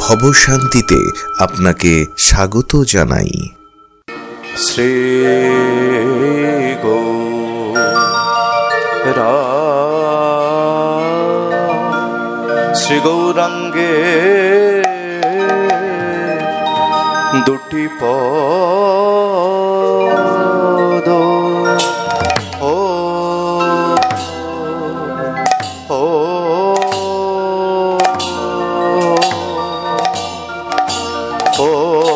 ভবশান্তিতে আপনাকে স্বাগত জানাই। শ্রী গৌরাঙ্গে দুটি পদ ও ও ও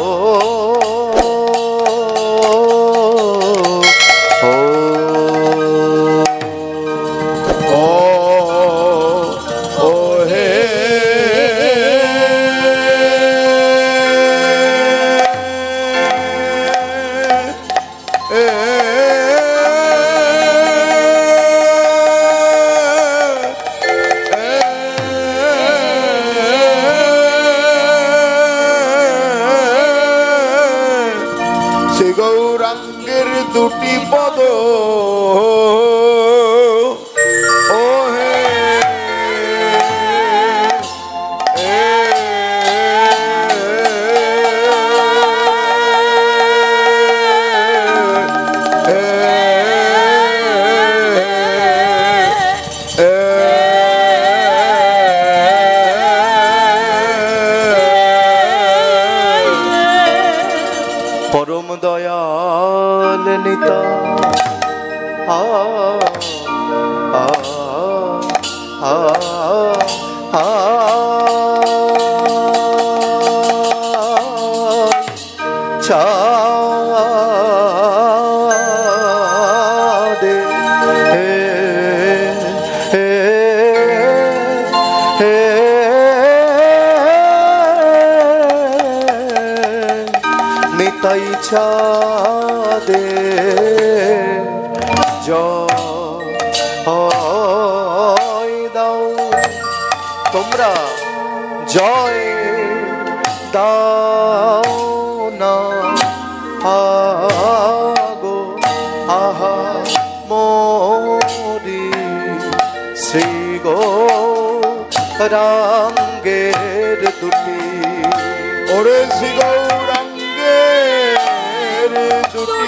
গৌরাঙ্গের দুটি পদ ও হে পরম দয়াল নিতা আ আ আ আ চাঁদে হে হে হে নিতাই চাঁদে জয় দাও তোমরা, জয় দাও না আগো আহা মোরি শ্রী গৌরাঙ্গের দুটি ওরে শ্রী গৌরাঙ্গের দুটি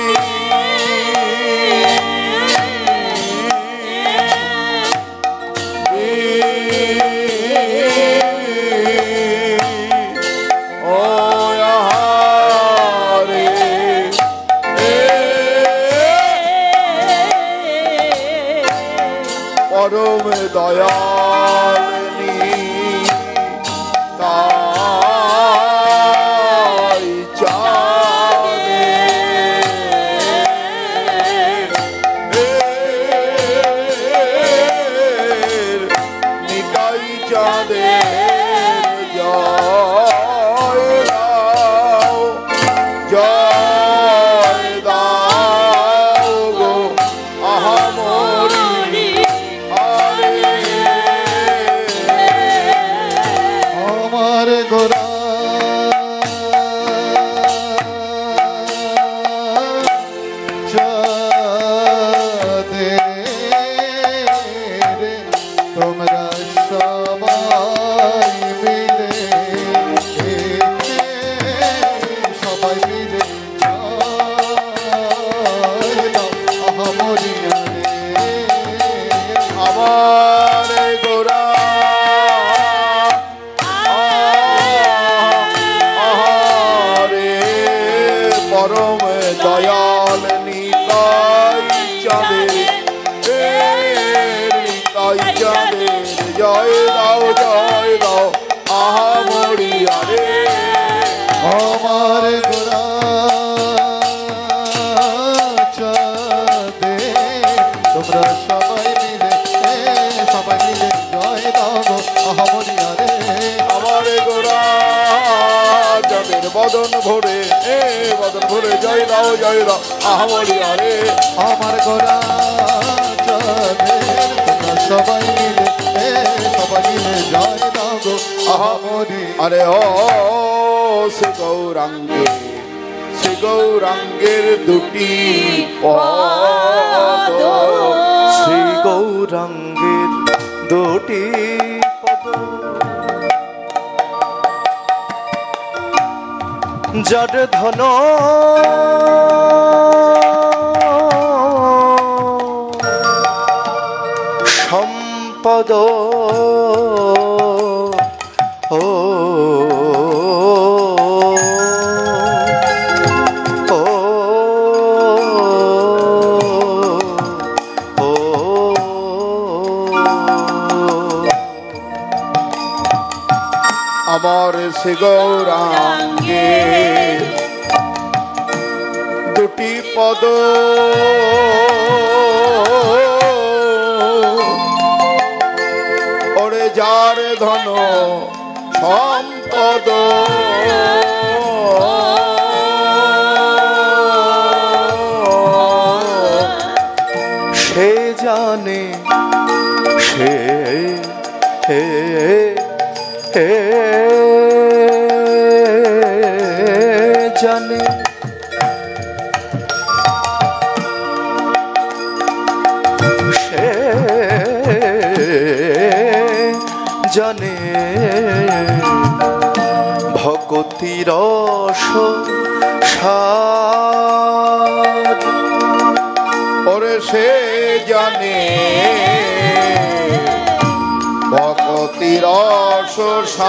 পরম দয়াল তাই চাঁদে নিতাই চাঁদে জয় দাও জয় দাও গো আহা মোরি আমার গোরা চাঁদে তোমরা সবাই মিলে সবাই মিলে আমার গোরা পরম দয়াল নিতাই চাঁদের নিতাই চাঁদের জয় দাও আহা মরিয়া রে আমার গোরা চাঁদে তোমরা সবাই মিলে জয় দাও আহা মরিয়া রে আমার গোরা চাঁদের বদন ভরে জয় দাও আহা মরিয়া রে আমার গোরা চাঁদের তোমরা সবাই মিলে জয় দাও আহা মরি আরে ও সে গৌরাঙ্গের দুটি পদ শ্রী গৌরাঙ্গের দুটি পদ যার ধন সম্পদ ও আমার সে গৌরাঙ্গে দুটি পদ ওরে যার ধন সম্পদ সে জানে সে জানে সে জানে ভক্তি রস সার ওরে সে জানে ভক্তি রস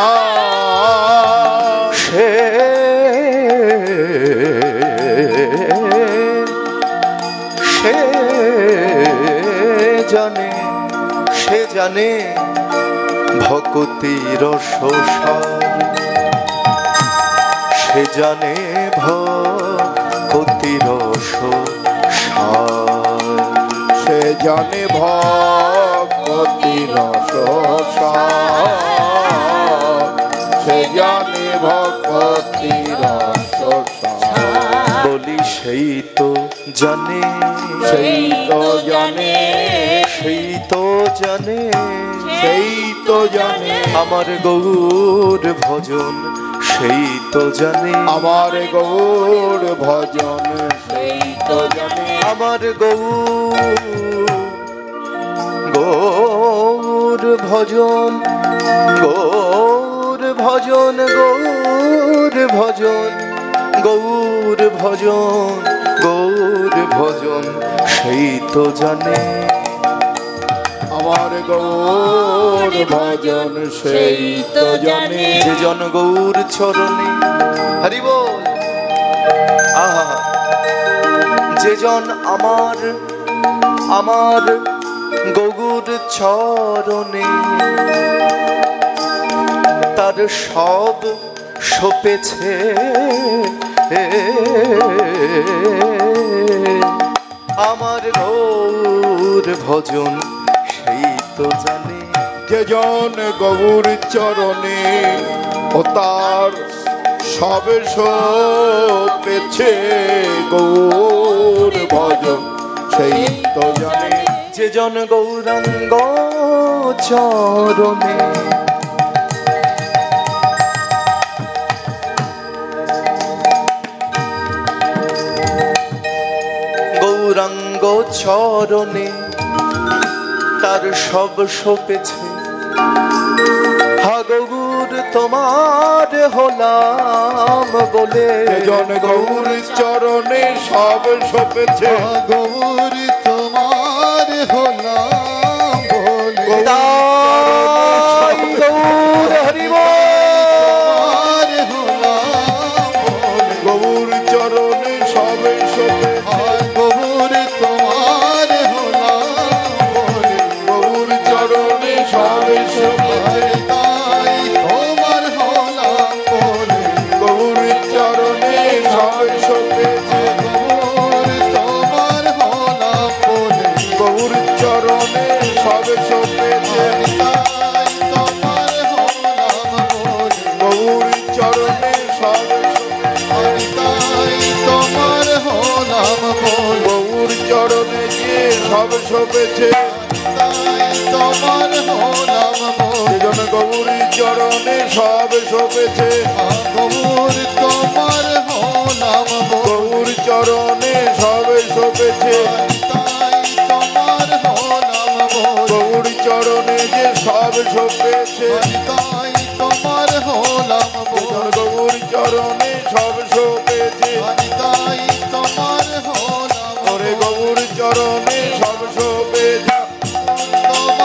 সার সে জানে সে জানে ভক্তি রস সার সে জানে ভক্তি রস সার সে জানে ভক্তি রস সার সে জানে ভক্তি রস সার বলি সেই তো জানে সেই তো জানে সেই তো জানে সেই তো জানে আমার গৌর ভজন সেই তো জানে আমার গৌর ভজন সেই তো জানে আমার গৌর ভজন গৌর ভজন গৌর ভজন গৌর ভজন গৌর ভজন সেই তো জানে আমার গৌর ভজন সেই তো জানে যে জন গৌর চরণে হরি বল আহা যে জন আমার আমার গৌর চরণে তার সব সপেছে আমার গৌর ভজন সেই তো জানে যে জন গৌর চরণে ও তার সবে পেছে গৌর ভজন সেই তো জানে যে জন গৌরাঙ্গ চরণে গৌরাঙ্গ চরণে তার সব সপেছে গৌর তোমার হলাম বলে জন গৌর চরণে সব সপেছে গৌর তোমার হলাম বলে তাই গৌর হরি বল হলাম বলে গৌর চরণে সব সপেছে গৌর তোমার হলাম বলে গৌর চরণে সব সপেছে তাই তোমার হলাম বলে গৌর চরণে সব সপেছে গৌর তোমার হলাম বলে গৌর চরণে সব সপেছে তাই তোমার হলাম বলে গৌর চরণে সব তাই তোমার হলাম বলে গৌর চরণে যে সব সপেছে তাই তোমার হলাম বলে সেজন গৌর চরণে সব সপেছে গৌর তোমার হলাম বলে গৌর চরণে সব সপেছে তাই তোমার হলাম বলে গৌর চরণে যে সব সপেছে তাই তোমার হলাম বলে গৌর চরণে সব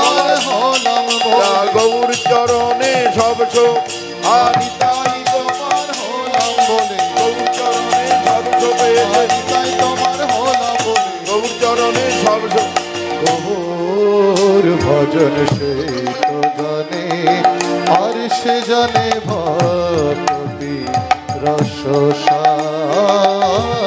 তোমার হলাম বলে গৌর চরণে সব শোক আমি তাই তোমার হলাম বলে গৌর চরণে সব শোকে আমি তাই তোমার হলাম বলে গৌর চরণে সব শোক গৌর ভজন সে তো জানে আর সে জানে ভক্তি রসসার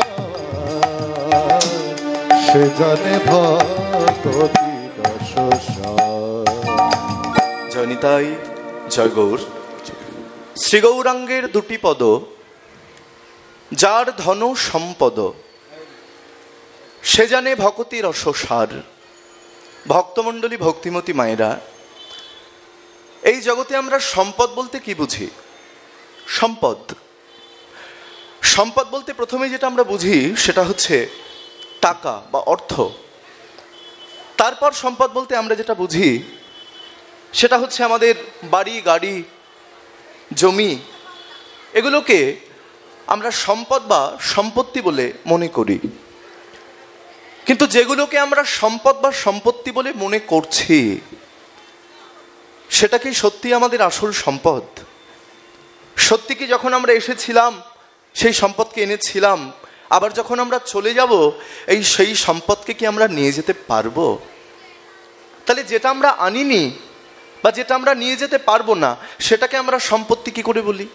সে জানে ভক্তি রসসার। জয়নিতাই জয় গৌর। শ্রী গৌরাঙ্গের দুটি পদ, যার ধন সম্পদ, সে জানে ভকতি রসসার। ভক্তমণ্ডলী, ভক্তিমতী মায়েরা, এই জগতে আমরা সম্পদ বলতে কি বুঝি? সম্পদ সম্পদ বলতে প্রথমে যেটা আমরা বুঝি সেটা হচ্ছে টাকা বা অর্থ। তারপর সম্পদ বলতে আমরা যেটা বুঝি সেটা হচ্ছে আমাদের বাড়ি, গাড়ি, জমি। এগুলোকে আমরা সম্পদ বা সম্পত্তি বলে মনে করি। কিন্তু যেগুলোকে আমরা সম্পদ বা সম্পত্তি বলে মনে করছি, সেটা কি সত্যি আমাদের আসল সম্পদ? সত্যি কি যখন আমরা এসেছিলাম সেই সম্পদকে এনেছিলাম, আবার যখন আমরা চলে যাব সেই সম্পদকে কি আমরা নিয়ে যেতে পারবো? তাহলে যেটা আমরা আনিনি বা যেটা আমরা নিয়ে যেতে পারবো না, সেটাকে আমরা সম্পত্তি কি করে বলি?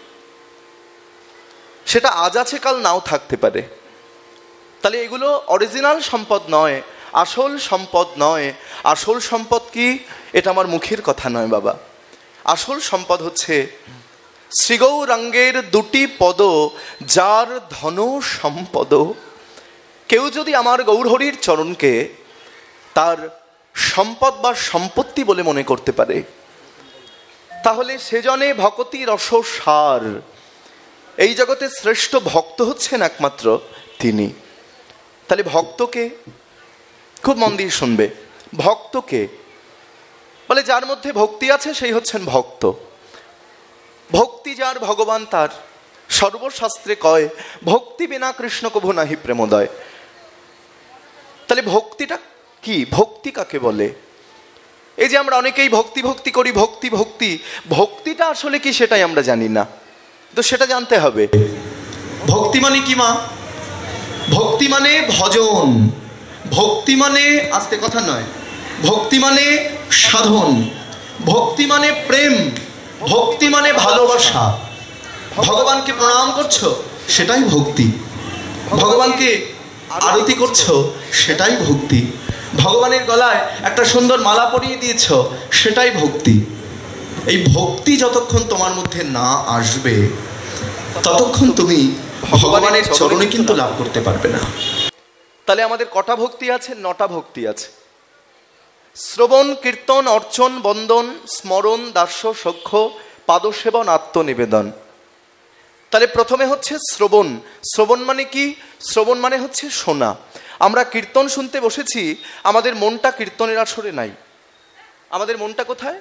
সেটা আজ আছে, কাল নাও থাকতে পারে। তাহলে এগুলো অরিজিনাল সম্পদ নয়, আসল সম্পদ নয়। আসল সম্পদ কি? এটা আমার মুখের কথা নয় বাবা। আসল সম্পদ হচ্ছে শ্রীগৌরাঙ্গের দুটি পদ, যার ধন সম্পদ। কেউ যদি আমার গৌরহরির চরণকে তার সম্পদ বা সম্পত্তি বলে মনে করতে পারে, তাহলে সেজনে ভকতি রসসার। এই জগতে শ্রেষ্ঠ ভক্ত হচ্ছেন একমাত্র তিনি। তাহলে ভক্তকে, খুব মন দিয়ে শুনবে, ভক্তকে বলে যার মধ্যে ভক্তি আছে সেই হচ্ছেন ভক্ত। ভক্তি যার ভগবান তার, সর্বশাস্ত্রে কয় ভক্তি বিনা কৃষ্ণ কভু নাহি প্রেমোদয়। তাহলে ভক্তিটা কি? ভক্তি কাকে বলে? এই যে আমরা অনেকেই ভক্তি ভক্তি করি, ভক্তি ভক্তি, ভক্তিটা আসলে কি সেটাই আমরা জানি না। তো সেটা জানতে হবে। ভক্তি মানে কি মা? ভক্তি মানে ভজন, ভক্তি মানে, আস্তে কথা নয়, ভক্তি মানে সাধন, ভক্তি মানে প্রেম, ভক্তি মানে ভালোবাসা। ভগবানকে প্রণাম করছো, সেটাই ভক্তি। ভগবানকে আরতি করছো, সেটাই ভক্তি। ভগবানের গলায় একটা সুন্দর মালা পরিয়ে দিয়েছ, সেটাই ভক্তি। এই ভক্তি যতক্ষণ তোমার মধ্যে না আসবে, ততক্ষণ তুমি ভগবানের চরণে কিন্তু লাভ করতে পারবে না। তাহলে আমাদের কটা ভক্তি আছে? 9টা ভক্তি আছে। শ্রবণ, কীর্তন, অর্চন, বন্দন, স্মরণ, দাস্য, সখ্য, পাদসেবন, আত্মনিবেদন। তাহলে প্রথমে হচ্ছে শ্রবণ। শ্রবণ মানে কি? শ্রবণ মানে হচ্ছে শোনা। আমরা কীর্তন শুনতে বসেছি, আমাদের মনটা কীর্তনের আসরে নাই। আমাদের মনটা কোথায়?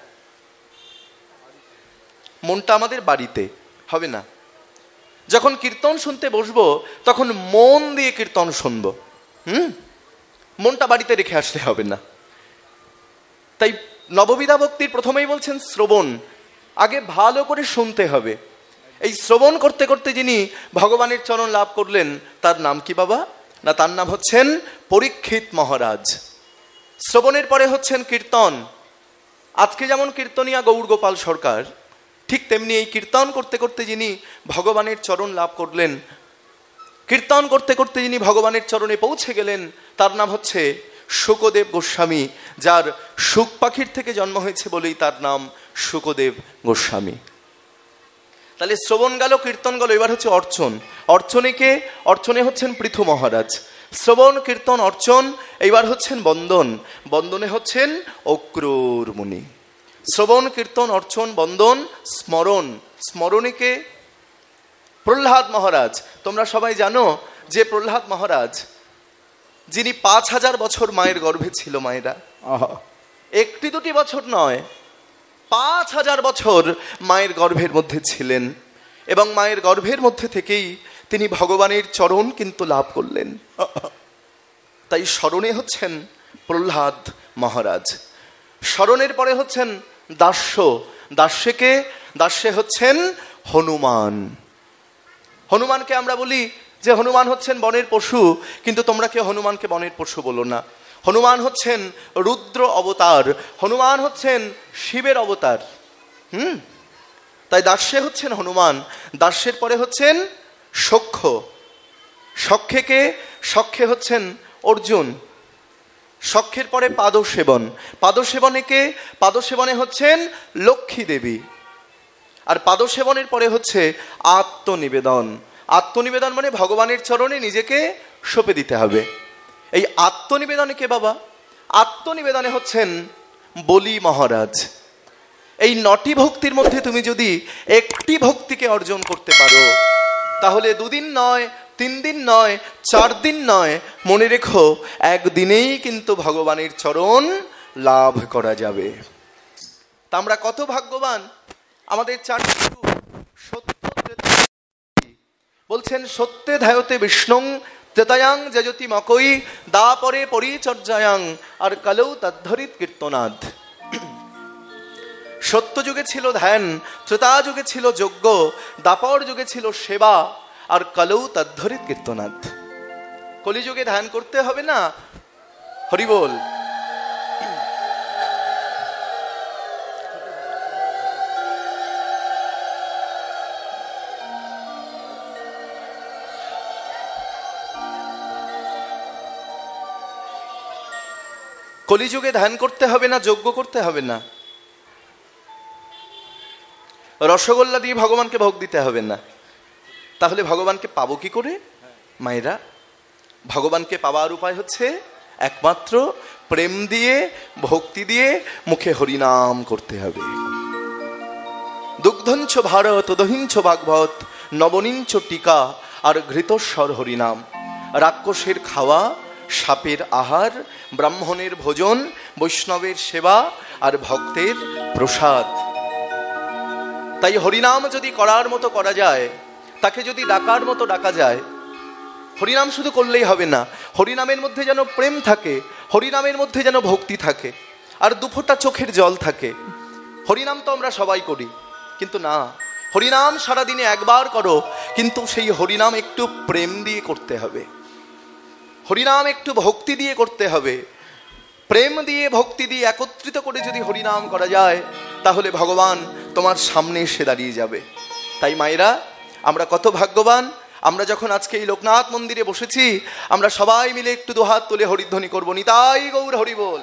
মনটা আমাদের বাড়িতে, হবে না। যখন কীর্তন শুনতে বসবো তখন মন দিয়ে কীর্তন শুনবো। মনটা বাড়িতে রেখে আসলে হবে না। তাই নববিধা ভক্তির প্রথমেই বলছেন শ্রবণ, আগে ভালো করে শুনতে হবে। এই শ্রবণ করতে করতে যিনি ভগবানের চরণ লাভ করলেন, তার নাম কি বাবা? না, তার নাম হচ্ছেন পরীক্ষিত মহারাজ। শ্রবণের পরে হচ্ছেন কীর্তন। আজকে যেমন কীর্তনিয়া গৌর গোপাল সরকার, ঠিক তেমনি এই কীর্তন করতে করতে যিনি ভগবানের চরণ লাভ করলেন, কীর্তন করতে করতে যিনি ভগবানের চরণে পৌঁছে গেলেন, তার নাম হচ্ছে শুকদেব গোস্বামী, যার শুক পাখির থেকে জন্ম হয়েছে বলেই তার নাম শুকদেব গোস্বামী। তাহলে শ্রবণ গেল, কীর্তন গেল, এবার হচ্ছে অর্চন। অর্চনে কে? অর্চনে হচ্ছেন পৃথু মহারাজ। শ্রবণ, কীর্তন, অর্চন, এইবার হচ্ছেন বন্দন। বন্দনে হচ্ছেন অক্রূর মুনি। শ্রবণ, কীর্তন, অর্চন, বন্দন, স্মরণ। স্মরণে কে? প্রহ্লাদ মহারাজ। তোমরা সবাই জানো যে প্রহ্লাদ মহারাজ যিনি 5000 বছর মায়ের গর্ভে ছিল। মায়েরা, একটি দুটি বছর নয়, 5000 বছর মায়ের গর্ভের মধ্যে ছিলেন, এবং মায়ের গর্ভের মধ্যে থেকেই তিনি ভগবানের চরণ কিন্তু লাভ করলেন। তাই স্মরণে হচ্ছেন প্রহ্লাদ মহারাজ। শরণের পরে হচ্ছেন দাস্য। দাস্যে হচ্ছেন হনুমান। হনুমানকে আমরা বলি যে হনুমান হচ্ছেন বনের পশু, কিন্তু তোমরা কেউ হনুমানকে বনের পশু বলো না। হনুমান হচ্ছেন রুদ্র অবতার, হনুমান হচ্ছেন শিবের অবতার। তাই দাস্যে হচ্ছেন হনুমান। দাস্যের পরে হচ্ছেন সখ্য। সখ্যে হচ্ছেন অর্জুন। সখ্যের পরে পাদসেবন। পাদসেবনে হচ্ছেন লক্ষ্মী দেবী। আর পাদসেবনের পরে হচ্ছে আত্মনিবেদন। আত্মনিবেদন মানে ভগবানের চরণে নিজেকে সঁপে দিতে হবে। এই আত্মনিবেদনে কে বাবা? আত্মনিবেদনে হচ্ছেন বলি মহারাজ। এই 9টি ভক্তির মধ্যে তুমি যদি একটি ভক্তিকে অর্জন করতে পারো, তাহলে 2 দিন নয়, 3 দিন নয়, 4 দিন নয়, মনে রেখো একদিনেই কিন্তু ভগবানের চরণ লাভ করা যাবে। তা আমরা কত ভাগ্যবান। আমাদের 4টি গুরু বলছেন সত্যে ধায়তে বিষ্ণুং ত্রেতায়াং যজতি মকই দা পরে পরিচর্যায়াং আর কালৌ তদ্ধরিত কীর্তনাদ। সত্য যুগে ছিল ধ্যান, ত্রেতা যুগে ছিল যজ্ঞ, দাপর যুগে ছিল সেবা, আর কালৌ তদ্ধরিত কীর্তনাদ। কলিযুগে ধ্যান করতে হবে না, হরি বল। কলিযুগে ধ্যান করতে হবে না, যজ্ঞ করতে হবে না, রসগোল্লা দিয়ে ভগবানকে ভোগ দিতে হবে না। তাহলে ভগবানকে পাবো কি করে? মায়েরা, ভগবানকে পাওয়ার উপায় হচ্ছে একমাত্র প্রেম দিয়ে, ভক্তি দিয়ে, মুখে হরিনাম করতে হবে। দুগ্ধঞ্চ ভারত দহিঞ্চ ভাগবত নবনীঞ্চ টিকা আর ঘৃতস্বর হরিনাম। রাক্ষসের খাওয়া, সাপের আহার, ব্রাহ্মণের ভোজন, বৈষ্ণবের সেবা আর ভক্তের প্রসাদ। তাই হরিনাম যদি করার মতো করা যায়, তাকে যদি ডাকার মতো ডাকা যায়, হরিনাম শুধু করলেই হবে না, হরিনামের মধ্যে যেন প্রেম থাকে, হরিনামের মধ্যে যেন ভক্তি থাকে, আর 2 ফোঁটা চোখের জল থাকে। হরিনাম তো আমরা সবাই করি, কিন্তু না, হরিনাম সারাদিনে একবার করো, কিন্তু সেই হরিনাম একটু প্রেম দিয়ে করতে হবে, হরিনাম একটু ভক্তি দিয়ে করতে হবে। প্রেম দিয়ে ভক্তি দিয়ে একত্রিত করে যদি হরিনাম করা যায়, তাহলে ভগবান তোমার সামনে এসে দাঁড়িয়ে যাবে। তাই মায়েরা, আমরা কত ভাগ্যবান। আমরা যখন আজকে এই লোকনাথ মন্দিরে বসেছি, আমরা সবাই মিলে একটু 2 হাত তুলে হরিধ্বনি করবো, নিতাই গৌর হরি বল।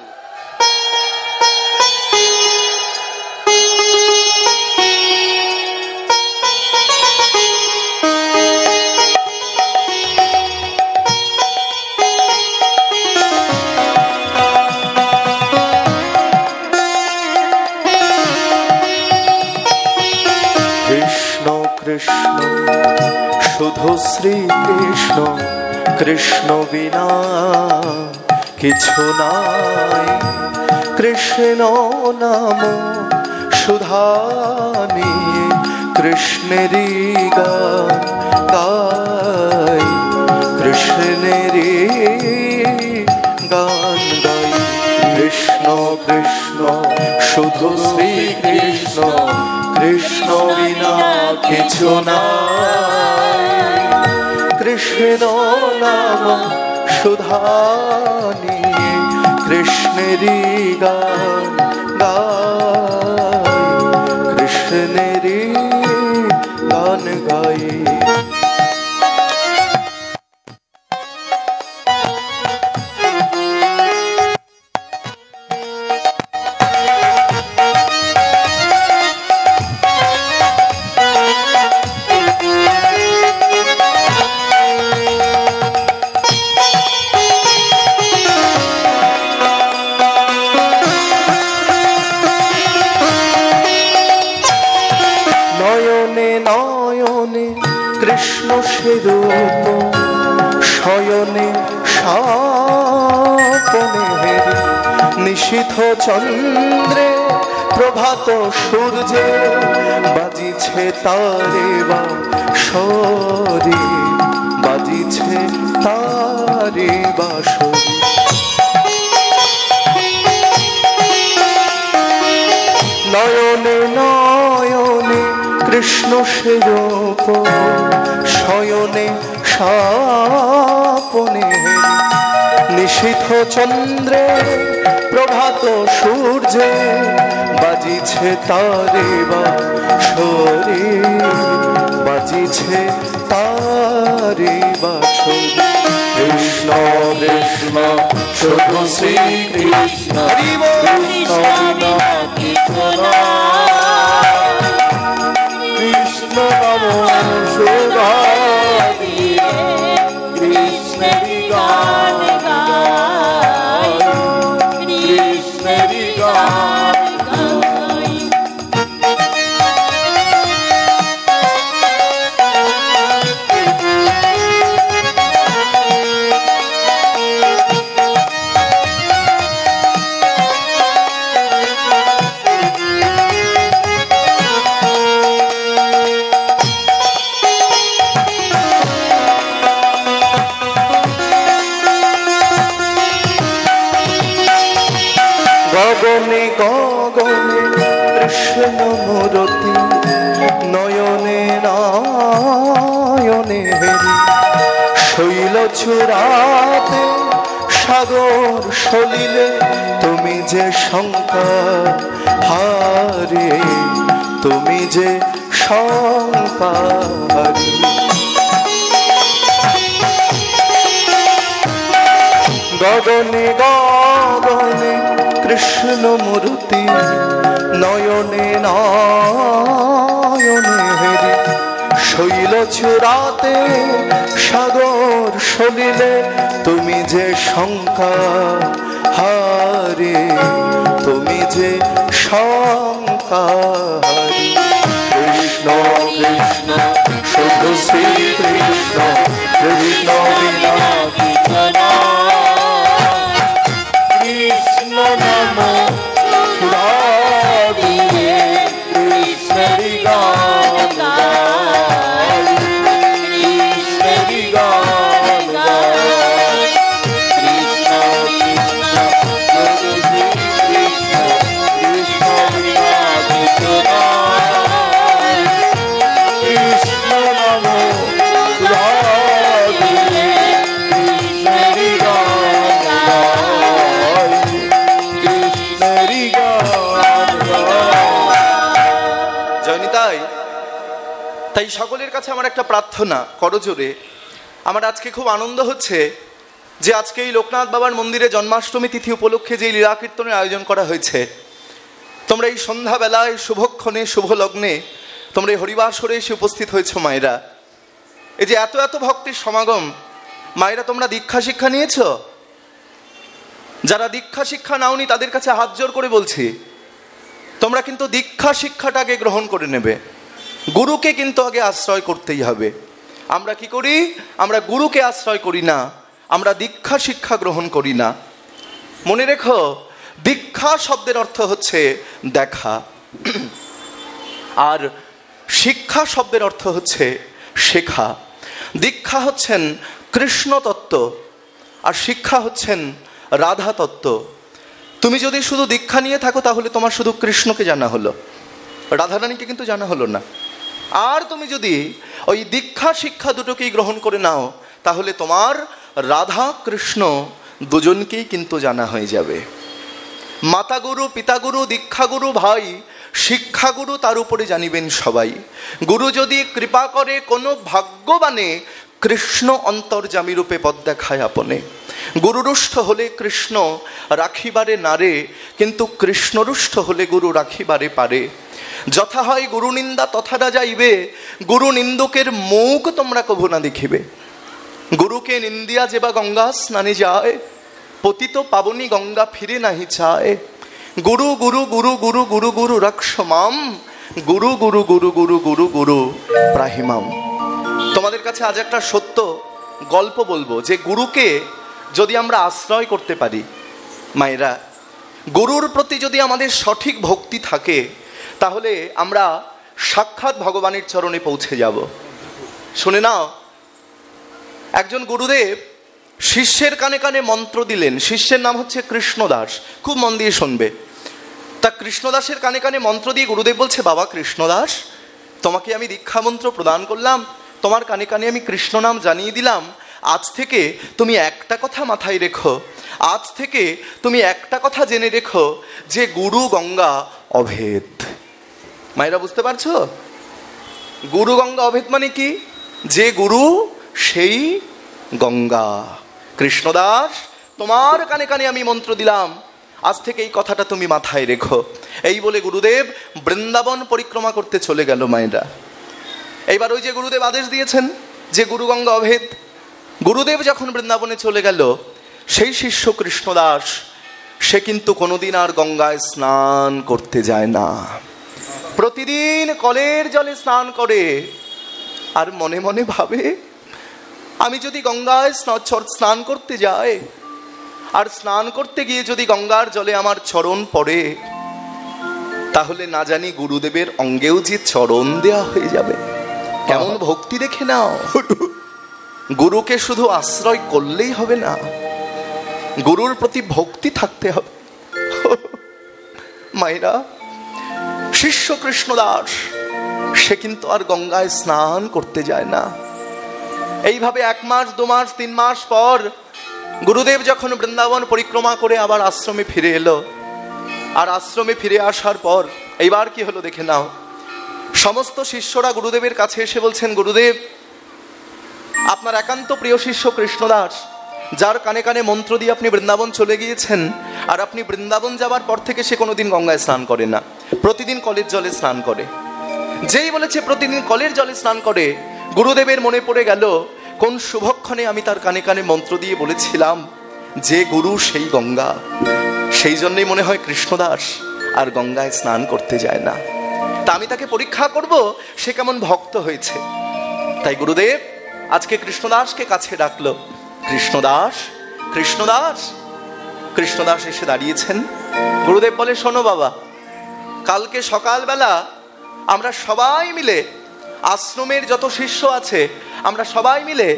কৃষ্ণ শুধু শ্রীকৃষ্ণ, কৃষ্ণ বিনা কিছু নাই। কৃষ্ণ নাম সুধা নিয়ে কৃষ্ণেরই গান গাই, কৃষ্ণেরই গান গাই। কৃষ্ণ কৃষ্ণ শুধু শ্রীকৃষ্ণ, কৃষ্ণ বিনা কিছু নাই। কৃষ্ণ নাম সুধা নিয়ে কৃষ্ণেরই গান গাই, কৃষ্ণেরই গান গাই। কৃষ্ণ সেরূপ শয়নে স্বপনে, নিশীথ চন্দ্রে প্রভাত সূর্যে বাজিছে তারে বাঁশরি, বাজিছে তারে বাঁশরি। নয়নে নয়নে কৃষ্ণ সেরূপ, শয়নে স্বপনে নিশীথ চন্দ্রে প্রভাত সূর্যে বাজিছে তারে বাঁশরি, বাজিছে তারে বাঁশরি। কৃষ্ণ কৃষ্ণ শুধু শ্রী কৃষ্ণ, কৃষ্ণ নাম সুধা কৃষ্ণেরি গান গাই, কৃষ্ণেরি গান গাই। গগনে গগনে কৃষ্ণ মূরতি, নয়নে নয়নে হেরি শৈল চূড়াতে সাগর সলিলে তুমি যে শঙ্কর হারে, তুমি যে শঙ্কর। গগনে গগনে কৃষ্ণ মূর্তি, নয়নে নয়নে হেরি শৈল চূড়াতে সাগর সলিলে তুমি যে শঙ্কর হারে, তুমি যে শঙ্কর। কৃষ্ণ কৃষ্ণ শুধু শ্রী কৃষ্ণ, কৃষ্ণ বিনা কিছু নয়। কৃষ্ণ নাম সুধা কৃষ্ণেরি গান গাই, কৃষ্ণেরি গান গাই। কৃষ্ণ কৃষ্ণ শুধু শ্রী কৃষ্ণ, কৃষ্ণ বিনা কিছু নয়। কৃষ্ণ নাম সুধা কৃষ্ণেরি গান গাই, কৃষ্ণেরি গান গাই। জয়নিতাই, তাই সকলের কাছে আমার একটা প্রার্থনা, করজোরে। আমার আজকে খুব আনন্দ হচ্ছে যে আজকে এই লোকনাথ বাবার মন্দিরে জন্মাষ্টমী তিথি উপলক্ষে যে লীলা কীর্তনের আয়োজন করা হয়েছে, তোমরা এই সন্ধ্যাবেলায় শুভক্ষণে শুভ লগ্নে তোমরা এই হরিবাসরে এসে উপস্থিত হয়েছ মায়েরা। এই যে এত এত ভক্তের সমাগম, মায়েরা তোমরা দীক্ষা শিক্ষা নিয়েছ? যারা দীক্ষা শিক্ষা নাওনি তাদের কাছে হাত জোর করে বলছি, তোমরা কিন্তু দীক্ষা শিক্ষাটাকে গ্রহণ করে নেবে। গুরুকে কিন্তু আগে আশ্রয় করতেই হবে। আমরা কি করি? আমরা গুরুকে আশ্রয় করি না, আমরা দীক্ষা শিক্ষা গ্রহণ করি না। মনে রেখো, দীক্ষা শব্দের অর্থ হচ্ছে দেখা, আর শিক্ষা শব্দের অর্থ হচ্ছে শেখা। দীক্ষা হচ্ছেন কৃষ্ণ তত্ত্ব, আর শিক্ষা হচ্ছেন রাধা তত্ত্ব। তুমি যদি শুধু দীক্ষা নিয়ে থাকো তাহলে তোমার শুধু কৃষ্ণকে জানা হলো, রাধারানীকে কিন্তু জানা হলো না। আর তুমি যদি ওই দীক্ষা শিক্ষা দুটোকেই গ্রহণ করে নাও তাহলে তোমার রাধা কৃষ্ণ দুজনকেই কিন্তু জানা হয়ে যাবে। মাতা গুরু, পিতা গুরু, দীক্ষা গুরু ভাই, শিক্ষাগুরু তার উপরে জানিবেন সবাই। গুরু যদি কৃপা করে কোনো ভাগ্যবানে কৃষ্ণ অন্তর্যামী রূপে পদ দেখায় আপনে। গুরুরুষ্ঠ হলে কৃষ্ণ রাখিবারে নারে, কিন্তু কৃষ্ণরুষ্ঠ হলে গুরু রাখিবারে পারে। যথা হয় গুরু নিন্দা তথাটা যাইবে, গুরু নিন্দুকের মুখ তোমরা কভু না দেখিবে। গুরুকে নিন্দিয়া যেবা গঙ্গা স্নানে যায়, পতিত পাবনী গঙ্গা ফিরে নাহি চায়। গুরু গুরু গুরু গুরু গুরু গুরু রক্ষমাম, গুরু গুরু গুরু গুরু গুরু গুরু প্রাহিমাম। তোমাদের কাছে আজ একটা সত্য গল্প বলবো, যে গুরুকে যদি আমরা আশ্রয় করতে পারি মায়েরা, গুরুর প্রতি যদি আমাদের সঠিক ভক্তি থাকে, তাহলে আমরা সাক্ষাৎ ভগবানের চরণে পৌঁছে যাব। শুনে নাও, একজন গুরুদেব শিষ্যের কানে কানে মন্ত্র দিলেন। শিষ্যের নাম হচ্ছে কৃষ্ণদাস, খুব মন দিয়ে শুনবে। তা কৃষ্ণদাসের কানে কানে মন্ত্র দিয়ে গুরুদেব বলছে, বাবা কৃষ্ণদাস, তোমাকে আমি দীক্ষা মন্ত্র প্রদান করলাম, তোমার কানে কানে আমি কৃষ্ণ নাম জানিয়ে দিলাম, আজ থেকে তুমি একটা কথা মাথায় রেখো, আজ থেকে তুমি একটা কথা জেনে রেখো যে গুরু গঙ্গা অভেদ। মায়েরা বুঝতে পারছো? গুরু গঙ্গা অভেদ মানে কি? যে গুরু সেই গঙ্গা। কৃষ্ণদাস, তোমার কানে কানে আমি মন্ত্র দিলাম, আজ থেকে এই কথাটা তুমি মাথায় রেখো। এই বলে গুরুদেব বৃন্দাবন পরিক্রমা করতে চলে গেল মায়েরা। এইবার ওই যে গুরুদেব আদেশ দিয়েছেন যে গুরু গঙ্গা অভেদ, গুরুদেব যখন বৃন্দাবনে চলে গেল, সেই শিষ্য কৃষ্ণদাস সে কিন্তু কোনোদিন আর গঙ্গায় স্নান করতে যায় না। প্রতিদিন কলের জলে স্নান করে, আর মনে মনে ভাবে, আমি যদি গঙ্গায় স্নান করতে যাই, আর স্নান করতে গিয়ে যদি গঙ্গার জলে আমার চরণ পড়ে, তাহলে না জানি গুরুদেবের অঙ্গেও যে চরণ দেয়া হয়ে যাবে। কেমন ভক্তি দেখে নাও। গুরুকে শুধু আশ্রয় করলেই হবে না, গুরুর প্রতি ভক্তি থাকতে হবে। মায়েরা, শিষ্য কৃষ্ণদাস সে কিন্তু আর গঙ্গায় স্নান করতে যায় না। এইভাবে 1 মাস 2 মাস 3 মাস পর গুরুদেব যখন বৃন্দাবন পরিক্রমা করে আবার আশ্রমে ফিরে এলো, আর আশ্রমে ফিরে আসার পর এইবার কি হলো দেখে নাও। সমস্ত শিষ্যরা গুরুদেবের কাছে এসে বলছেন, গুরুদেব, আপনার একান্ত প্রিয় শিষ্য কৃষ্ণদাস, যার কানে কানে মন্ত্র দিয়ে আপনি বৃন্দাবন চলে গিয়েছেন, আর আপনি বৃন্দাবন যাবার পর থেকে সে কোনোদিন গঙ্গায় স্নান করে না, প্রতিদিন কলের জলে স্নান করে। যেই বলেছে প্রতিদিন কলের জলে স্নান করে, গুরুদেবের মনে পড়ে গেল কোন শুভক্ষণে আমি তার কানে কানে মন্ত্র দিয়ে বলেছিলাম যে গুরু সেই গঙ্গা। সেই জন্যই মনে হয় কৃষ্ণদাস আর গঙ্গায় স্নান করতে যায় না। তা আমি তাকে পরীক্ষা করব সে কেমন ভক্ত হয়েছে। তাই গুরুদেব আজকে কৃষ্ণদাসকে কাছে ডাকলো। কৃষ্ণদাস, কৃষ্ণদাস। কৃষ্ণদাস এসে দাঁড়িয়েছেন। গুরুদেব বলে, শোনো বাবা, কালকে সকালবেলা আমরা সবাই মিলে, আশ্রমের যত শিষ্য আছে, আমরা সবাই মিলে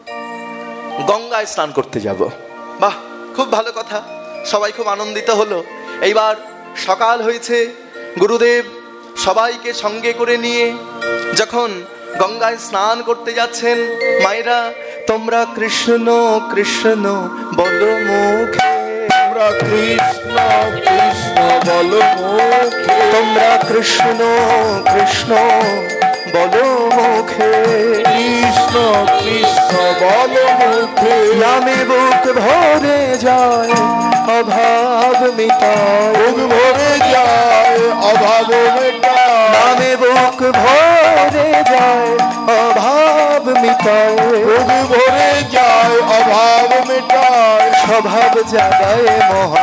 গঙ্গায় স্নান করতে যাব। বাহ, খুব ভালো কথা। সবাই খুব আনন্দিত হলো। এইবার সকাল হয়েছে, গুরুদেব সবাইকে সঙ্গে করে নিয়ে যখন গঙ্গায় স্নান করতে যাচ্ছেন, মায়েরা তোমরা কৃষ্ণ কৃষ্ণ বলো মুখে, তোমরা কৃষ্ণ কৃষ্ণ বলো মুখে, তোমরা কৃষ্ণ কৃষ্ণ বলো মুখে, কৃষ্ণ কৃষ্ণ বলো মুখে, নামে বুক ভরে যায় অভাব মিটায়, বুক ভরে যায় অভাব মেটায়, নামে বুক ভরে যায় অভাব মিটায়, বুক ভরে যায় অভাব মেটায়, স্বভাব জাগায় মহা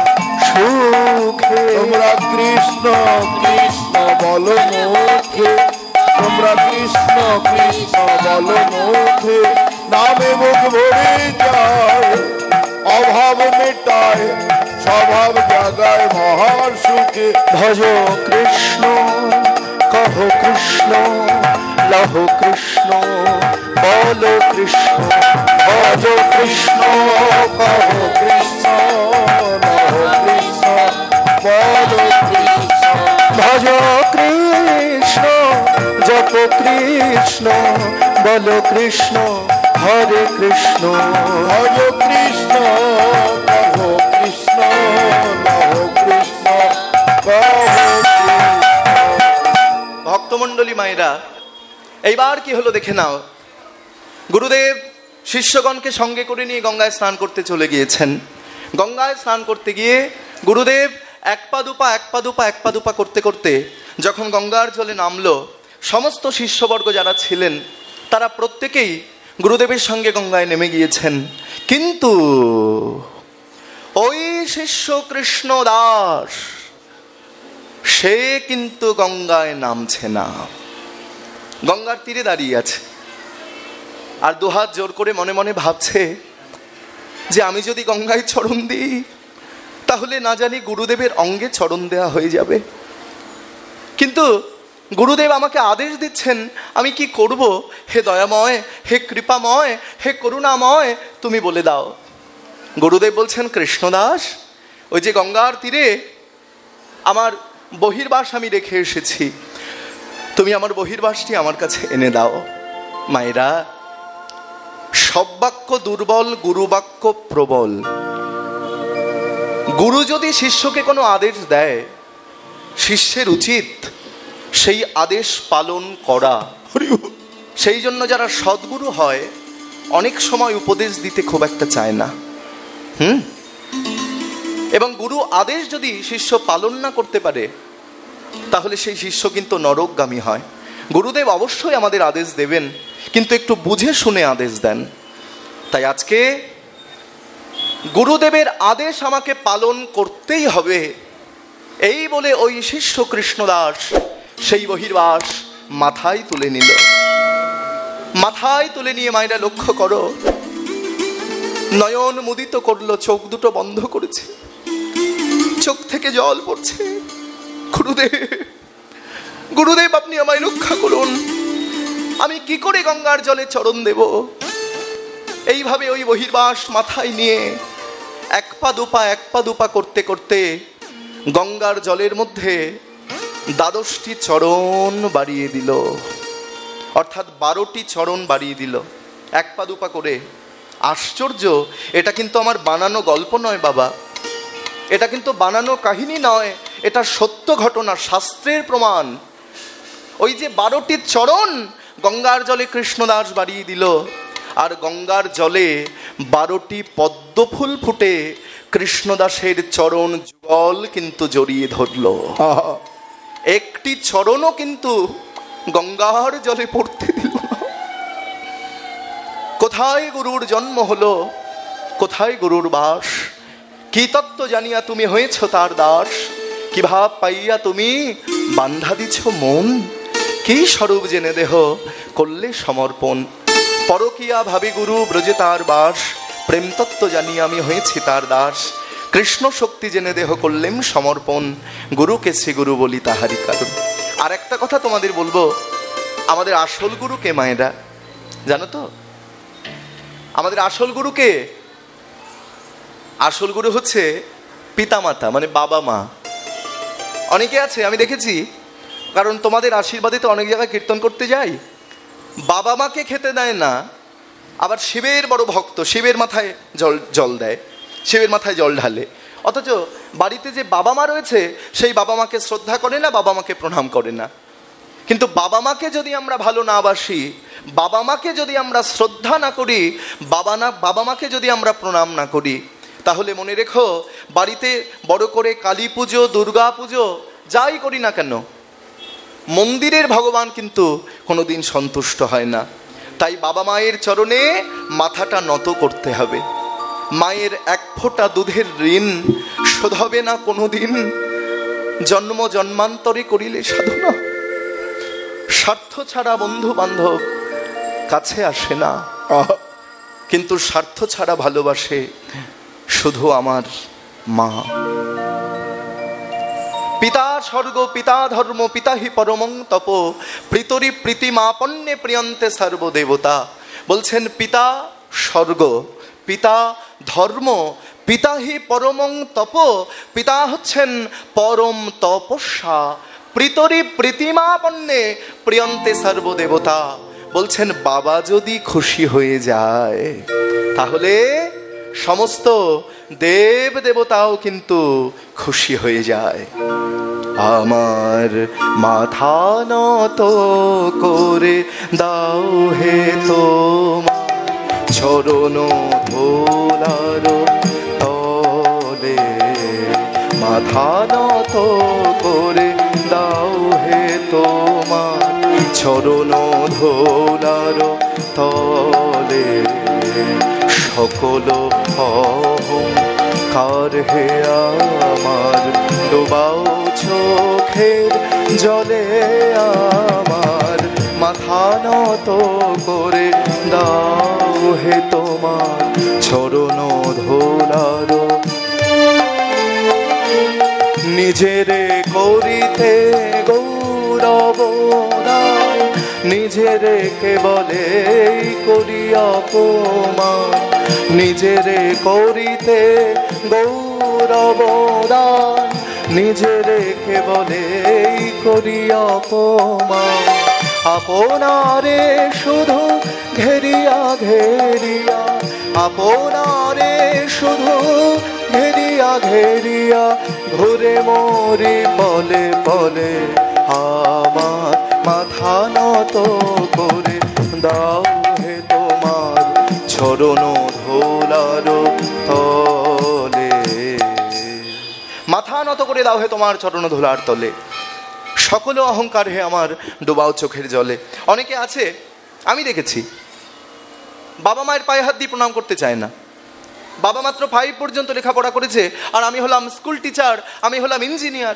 সুখে, তোমরা কৃষ্ণ কৃষ্ণ বলো মুখে, তোমরা কৃষ্ণ কৃষ্ণ বলো মুখে, নামে মুখ ভরে যায় অভাব মেটায়, স্বভাব জাগায় মহার সুখে। ভজ কৃষ্ণ কহ কৃষ্ণ লহ কৃষ্ণ বলো কৃষ্ণ, ভজ কৃষ্ণ কহ কৃষ্ণ নহ কৃষ্ণ বলো কৃষ্ণ, ভজ কৃষ্ণ জপ কৃষ্ণ বলো কৃষ্ণ, হরে কৃষ্ণ ভজ কৃষ্ণ কহ কৃষ্ণ নহ কৃষ্ণ কহ কৃষ্ণ। ভক্তমণ্ডলী মায়েরা, এইবার কি হলো দেখে নাও। গুরুদেব শিষ্যগণকে সঙ্গে করে নিয়ে গঙ্গায় স্নান করতে চলে গিয়েছেন। গঙ্গায় স্নান করতে গিয়ে গুরুদেব এক পা দুপা করতে করতে যখন গঙ্গার জলে নামলো, সমস্ত শিষ্যবর্গ যারা ছিলেন তারা প্রত্যেকেই গুরুদেবের সঙ্গে গঙ্গায় নেমে গিয়েছেন। কিন্তু ওই শিষ্য কৃষ্ণ দাস সে কিন্তু গঙ্গায় নামছে না, গঙ্গার তীরে দাঁড়িয়ে আছে, আর দুহাত জোর করে মনে মনে ভাবছে যে আমি যদি গঙ্গায় চরণ দিই তাহলে না জানি গুরুদেবের অঙ্গে চরণ দেয়া হয়ে যাবে। কিন্তু গুরুদেব আমাকে আদেশ দিচ্ছেন, আমি কি করব? হে দয়াময়, হে কৃপাময়, হে করুণাময়, তুমি বলে দাও। গুরুদেব বলছেন, কৃষ্ণদাস, ওই যে গঙ্গার তীরে আমার বহির্বাস আমি রেখে এসেছি, তুমি আমার বহির্বাসটি আমার কাছে এনে দাও। মায়েরা, সব বাক্য দুর্বল, গুরু বাক্য প্রবল। গুরু যদি শিষ্যকে কোনো আদেশ দেয়, শিষ্যের উচিত সেই আদেশ পালন করা। সেই জন্য যারা সদ্গুরু হয় অনেক সময় উপদেশ দিতে খুব একটা চায় না। এবং গুরু আদেশ যদি শিষ্য পালন না করতে পারে, তাহলে সেই শিষ্য কিন্তু নরকগামী হয়। গুরুদেব অবশ্যই আমাদের আদেশ দেবেন, কিন্তু একটু বুঝে শুনে আদেশ দেন। তাই আজকে গুরুদেবের আদেশ আমাকে পালন করতেই হবে, এই বলে ওই শিষ্য কৃষ্ণদাস সেই বহির্বাস মাথায় তুলে নিল। মাথায় তুলে নিয়ে মায়েরা লক্ষ্য করো, নয়ন মুদিত করলো, চোখ দুটো বন্ধ করেছে, চোখ থেকে জল পড়ছে। গুরুদেব, গুরুদেব আপনি আমায় রক্ষা করুন, আমি কি করে গঙ্গার জলে চরণ দেব? এইভাবে ওই বহির্বাস মাথায় নিয়ে এক পা দুপা করতে করতে গঙ্গার জলের মধ্যে 12টি চরণ বাড়িয়ে দিল, অর্থাৎ 12টি চরণ বাড়িয়ে দিল এক পা দুপা করে। আশ্চর্য, এটা কিন্তু আমার বানানো গল্প নয় বাবা, এটা কিন্তু বানানো কাহিনী নয়, এটা সত্য ঘটনা, শাস্ত্রের প্রমাণ। ওই যে 12টি চরণ গঙ্গার জলে কৃষ্ণদাস বাড়িয়ে দিল, আর গঙ্গার জলে 12টি পদ্মফুল ফুটে কৃষ্ণদাসের চরণ যুগল কিন্তু জড়িয়ে ধরল। একটি চরণও কিন্তু গঙ্গার জলে পড়তে দিল না। কোথায় গুরুর জন্ম হলো, কোথায় গুরুর বাস? কি তত্ত্ব জানিয়া তুমি হয়েছ তার দাস? কি ভাব পাইয়া তুমি বান্ধা দিছ মন? কি স্বরূপ জেনে দেহ করলে সমর্পণ? পরকিয়া ভাবি গুরু ব্রজে তার বাস, প্রেম তত্ত্ব জানিয়া আমি হয়েছি তার দাস। কৃষ্ণ শক্তি জেনে দেহ করলেম সমর্পণ, গুরুকে শ্রী গুরু বলি তাহারি কারণ। আর একটা কথা তোমাদের বলবো, আমাদের আসল গুরুকে মায়েরা জানো তো? আমাদের আসল গুরুকে, আসল গুরু হচ্ছে পিতামাতা, মানে বাবা মা। অনেকে আছে আমি দেখেছি, কারণ তোমাদের আশীর্বাদে তো অনেক জায়গায় কীর্তন করতে যাই, বাবা মাকে খেতে দেয় না, আবার শিবের বড় ভক্ত, শিবের মাথায় জল দেয়, শিবের মাথায় জল ঢালে। অথচ বাড়িতে যে বাবা মা রয়েছে সেই বাবা মাকে শ্রদ্ধা করে না, বাবা মাকে প্রণাম করে না। কিন্তু বাবা মাকে যদি আমরা ভালো না বাসি, বাবা মাকে যদি আমরা শ্রদ্ধা না করি, বাবা মাকে যদি আমরা প্রণাম না করি, তাহলে মনে রেখো বাড়িতে বড় করে কালী পুজো, দুর্গা পুজো যাই করি না কেন, মন্দিরের ভগবান কিন্তু কোনোদিন সন্তুষ্ট হয় না। তাই বাবা মায়ের চরণে মাথাটা নত করতে হবে। মায়ের এক ফোঁটা দুধের ঋণ শোধ হবে না কোনোদিন, জন্ম জন্মান্তরে করিলে সাধনা। স্বার্থ ছাড়া বন্ধু বান্ধব কাছে আসে না, কিন্তু স্বার্থ ছাড়া ভালোবাসে শুধু আমার মা। পিতা স্বর্গ পিতা ধর্ম পিতা হি পরমং তপ, প্রীতরি প্রীতিমাপন্নে প্রিয়ন্তে সর্বদেবতা। বলছেন পিতা স্বর্গ, পিতা ধর্ম, পিতা হি পরমং তপ, পিতা হচ্ছেন পরম তপস্যা, প্রীতরি প্রীতিমাপন্নে প্রিয়ন্তে সর্বদেবতা। বলছেন বাবা যদি খুশি হয়ে যায় তাহলে সমস্ত দেব দেবতাও কিন্তু খুশি হয়ে যায়। আমার মাথা নত করে দাও হে তোমার চরণ ধুলার তলে, মাথা নত করে দাও হে তোমার চরণ ধুলার তলে। সকল অহংকার হে আমার ডোবাও চোখের জলে, আমার মাথা নত করে দাও হে তোমার চরণ ধুলার। নিজেরে করিতে গৌরব দান, নিজেরে কেবলে করি অপমান, নিজেরে করিতে গৌরব দান, নিজে রেখে বলে করি অপমান, আপনারে শুধু ঘেরিয়া ঘেরিয়া, আপনারে শুধু ঘেরিয়া ঘেরিয়া, ঘুরে মরি পলে পলে, আমার মাথা নত করে দাও হে তোমার চরণ ধুলার তলে। মাথা নত করে দাও হে তোমার চরণ ধুলার তলে, সকল অহংকার হে আমার ডোবাও চোখের জলে। অনেকে আছে, আমি দেখেছি, বাবা মায়ের পায়ে হাত দিয়ে প্রণাম করতে চায় না। বাবা মাত্র 5 পর্যন্ত লেখাপড়া করেছে, আর আমি হলাম স্কুল টিচার, আমি হলাম ইঞ্জিনিয়ার।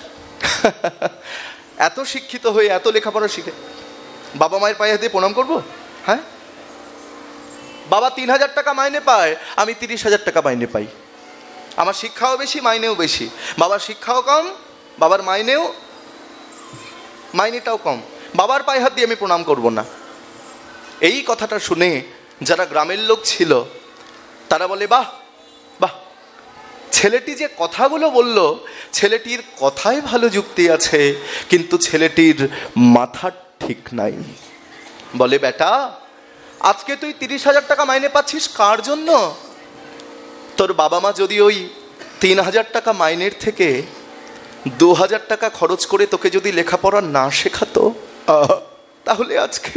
এত শিক্ষিত হয়ে, এত লেখাপড়া শিখে বাবা মায়ের পায়ে হাত দিয়ে প্রণাম করবো? হ্যাঁ, বাবা 3000 টাকা মাইনে পায়, আমি 30,000 টাকা মাইনে পাই। আমার শিক্ষাও বেশি, মাইনেও বেশি। বাবার শিক্ষাও কম, বাবার মাইনেটাও কম। বাবার পায়ে হাত দিয়ে আমি প্রণাম করব না। এই কথাটা শুনে যারা গ্রামের লোক ছিল তারা বলে, বাহ বাহ, ছেলেটি যে কথাগুলো বলল, ছেলেটির কথায় ভালো যুক্তি আছে, কিন্তু ছেলেটির মাথা ঠিক নাই। বলে, বেটা, আজকে তুই 30,000 টাকা মাইনে পাচ্ছিস কার জন্য? তোর বাবা মা যদি ওই 3,000 টাকা মাইনের থেকে 2,000 টাকা খরচ করে তোকে যদি লেখাপড়া না শেখাতো, তাহলে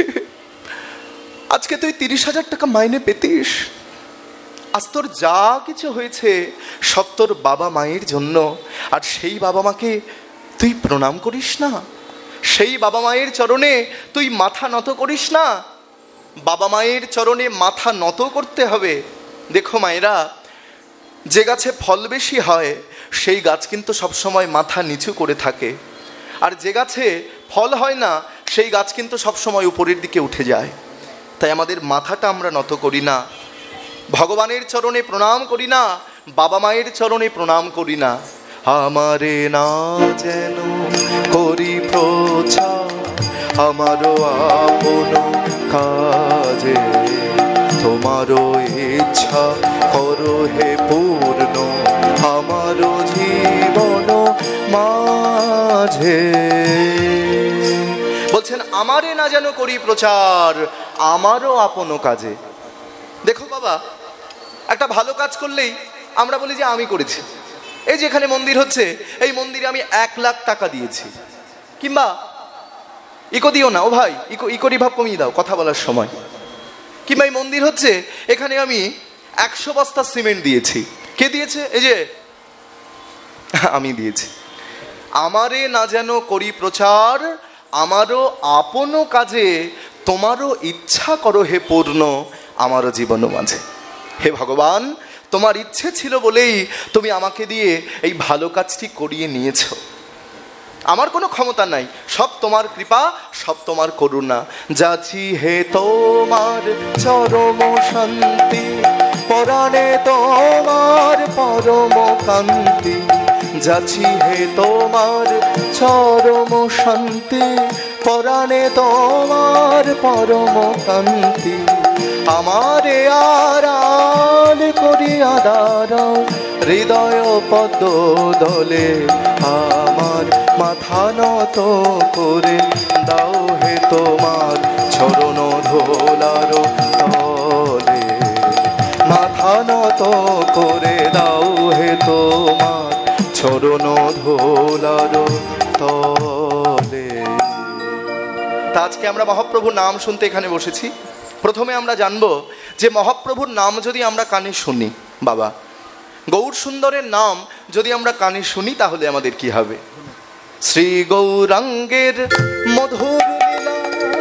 আজকে তুই 30,000 টাকা মাইনে পেতিস। আজ তোর যা কিছু হয়েছে সব তোর বাবা মায়ের জন্য, আর সেই বাবা মাকে তুই প্রণাম করিস না, সেই বাবা মায়ের চরণে তুই মাথা নত করিস না। বাবা মায়ের চরণে মাথা নত করতে হবে। দেখো মায়েরা, যে গাছে ফল বেশি হয় সেই গাছ কিন্তু সবসময় মাথা নিচু করে থাকে, আর যে গাছে ফল হয় না সেই গাছ কিন্তু সবসময় উপরের দিকে উঠে যায়। তাই আমাদের মাথাটা আমরা নত করি না, ভগবানের চরণে প্রণাম করি না, বাবা মায়ের চরণে প্রণাম করি না। আমারে না যেন করি প্রচার, আমারও আপন কাজে, তোমারও ইচ্ছা করো হে পূর্ণ, আমারও জীবন মাঝে। বলছেন, আমারে না যেন করি প্রচার, আমারও আপন কাজে। দেখো বাবা, একটা ভালো কাজ করলেই আমরা বলি যে আমি করেছি। এই যে এখানে মন্দির হচ্ছে, এই মন্দিরে আমি 1 লাখ টাকা দিয়েছি, কিংবা ইকো দিও না ও ভাই, ইকোরি ভাব কমিয়ে দাও কথা বলার সময়। কিংবা এই মন্দির হচ্ছে, এখানে আমি 100 বস্তা সিমেন্ট দিয়েছি। কে দিয়েছে? এই যে আমি দিয়েছি। আমারে না যেন করি প্রচার, আমারও আপন কাজে, তোমারও ইচ্ছা করো হে পূর্ণ, আমারও জীবন মাঝে। হে ভগবান, তোমার ইচ্ছে ছিল বলেই তুমি আমাকে দিয়ে এই ভালো কাজটি করিয়ে নিয়েছ। আমার কোনো ক্ষমতা নাই, সব তোমার কৃপা, সব তোমার করুণা। যাচ্ছি হে তোমার চরম শান্তি, পরাণে তোমার পরম কান্তি। যাচ্ছি হে তোমার চরম শান্তি, পরাণে তোমার পরম কান্তি। আমারে আড়াল করিয়া দাঁড়াও হৃদয় পদ্ম দলে, আমার মাথা নত করে দাও হে তোমার চরণ ধুলার তলে। মাথা নত করে দাও হে তোমার চরণ ধুলার তলে। তা আজকে আমরা মহাপ্রভুর নাম শুনতে এখানে বসেছি। প্রথমে আমরা জানবো যে মহাপ্রভুর নাম যদি আমরা কানে শুনি, বাবা গৌর সুন্দরের নাম যদি আমরা কানে শুনি, তাহলে আমাদের কি হবে? শ্রী গৌরাঙ্গের মধুর লীলা,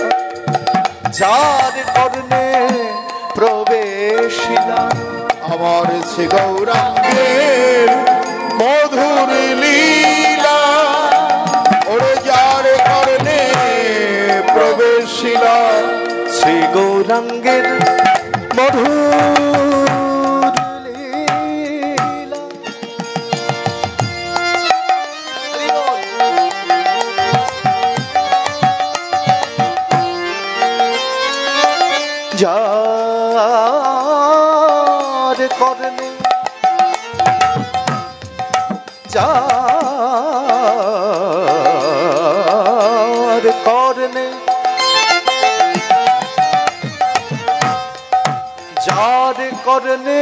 যার কর্ণে প্রবেশিলা। আমার শ্রী গৌরাঙ্গের মধুর লীলা, ওরে যার কর্ণে প্রবেশিলা। শ্রী গৌরাঙ্গের মধুর লীলা, যার কর্ণে, যার কর্ণে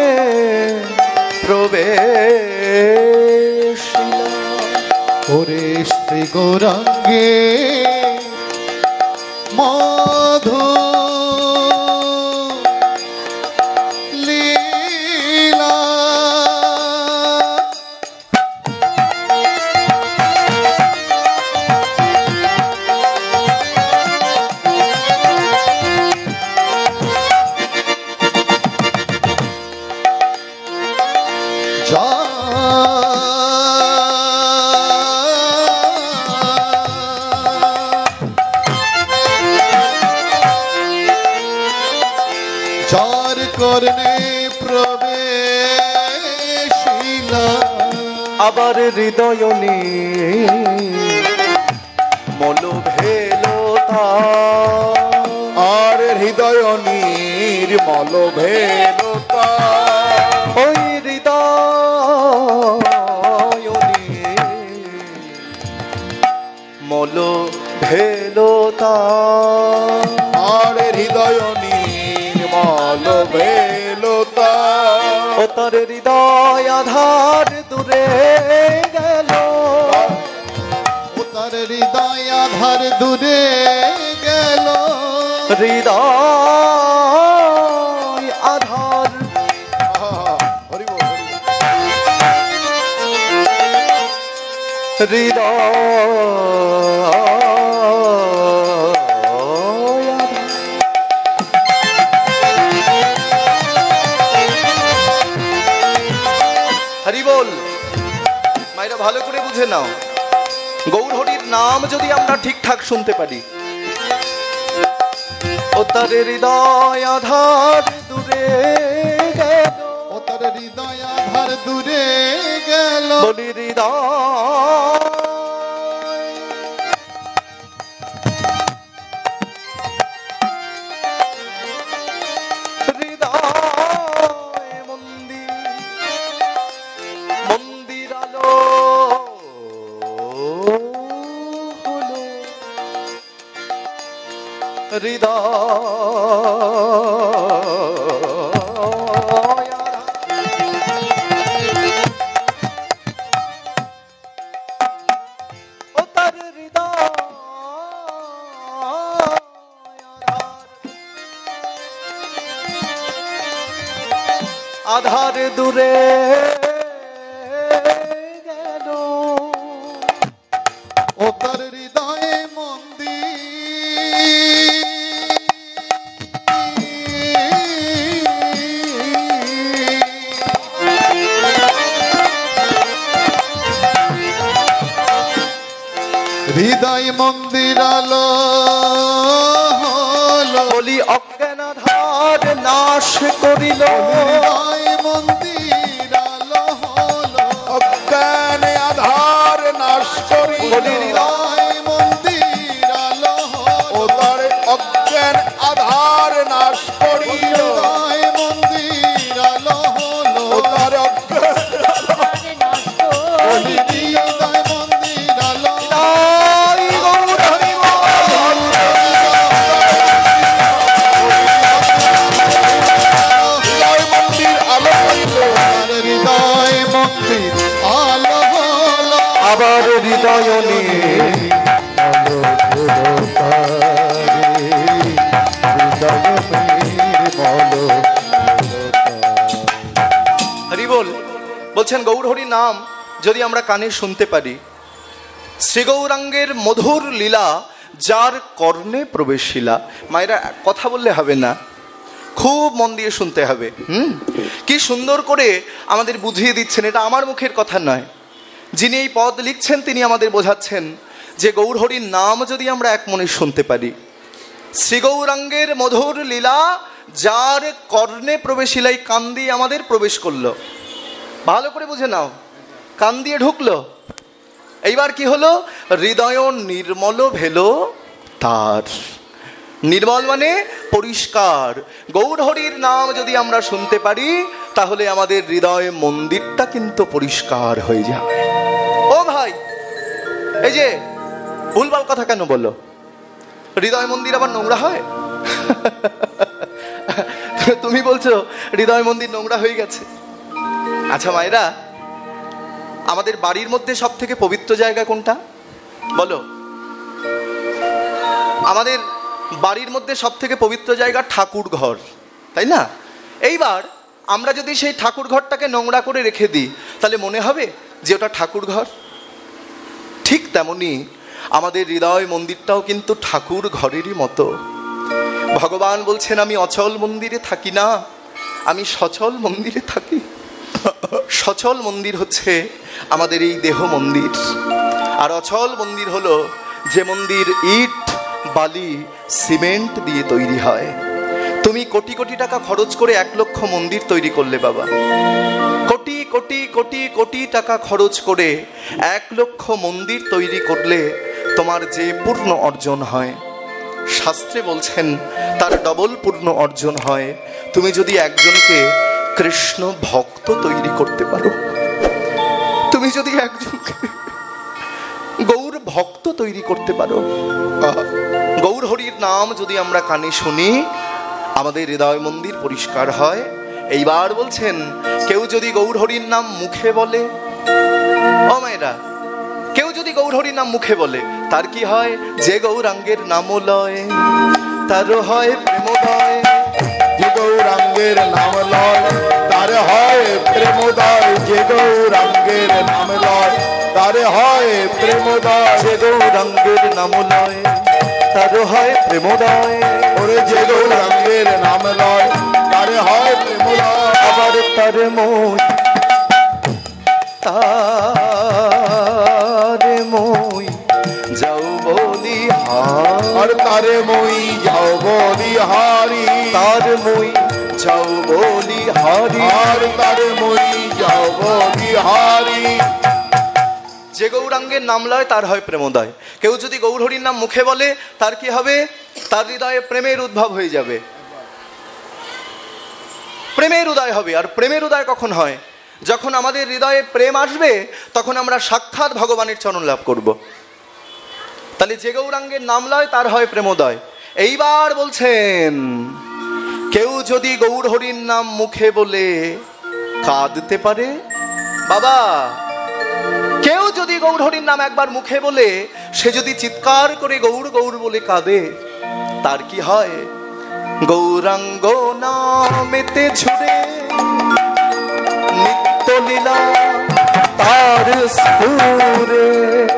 প্রবেশিলা। ওরে শ্রী গৌরাঙ্গে মধু লীলা। যার করনে প্রবেশিলা। আবার হৃদয় মল ভেলতা। আর হৃদয় নির্মল ভেলতা। ওই হৃদয় মল ভেলতা। আর হৃদয় নির্মল ভেলতা। ও তার হৃদয় আধার দূরে গেল। ও তার হৃদয় আধার দূরে গেল। হৃদয় আধার হরি বল, হরি বল। হৃদয় হরি বল। মায়েরা ভালো করে বুঝে নাও, গৌর হরির নাম যদি আমরা ঠিকঠাক শুনতে পারি, ও তার হৃদয় আধার দূরে গেল। ও তার হৃদয় আধার দূরে গেল। বলি হৃদয় হৃদয় মন্দির আলো হলো। হৃদয় ও তার হৃদয় আধার দূরে গেল। ও তার হৃদয়ে হৃদয় মন্দির আলো হলো। বলি অজ্ঞান আধার নাশ করিল। হৃদয় মন্দির আলো হলো। অজ্ঞান আধার নাশ করি। বলি হৃদয় মন্দির আলো হলো। ও তার অজ্ঞান আধার নাশ করি। হৃদয় মন্দির আলো হলো। ও তার অজ্ঞান হৃদয় মন্দির আলো। হৃদয় গৌর হরি বল। হৃদয় মন্দির আলো হলো। তার হৃদয় মন্দির আলো হলো। আবার হৃদয় হরি বল। বলছেন গৌর হরি নাম যদি আমরা কানে শুনতে পারি, শ্রী গৌরাঙ্গের মধুর লীলা যার কর্ণে প্রবেশিলা। মায়েরা কথা বললে হবে না, খুব মন দিয়ে শুনতে হবে। কি সুন্দর করে আমাদের বুঝিয়ে দিচ্ছেন। এটা আমার মুখের কথা নয়, যিনি এই পদ লিখছেন তিনি আমাদের বোঝাচ্ছেন যে গৌর হরির নাম যদি আমরা এক মনে শুনতে পারি, শ্রী গৌরাঙ্গের মধুর লীলা যার কর্ণে প্রবেশিলাই, কান দিয়ে আমাদের প্রবেশ করলো। ভালো করে বুঝে নাও, কান দিয়ে ঢুকলো। এইবার কি হলো? হৃদয় নির্মল ভেলো তার। নির্মল মানে পরিষ্কার। গৌর হরির নাম যদি আমরা শুনতে পারি তাহলে আমাদের হৃদয় মন্দিরটা কিন্তু পরিষ্কার হয়ে যায়। ও ভাই, এই যে ভুলভাল কথা কেন বললো? হৃদয় মন্দির আবার নোংরা হয়? তুমি বলছো হৃদয় মন্দির নোংরা হয়ে গেছে। আচ্ছা মায়েরা, আমাদের বাড়ির মধ্যে সব থেকে পবিত্র জায়গা কোনটা বলো? আমাদের বাড়ির মধ্যে সব থেকে পবিত্র জায়গা ঠাকুর ঘর, তাই না? এইবার আমরা যদি সেই ঠাকুর ঘরটাকে নোংরা করে রেখে দিই, তাহলে মনে হবে যে ওটা ঠাকুর ঘর। ঠিক তেমনি আমাদের হৃদয় মন্দিরটাও কিন্তু ঠাকুর ঘরেরই মতো। ভগবান বলছেন, আমি অচল মন্দিরে থাকি না, আমি সচল মন্দিরে থাকি। সচল মন্দির হচ্ছে আমাদের এই দেহ মন্দির, আর অচল মন্দির হলো যে মন্দির ইট, বালি, সিমেন্ট দিয়ে তৈরি হয়। তুমি কোটি কোটি টাকা খরচ করে 1 লক্ষ মন্দির তৈরি করলে বাবা, কোটি কোটি কোটি কোটি টাকা খরচ করে 1 লক্ষ মন্দির তৈরি করলে তোমার যে পূর্ণ অর্জন হয়, শাস্ত্রে বলছেন তার ডবল পূর্ণ অর্জন হয় তুমি যদি একজনকে কৃষ্ণ ভক্ত তৈরি করতে পারো। তুমি যদি একজনকে গৌর ভক্ত তৈরি করতে পারো। গৌর হরির নাম যদি আমরা কানে শুনি, আমাদের হৃদয় মন্দির পরিষ্কার হয়। এইবার বলছেন, কেউ যদি গৌর হরির নাম মুখে বলে, ও মায়েরা, কেউ যদি গৌর হরির নাম মুখে বলে, তার কি হয়? যে গৌরাঙ্গের নাম লয় তার হয় প্রেমোদয়। যে গৌরাঙ্গের নাম লয় তার হয় প্রেমোদয়। যে গৌরাঙ্গের নাম লয় তার হয় প্রেমোদয়। যে গৌরাঙ্গের নাম লয় তার হয় প্রেমোদয়। ওরে যে গৌরাঙ্গের নাম লয় তার হয় প্রেমোদয়। আবার তার মই তারে মই যাও বলি আর তারে মই যাও বলি হারি। তার মই যাও বলি হারি। আর তারে মই যাও বলি হারি। যে গৌরাঙ্গের নাম লয় তার হয় প্রেমোদয়। কেউ যদি গৌর হরির নাম মুখে বলে, তার কি হবে? তার হৃদয়ে প্রেমের উদ্ভব হয়ে যাবে, প্রেমের উদয় হবে। আর প্রেমের উদয় কখন হয়? যখন আমাদের হৃদয়ে প্রেম আসবে, তখন আমরা সাক্ষাৎ ভগবানের চরণ লাভ করব। তাহলে যে গৌরাঙ্গের নাম লয় তার হয় প্রেমোদয়। এইবার বলছেন, কেউ যদি গৌর হরির নাম মুখে বলে কাঁদতে পারে, বাবা, কেউ যদি গৌর হরির নাম একবার মুখে বলে, সে যদি চিৎকার করে গৌর গৌর বলে কাঁদে, তার কি হয়? গৌরাঙ্গ নামেতে ছুড়ে নিত্য লীলা তার স্ফুরে।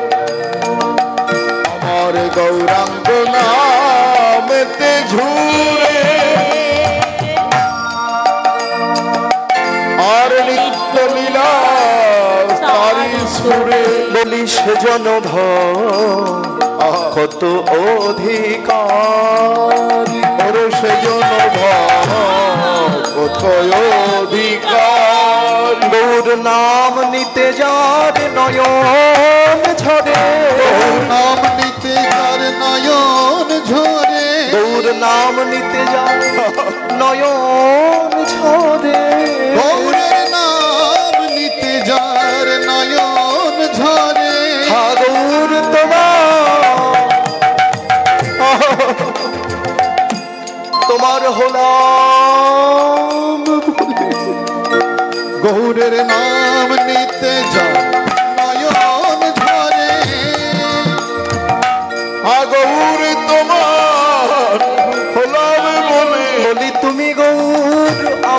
আমার গৌরাঙ্গ নামেতে ঝুরে আর নিত্য লীলা তারি সুরে। বলি সেজন কত অধিকার। ওরে সেজন কত অধিকার। গৌর নাম নিতে যার নয়ন ঝরে। নাম নিতে যার নয়ন ঝরে। গৌর নাম নিতে যার নয়ন ঝরে। গৌরের নাম নিতে যার নয়ন ঝরে। গৌর তোমার হলাম গৌরের নাম নিতে যার নয়ন ঝরে। গৌর তোমার হলাম বলে। বলি তুমি গৌর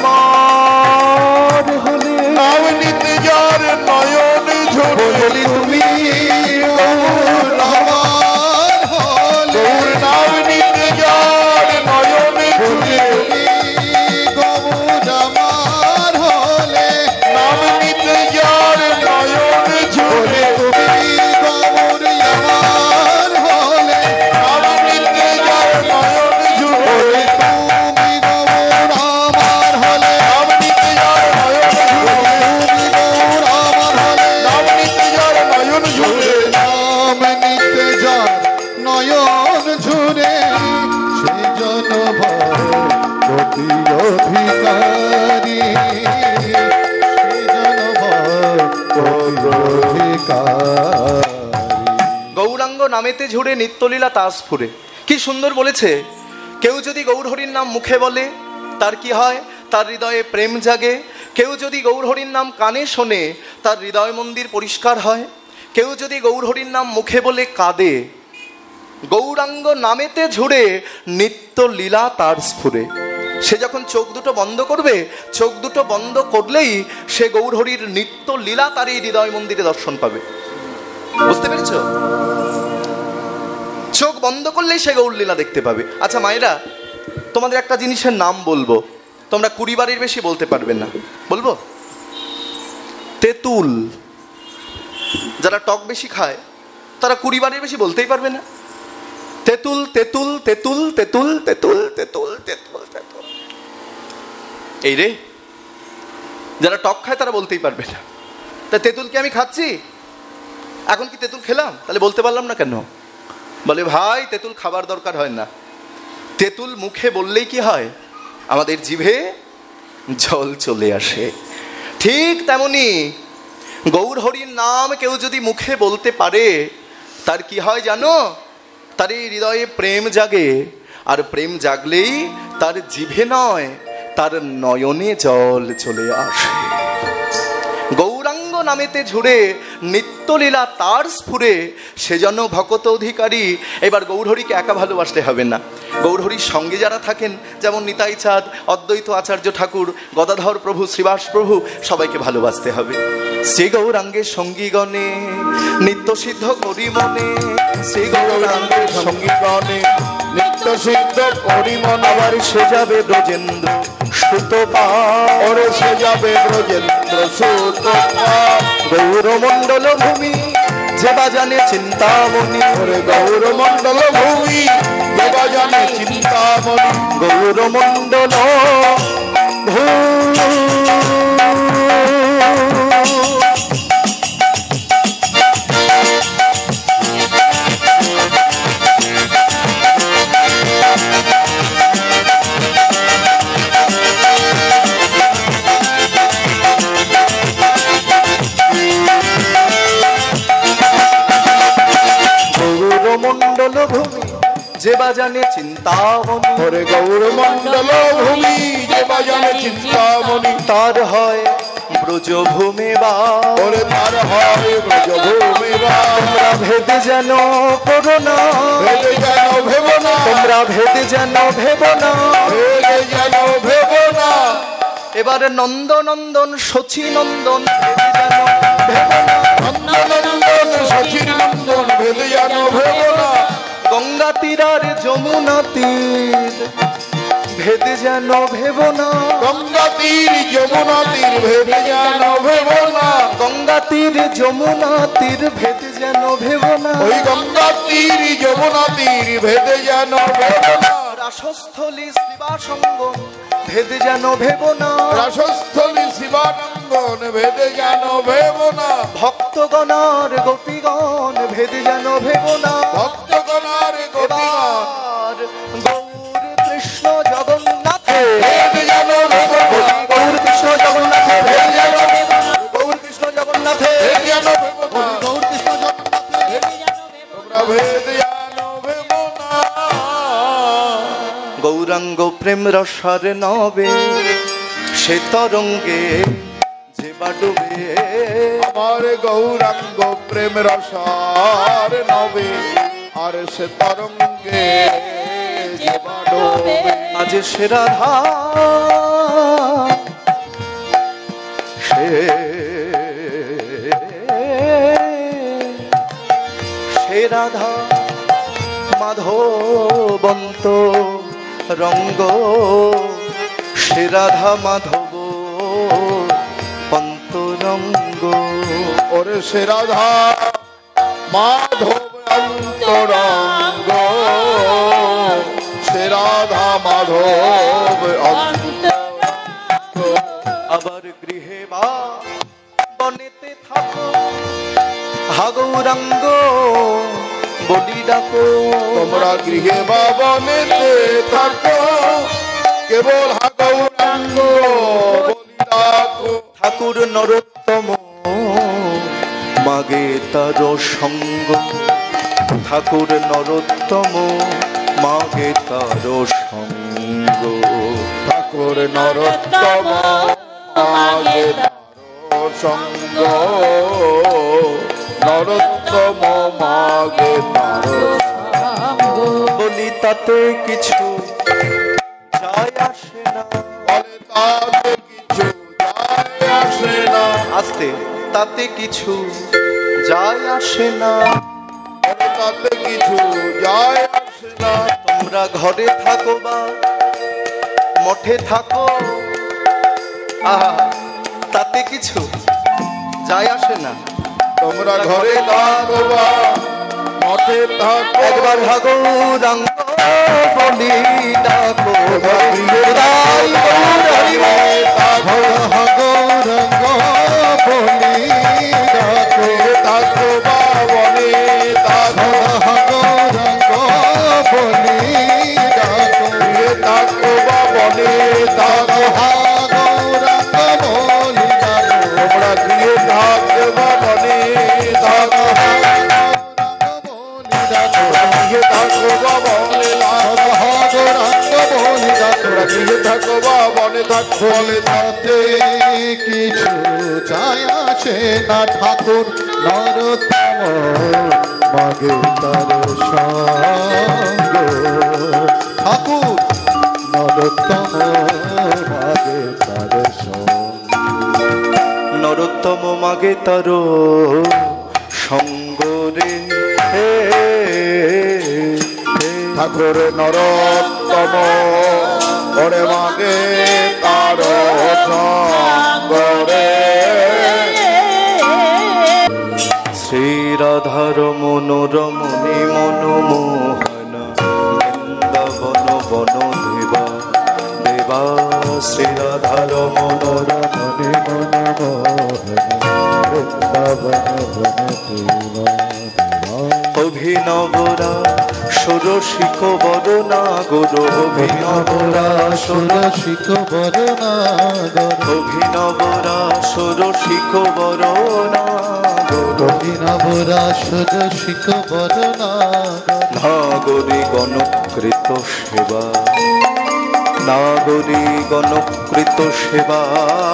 আমার হলে। নাম নিতে যার নয়ন ঝরে। বলি তুমি গৌর আমার হলে। গৌর নাম নিতে যার নয়ন ঝরে। গৌর আমার হলে। নাম নিতে যার নয়ন ঝরে। গৌর আমার হলে। নাম নিতে যার নয়ন ঝরে। তুমি গৌর আমার হলে। নাম নিতে যার নয়ন ঝরে। তুমি গৌর আমার হলে। নাম নিতে যার নয়ন ঝরে। নাম নিতে যার নয়ন ঝরে। সেই জন ভক্তি অধিকারী। সেই জন ভক্তি অধিকারী। গৌরাঙ্গ নামেতে ঝুড়ে নিত্যলীলা তাস ফুরে। কি সুন্দর বলেছে, কেউ যদি গৌর হরির নাম মুখে বলে, তার কি হয়? তার হৃদয়ে প্রেম জাগে। কেউ যদি গৌরহরির নাম কানে শোনে, তার হৃদয় মন্দির পরিষ্কার হয়। কেউ যদি গৌরহরির নাম মুখে বলে কাঁদে, গৌরাঙ্গ নামেতে ঝুড়ে নিত্য লীলা তার স্ফুরে। সে যখন চোখ দুটো বন্ধ করবে, চোখ দুটো বন্ধ করলেই সে গৌরহরির নিত্য লীলা তার এই হৃদয় মন্দিরে দর্শন পাবে। বুঝতে পেরেছ? চোখ বন্ধ করলেই সে গৌর লীলা দেখতে পাবে। আচ্ছা মায়েরা, তোমাদের একটা জিনিসের নাম বলবো, তোমরা 20 বারের বেশি বলতে পারবে না। বলবো? তেঁতুল। যারা টক বেশি খায় তারা 20 বারের বেশি বলতেই পারবে না। তেঁতুল তেঁতুল তেঁতুল তেঁতুল তেঁতুল তেঁতুল তেঁতুল তেঁতুল। এই রে, যারা টক খায় তারা বলতেই পারবে না। তা তেঁতুল কি আমি খাচ্ছি? এখন কি তেঁতুল খেলাম? তাহলে বলতে পারলাম না কেন? বলে ভাই, তেঁতুল খাবার দরকার হয় না। তেঁতুল মুখে বললেই কি হয়? আমাদের জিভে জল চলে আসে। ঠিক তেমনি গৌরহরির নাম কেউ যদি মুখে বলতে পারে, তার কি হয় জানো? তার এই হৃদয়ে প্রেম জাগে। আর প্রেম জাগলেই তার জিভে নয়, তার নয়নে জল চলে আসে। গৌরাঙ্গ নামেতে ঝুড়ে নিত্যলীলা তার স্ফুরে, সেজন্য ভকত অধিকারী। এবার গৌরহরিকে একা ভালোবাসতে হবে না, গৌরহরির সঙ্গে যারা থাকেন, যেমন নিতাই চাঁদ, অদ্বৈত আচার্য ঠাকুর, গদাধর প্রভু, শ্রীবাস প্রভু, সবাইকে ভালোবাসতে হবে। শ্রী গৌরাঙ্গের সঙ্গীগণে নিত্য সিদ্ধ করি মনে, শ্রী গৌরাঙ্গের সঙ্গীগণে নিত্য সিদ্ধ করি মন। আবার সে যাবে ব্রজেন্দ্র সুত পারে, সে যাবে ব্রজেন্দ্র সুত। গৌরমণ্ডল ভূমি যে বাজানে চিন্তামণি, গৌরমণ্ডল ভূমি যে বাজানে চিন্তামণি। গৌরমণ্ডল গৌরমণ্ডল ভূমি যে বাজানে চিন্তামণি। ওরে গৌরমণ্ডল ভূমি যে বাজানে চিন্তামণি। তার হয় ব্রজভূমি বা, ওরে তার হয় ব্রজভূমি বা। তোমরা ভেদে যেন করো না, ভেবে যেন ভেব না, তোমরা ভেদে যেন ভেব না, ভেবে যেন ভেব না। এবারে নন্দনন্দন শচী নন্দন ভেদে যেন ভেব না, নন্দনন্দন সচির নন্দন ভেবে যেন ভেব না। গঙ্গা তীর আর যমুনা তীর ভেদে যেন ভেব না, গঙ্গা তীর যমুনা তীর ভেবে যেন ভেব না। গঙ্গা তীর যমুনা তীর ভেদে যেন ভেব না। ওই গঙ্গা তীর যমুনা তীর ভেবে যেন ভেব না। রাসস্থলী শিবাসঙ্গম ভেদে যেন ভেব না, রাসস্থলী শিবানন্দন ভেবে যেন ভেব না। ভক্তগণার গোপীগণ ভেদে যেন ভেব না। ভক্তগণার গোপীগণ এবার গৌর কৃষ্ণ জগন্নাথে ভেবে যেন ভেব না। গৌর কৃষ্ণ জগন্নাথে ভেবে যেন ভেব না। গৌর কৃষ্ণ জগন্নাথে ভেবে যেন ভেব না। গৌর কৃষ্ণ জগন্নাথে তোমরা ভেবে যেন ভেব না। গৌরাঙ্গ প্রেম রসার নবে সে তরঙ্গে যে বাডুবে। আমার গৌরাঙ্গ প্রেম রসার নবে, আর সে তরঙ্গে যে বাডবে। আজ সে রাধা সে রাধা মাধবন্ত রঙ্গ, সে রাধা মাধব অন্তরঙ্গ। ওরে সে রাধা মাধব অন্তরঙ্গ, সে রাধা মাধব অন্তরঙ্গ। আবার গৃহে বা বনেতে থাকো, হা গৌরাঙ্গ বলি ডাকো। তোমরা গৃহে বা বনেতে থাকো, কেবল হা গৌরাঙ্গ বলি ডাকো। ঠাকুর নরোত্তম মাগে তার সঙ্গ, ঠাকুর নরোত্তম মাগে তার সঙ্গ। ঠাকুর নরোত্তম মাগে তার সঙ্গ নরোত্তম মাগে তার বলি তাতে কিছু যায় আসে না, বলে তাতে কিছু যায় আসে না, আস্তে, তাতে কিছু যায় আসে না, বলে তাতে কিছু যায় আসে না। তোমরা ঘরে থাকো বা মঠে থাকো, আহা, তাতে কিছু যায় আসে না। তোমরা ঘরে থাকো বা মঠে থাকো, একবার গৌরাঙ্গ বলি ডাকো, তাই গৌরাঙ্গ গৌরঙ্গ বলি ডাকো থাকো বা বনে থাকো গৌরঙ্গ বলি ডাকো থাকো বা বনে থাকো গৌরঙ্গ বলি ডাকো তোমরা গৃহে থাকো বা বনে থাকো বলি ডাকো গৃহে থাকো বা বনে গৌরঙ্গ বলি ডাকো গৃহে থাকো বা বনে থাকো বলে তাতে কিছু যায় আসে না ঠাকুর নরোত্তম মাগে তার সঙ্গ ঠাকুর নরোত্তম মাগে তার সঙ্গ নরোত্তম মাগে তার সঙ্গ রে, ঠাকুর নরোত্তম ওরে মাগে তার সঙ্গ রে শ্রীরাধার মনোরমণি মনোমোহন বৃন্দাবন বন দেবা দেবা, শ্রীরাধার মনোরমণি মনোমোহন অভিনবরা ষোড়শিক বরণা গুরু, অভিনবরা ষোড়শিক বরণা অভিনবরা ষোড়শিক বরণা অভিনবরা ষোড়শিক বরণা নাগরী গণকৃত সেবা, নাগরী গণকৃত সেবা,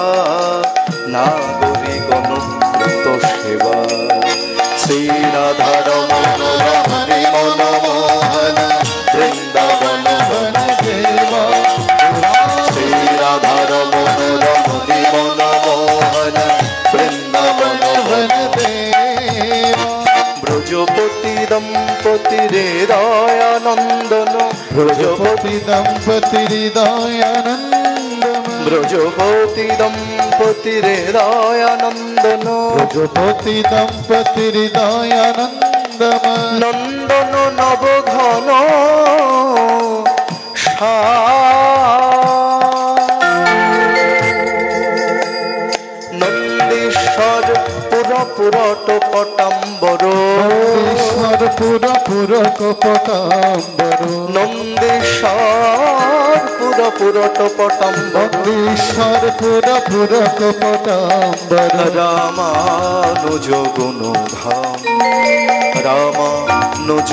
নাগরী গণকৃত সেবা, শ্রীরাধার মনোরমণি মনমোহন বৃন্দাবন বন দেবা, শ্রীরাধার মনোরমণি মনমোহন বৃন্দাবন বন দেবা, ব্রজপতি দম্পতি হৃদয়ানন্দন, ব্রজপতি দম্পতি হৃদয়ানন্দ ব্রজপতি দম্পতি হৃদয়ানন্দন, ব্রজপতি দম্পতি হৃদয়ানন্দ নন্দন নবঘন নন্দীশ্বর পুরপুরট পটাম্বর, ঈশ্বর পুর কপটাম্বর নন্দীশ্বর পুরপুরট পটাম্বর, ঈশ্বর পুর কপটাম্বর রামানুজ গুণধাম, রামানুজ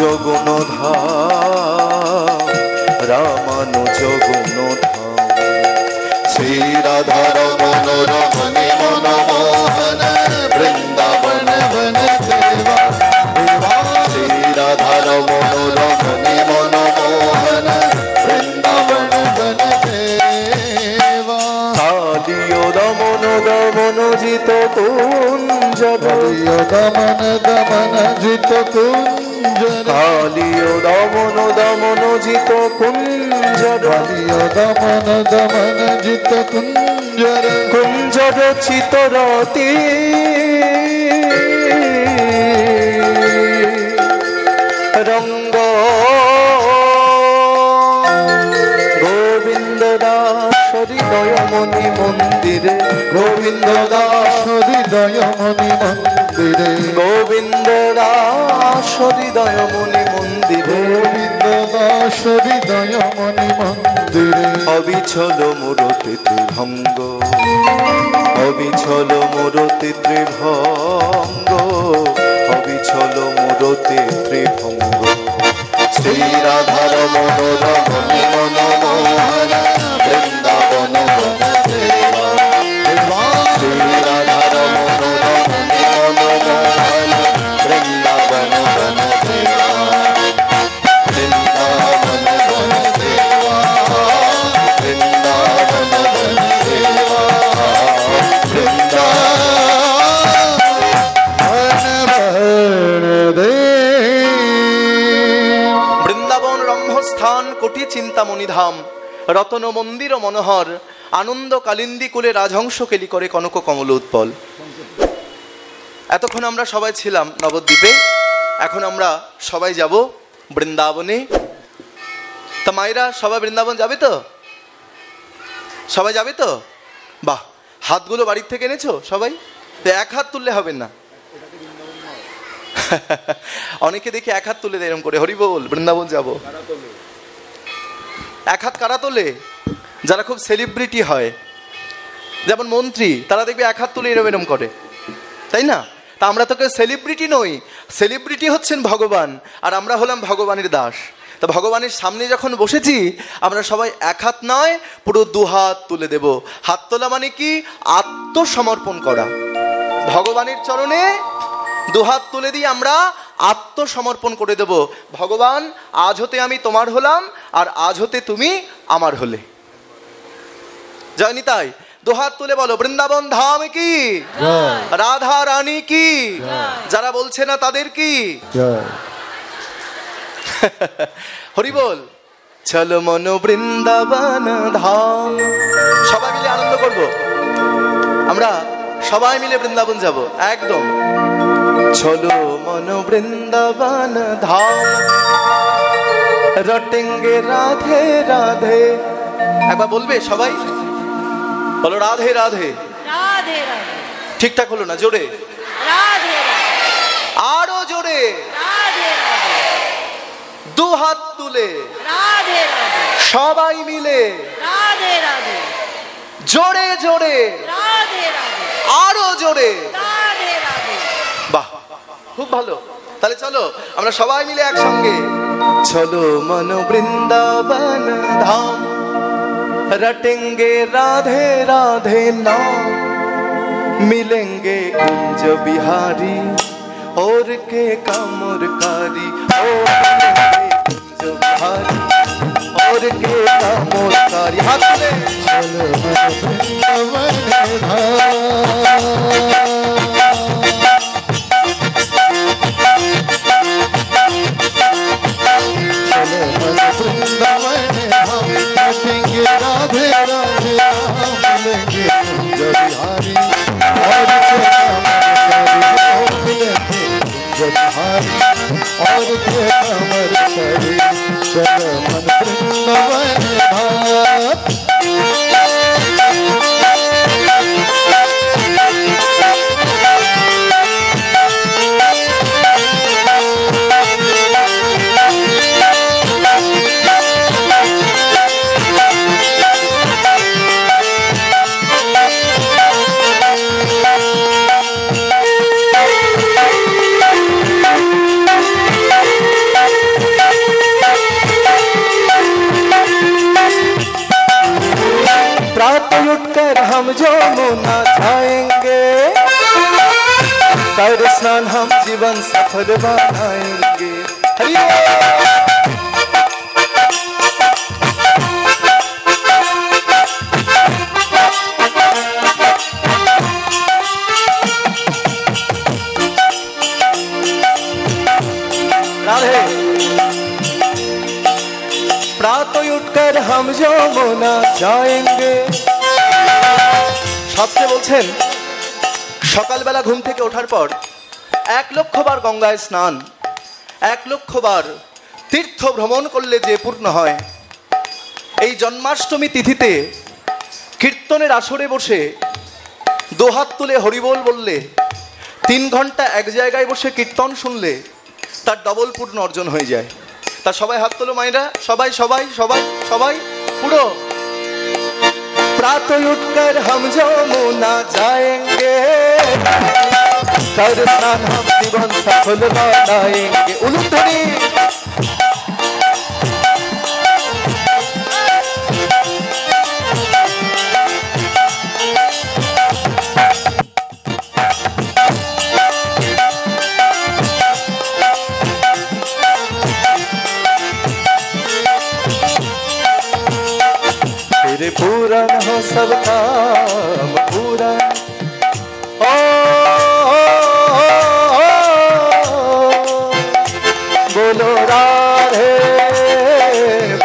গুণধাম, রামানুজ গুণধাম, শ্রীরাধার মনোরমণি মনমোহন বৃন্দাবন বন দেবা, শ্রীরাধার মনোরমণি মনমোহন বৃন্দাবন বন দেবা, কালিয় দমন দমন জিত কুঞ্জর, দমন দমন জিত কুঞ্জর কালিয় দমন দমন জিত কুঞ্জর, দমন দমন জিত কুঞ্জর কুঞ্জর চিতরতি রঙ্গ গোবিন্দ দাস হৃদয়মণি মন্দিরে, গোবিন্দ দাস হৃদয়মণি মন্দিরে গোবিন্দ দাস হৃদয়মণি মন্দিরে, গোবিন্দ দাস হৃদয়মণি মন্দিরে অবিচল মূরতি ত্রিভঙ্গ, অবিচল মূরতি ত্রিভঙ্গ, অবিচল মূরতি ত্রিভঙ্গ, শ্রীরাধার মনোরমণি মনমোহন বৃন্দাবন স্থান কোটি চিন্তামণি ধাম, রতন মন্দির মনোহর, আনন্দ কালিন্দী কুলে রাজহংস কেলি করে কনক কমল উৎপল। এতক্ষণ আমরা সবাই ছিলাম নবদ্বীপে, এখন আমরা সবাই যাব বৃন্দাবনে। তা মায়েরা সবাই বৃন্দাবন যাবে তো? সবাই যাবে তো? বাহ, হাতগুলো বাড়ির থেকে এনেছো সবাই? তো এক হাত তুললে হবে না। অনেকে দেখি এক হাত তুলে দেয় এরকম করে, হরি বল বৃন্দাবন যাব। এক হাত কারা তোলে? যারা খুব সেলিব্রিটি হয়, যেমন মন্ত্রী, তারা দেখবে এক হাত তুলে এরম এরম করে, তাই না? তা আমরা তো কেউ সেলিব্রিটি নই, সেলিব্রিটি হচ্ছেন ভগবান, আর আমরা হলাম ভগবানের দাস। তা ভগবানের সামনে যখন বসেছি, আমরা সবাই এক হাত নয়, পুরো দু হাত তুলে দেব। হাত তোলা মানে কি? আত্মসমর্পণ করা। ভগবানের চরণে দু হাত তুলে দিয়ে আমরা আত্মসমর্পণ করে দেব। ভগবান, আজ হতে আমি তোমার হলাম, আর আজ হতে তুমি আমার হলে। জয় নিতাই। দু হাত তুলে বলো বৃন্দাবন ধাম কি, রাধা রানী কি, যারা বলছে না তাদের কি। হরি বল। চলো মনো বৃন্দাবন ধাম। সবাই মিলে আনন্দ করব, আমরা সবাই মিলে বৃন্দাবন যাব একদম। চলো মনো বৃন্দাবন ধাম, রটেঙ্গে রাধে রাধে। একবার বলবে সবাই, বলো রাধে রাধে। রাধে রাধে। ঠিকঠাক হলো না, জোরে। রাধে রাধে। আরো জোরে। রাধে রাধে। দু হাত তুলে রাধে রাধে। সবাই মিলে রাধে রাধে। জোরে জোরে। রাধে রাধে। আরো জোরে। রাধে রাধে। বাহ, খুব ভালো। তাহলে চলো আমরা সবাই মিলে একসঙ্গে। চলো মনো বৃন্দাবন ধাম, रटेंगे राधे राधे नाम, मिलेंगे कुंज बिहारी और के कामोरकारी। ओ मिलेंगे कुंज बिहारी और के कामोरकारी। हाथ ले चलो वृंदावन राधे राधे मिलेंगे कुंज बिहारी और कमर करी। चलो मन वृंदावन धाम। उठकर हम जो मुना जाएंगे, कर स्नान हम जीवन सफल बनाएंगे। राधे। प्रातः उठकर हम जो मुना जाएंगे। শাস্ত্রে বলছেন সকালবেলা ঘুম থেকে ওঠার পর 1,00,000 বার গঙ্গায় স্নান, 1,00,000 বার তীর্থ ভ্রমণ করলে যে পূর্ণ হয়। এই জন্মাষ্টমী তিথিতে কীর্তনের আসরে বসে দোহাত তুলে হরিবোল বললে, 3 ঘন্টা এক জায়গায় বসে কীর্তন শুনলে তার ডবল পূর্ণ অর্জন হয়ে যায়। তা সবাই হাত তোলো মায়েরা, সবাই সবাই সবাই সবাই পুরো। प्रातः उठकर हम जमुना जाएंगे, कर स्नान हम जीवन सफल बनाएंगे। उलूध्वनि। तेरे पूरा न हो सब काम पूरा। ओ, बोलो राधे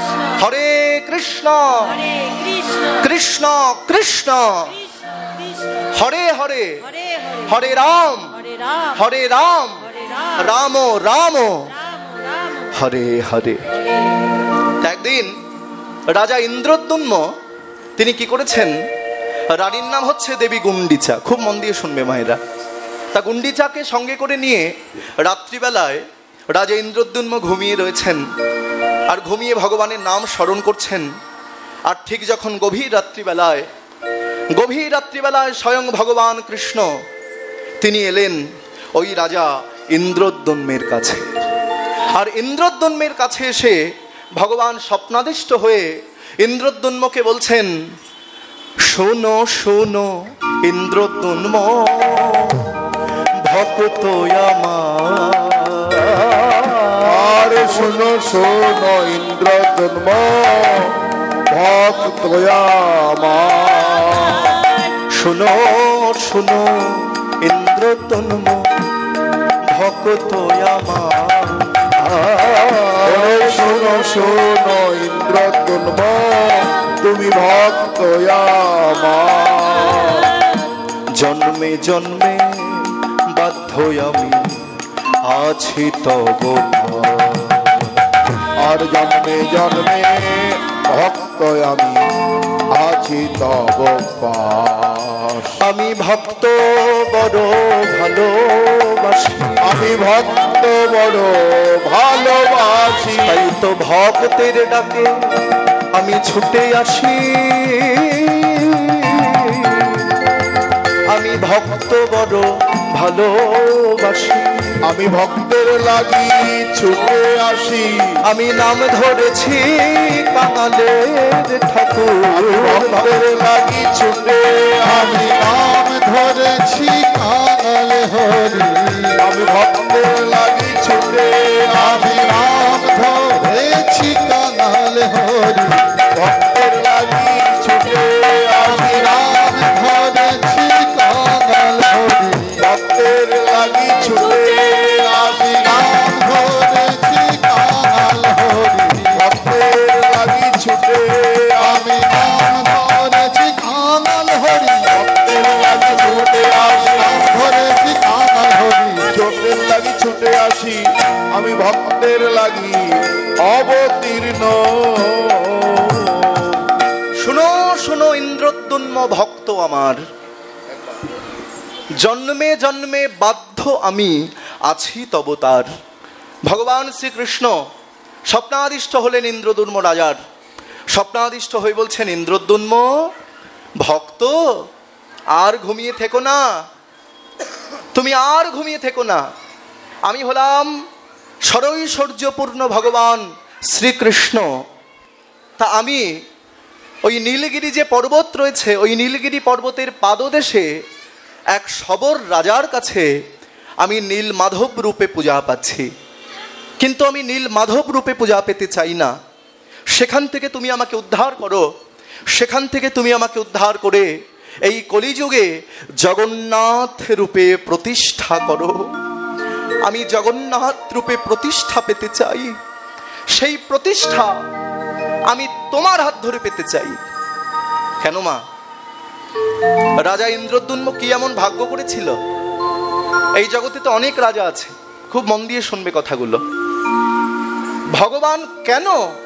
হরে কৃষ্ণ হরে কৃষ্ণ কৃষ্ণ কৃষ্ণ কৃষ্ণ কৃষ্ণ হরে হরে হরে হরে হরে রাম হরে রাম হরে রাম হরে রাম রাম রাম রাম রাম হরে হরে। একদিন রাজা ইন্দ্রদ্যুম্ন তিনি কি করেছেন, রানীর নাম হচ্ছে দেবী গুন্ডিচা, খুব মন দিয়ে শুনবে মায়েরা। তা গুন্ডিচাকে সঙ্গে করে নিয়ে রাত্রিবেলায় রাজা ইন্দ্রদ্যুম্ন ঘুমিয়ে রয়েছেন, আর ঘুমিয়ে ভগবানের নাম স্মরণ করছেন। আর ঠিক যখন গভীর রাত্রিবেলায় স্বয়ং ভগবান কৃষ্ণ তিনি এলেন ওই রাজা ইন্দ্রদ্যুম্নের কাছে। আর ইন্দ্রদ্যুম্নের কাছে এসে ভগবান স্বপ্নাদিষ্ট হয়ে ইন্দ্রদ্যুম্নকে বলছেন, শোনো শোনো ইন্দ্রদ্যুম্ন ভক্ত আমার, আরে শোনো শোনো ইন্দ্রদ্যুম্ন ভক্ত আমার, শোনো শোনো ইন্দ্রদ্যুম্ন ভক্ত আমার, আরে শোনো শোনো ইন্দ্রদ্যুম্ন তুমি ভক্ত আমার, জন্মে জন্মে বাধ্য আমি আছি তব আর জন্মে জন্মে ভক্ত আমি আছি তব পাশ। আমি ভক্ত বড় ভালোবাসি, আমি ভক্ত বড় ভালোবাসি, তাই তো ভক্তের ডাকে আমি ছুটে আসি। আমি ভক্ত বড় ভালোবাসি, আমি ভক্তের লাগি ছুটে আসি, আমি নাম ধরেছি কাঙালের ঠাকুর, ভক্তের লাগি ছুটে আমি নাম ধরেছি কাঙাল হরি, আমি ভক্তের লাগি ছুটে আমি নাম ধরেছি কাঙাল হরি, ভক্তের লাগি ছুটে আমি নাম ধরেছি কাঙাল হরি, ভক্তের লাগি ছুটে আমি নাম ধরেছি কাঙাল হরি, ভক্তের লাগি ছুটে আমি নাম ধরেছি কাঙাল হরি, ভক্তের লাগি ছুটে আসি, নাম ধরেছি কাঙাল হরি, ভক্তের লাগি ছুটে আসি, আমি ভক্তের লাগি অবতীর্ণ। শোনো শোনো ইন্দ্রদ্যুম্ন ভক্ত আমার, জন্মে জন্মে বাধ্য আমি আছি তব তার। ভগবান শ্রীকৃষ্ণ স্বপ্নাদিষ্ট হলেন ইন্দ্রদ্যুম্ন রাজার, স্বপ্নাদিষ্ট হয়ে বলছেন, ইন্দ্রদ্যুম্ন ভক্ত আর ঘুমিয়ে থেকো না, তুমি আর ঘুমিয়ে থেকো না। আমি হলাম সরৈশ্বর্যপূর্ণ ভগবান শ্রীকৃষ্ণ। তা আমি ওই নীলগিরি যে পর্বত রয়েছে, ওই নীলগিরি পর্বতের পাদদেশে এক সবর রাজার কাছে আমি নীল মাধব রূপে পূজা পাচ্ছি, কিন্তু আমি নীল মাধব রূপে পূজা পেতে চাই না। সেখান থেকে তুমি আমাকে উদ্ধার করো, সেখান থেকে তুমি আমাকে উদ্ধার করে এই কলিযুগে জগন্নাথ রূপে প্রতিষ্ঠা করো। আমি জগন্নাথ রূপে প্রতিষ্ঠা পেতে চাই, সেই প্রতিষ্ঠা আমি তোমার হাত ধরে পেতে চাই। কেন মা? রাজা ইন্দ্রদ্যুম্ন কি এমন ভাগ্য করেছিল? এই জগতে তো অনেক রাজা আছে, খুব মন দিয়ে শুনবে কথাগুলো। ভগবান কেন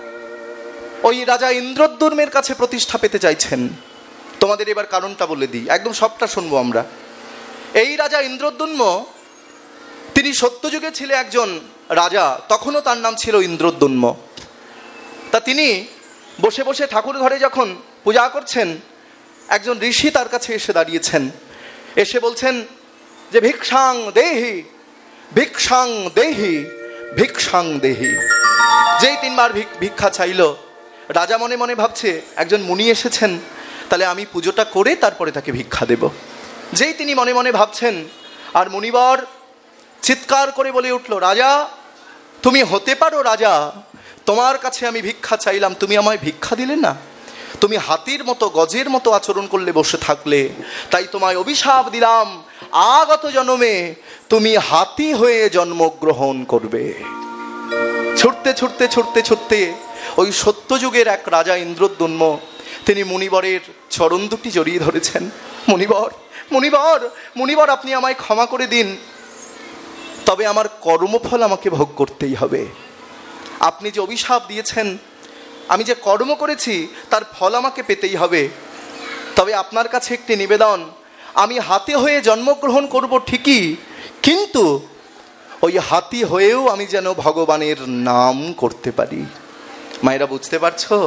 ওই রাজা ইন্দ্রদ্যুম্নের কাছে প্রতিষ্ঠা পেতে চাইছেন? তোমাদের এবার কারণটা বলে দিই, একদম সবটা শুনবো আমরা। এই রাজা ইন্দ্রদ্যুম্ন তিনি সত্যযুগে ছিল একজন রাজা, তখনও তার নাম ছিল ইন্দ্রদ্যুম্ন। তা তিনি বসে বসে ঠাকুর ঘরে যখন পূজা করছেন, একজন ঋষি তার কাছে এসে দাঁড়িয়েছেন, এসে বলছেন যে ভিক্ষাং দেহি ভিক্ষাং দেহি ভিক্ষাং দেহি। যেই তিনবার ভিক্ষা চাইল, রাজা মনে মনে ভাবছে একজন মুনি এসেছেন, তাহলে আমি পুজোটা করে তারপরে তাকে ভিক্ষা দেব। যেই তিনি মনে মনে ভাবছেন, আর মুনিবর চিৎকার করে বলে উঠল, রাজা তুমি হতে পারো রাজা, তোমার কাছে আমি ভিক্ষা চাইলাম, তুমি আমায় ভিক্ষা দিলে না, তুমি হাতির মতো গজের মতো আচরণ করলে, বসে থাকলে, তাই তোমায় অভিশাপ দিলাম, আগত জন্মে তুমি হাতি হয়ে জন্মগ্রহণ করবে। ছুটতে ছুটতে ছুটতে ছুটতে ওই সত্যযুগের এক রাজা ইন্দ্রদ্যুম্ন, তিনি মুনিবরের চরণ দুটি জড়িয়ে ধরেছেন। মুনিবর, মুনিবর, মুনিবর, আপনি আমায় ক্ষমা করে দিন, তবে আমার কর্মফল আমাকে ভোগ করতেই হবে। আপনি যে অভিশাপ দিয়েছেন, আমি যে কর্ম করেছি তার ফল আমাকে পেতেই হবে। তবে আপনার কাছে একটি নিবেদন, আমি হাতি হয়ে জন্মগ্রহণ করব ঠিকই, কিন্তু ওই হাতি হয়েও আমি যেন ভগবানের নাম করতে পারি। মায়েরা বুঝতে পারছো?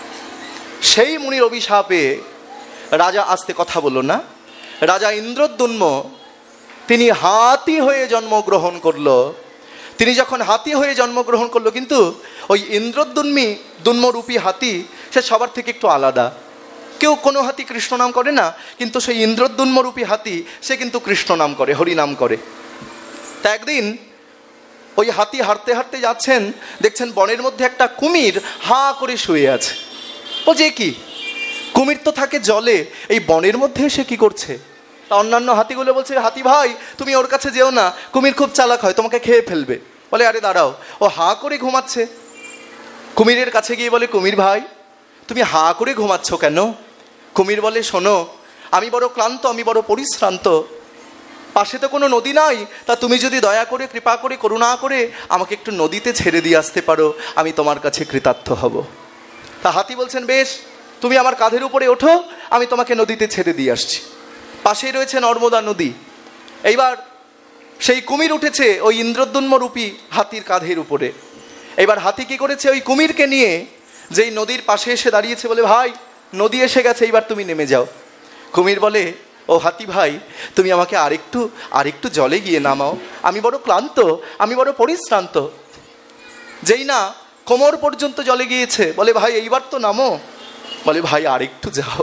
সেই মুনির অভিশাপে রাজা, আস্তে কথা বলো না, রাজা ইন্দ্রদ্যুম্ন তিনি হাতি হয়ে জন্মগ্রহণ করলো। তিনি যখন হাতি হয়ে জন্মগ্রহণ করলো, কিন্তু ওই ইন্দ্রদ্যুম্নরূপী হাতি সে সবার থেকে একটু আলাদা। কেউ কোনো হাতি কৃষ্ণ নাম করে না, কিন্তু সেই ইন্দ্রদ্যুম্নরূপী হাতি সে কিন্তু কৃষ্ণ নাম করে, হরি নাম করে। তা একদিন ওই হাতি হাঁটতে হাঁটতে যাচ্ছেন, দেখছেন বনের মধ্যে একটা কুমির হা করে শুয়ে আছে। ও যে কি, কুমির তো থাকে জলে, এই বনের মধ্যে এসে কি করছে? তা অন্যান্য হাতিগুলো বলছে, হাতি ভাই তুমি ওর কাছে যেও না, কুমির খুব চালাক হয়, তোমাকে খেয়ে ফেলবে। বলে আরে দাঁড়াও, ও হা করে ঘুমাচ্ছে। কুমিরের কাছে গিয়ে বলে, কুমির ভাই তুমি হা করে ঘুমাচ্ছ কেন? কুমির বলে, শোনো, আমি বড় ক্লান্ত, আমি বড় পরিশ্রান্ত, পাশে তো কোনো নদী নাই, তা তুমি যদি দয়া করে, কৃপা করে, করুণা করে আমাকে একটু নদীতে ছেড়ে দিয়ে আসতে পারো, আমি তোমার কাছে কৃতার্থ হব। তা হাতি বলছেন, বেশ, তুমি আমার কাঁধের উপরে ওঠো, আমি তোমাকে নদীতে ছেড়ে দিয়ে আসছি। পাশেই রয়েছে নর্মদা নদী। এইবার সেই কুমির উঠেছে ওই ইন্দ্রদ্যুম্নরূপী হাতির কাঁধের উপরে। এইবার হাতি কি করেছে, ওই কুমিরকে নিয়ে যেই নদীর পাশে এসে দাঁড়িয়েছে, বলে ভাই নদী এসে গেছে, এইবার তুমি নেমে যাও। কুমির বলে, ও হাতি ভাই তুমি আমাকে আরেকটু জলে গিয়ে নামাও, আমি বড় ক্লান্ত, আমি বড় পরিশ্রান্ত। যেই না কোমর পর্যন্ত জলে গিয়েছে, বলে ভাই এইবার তো নামো। বলে ভাই আরেকটু যাও।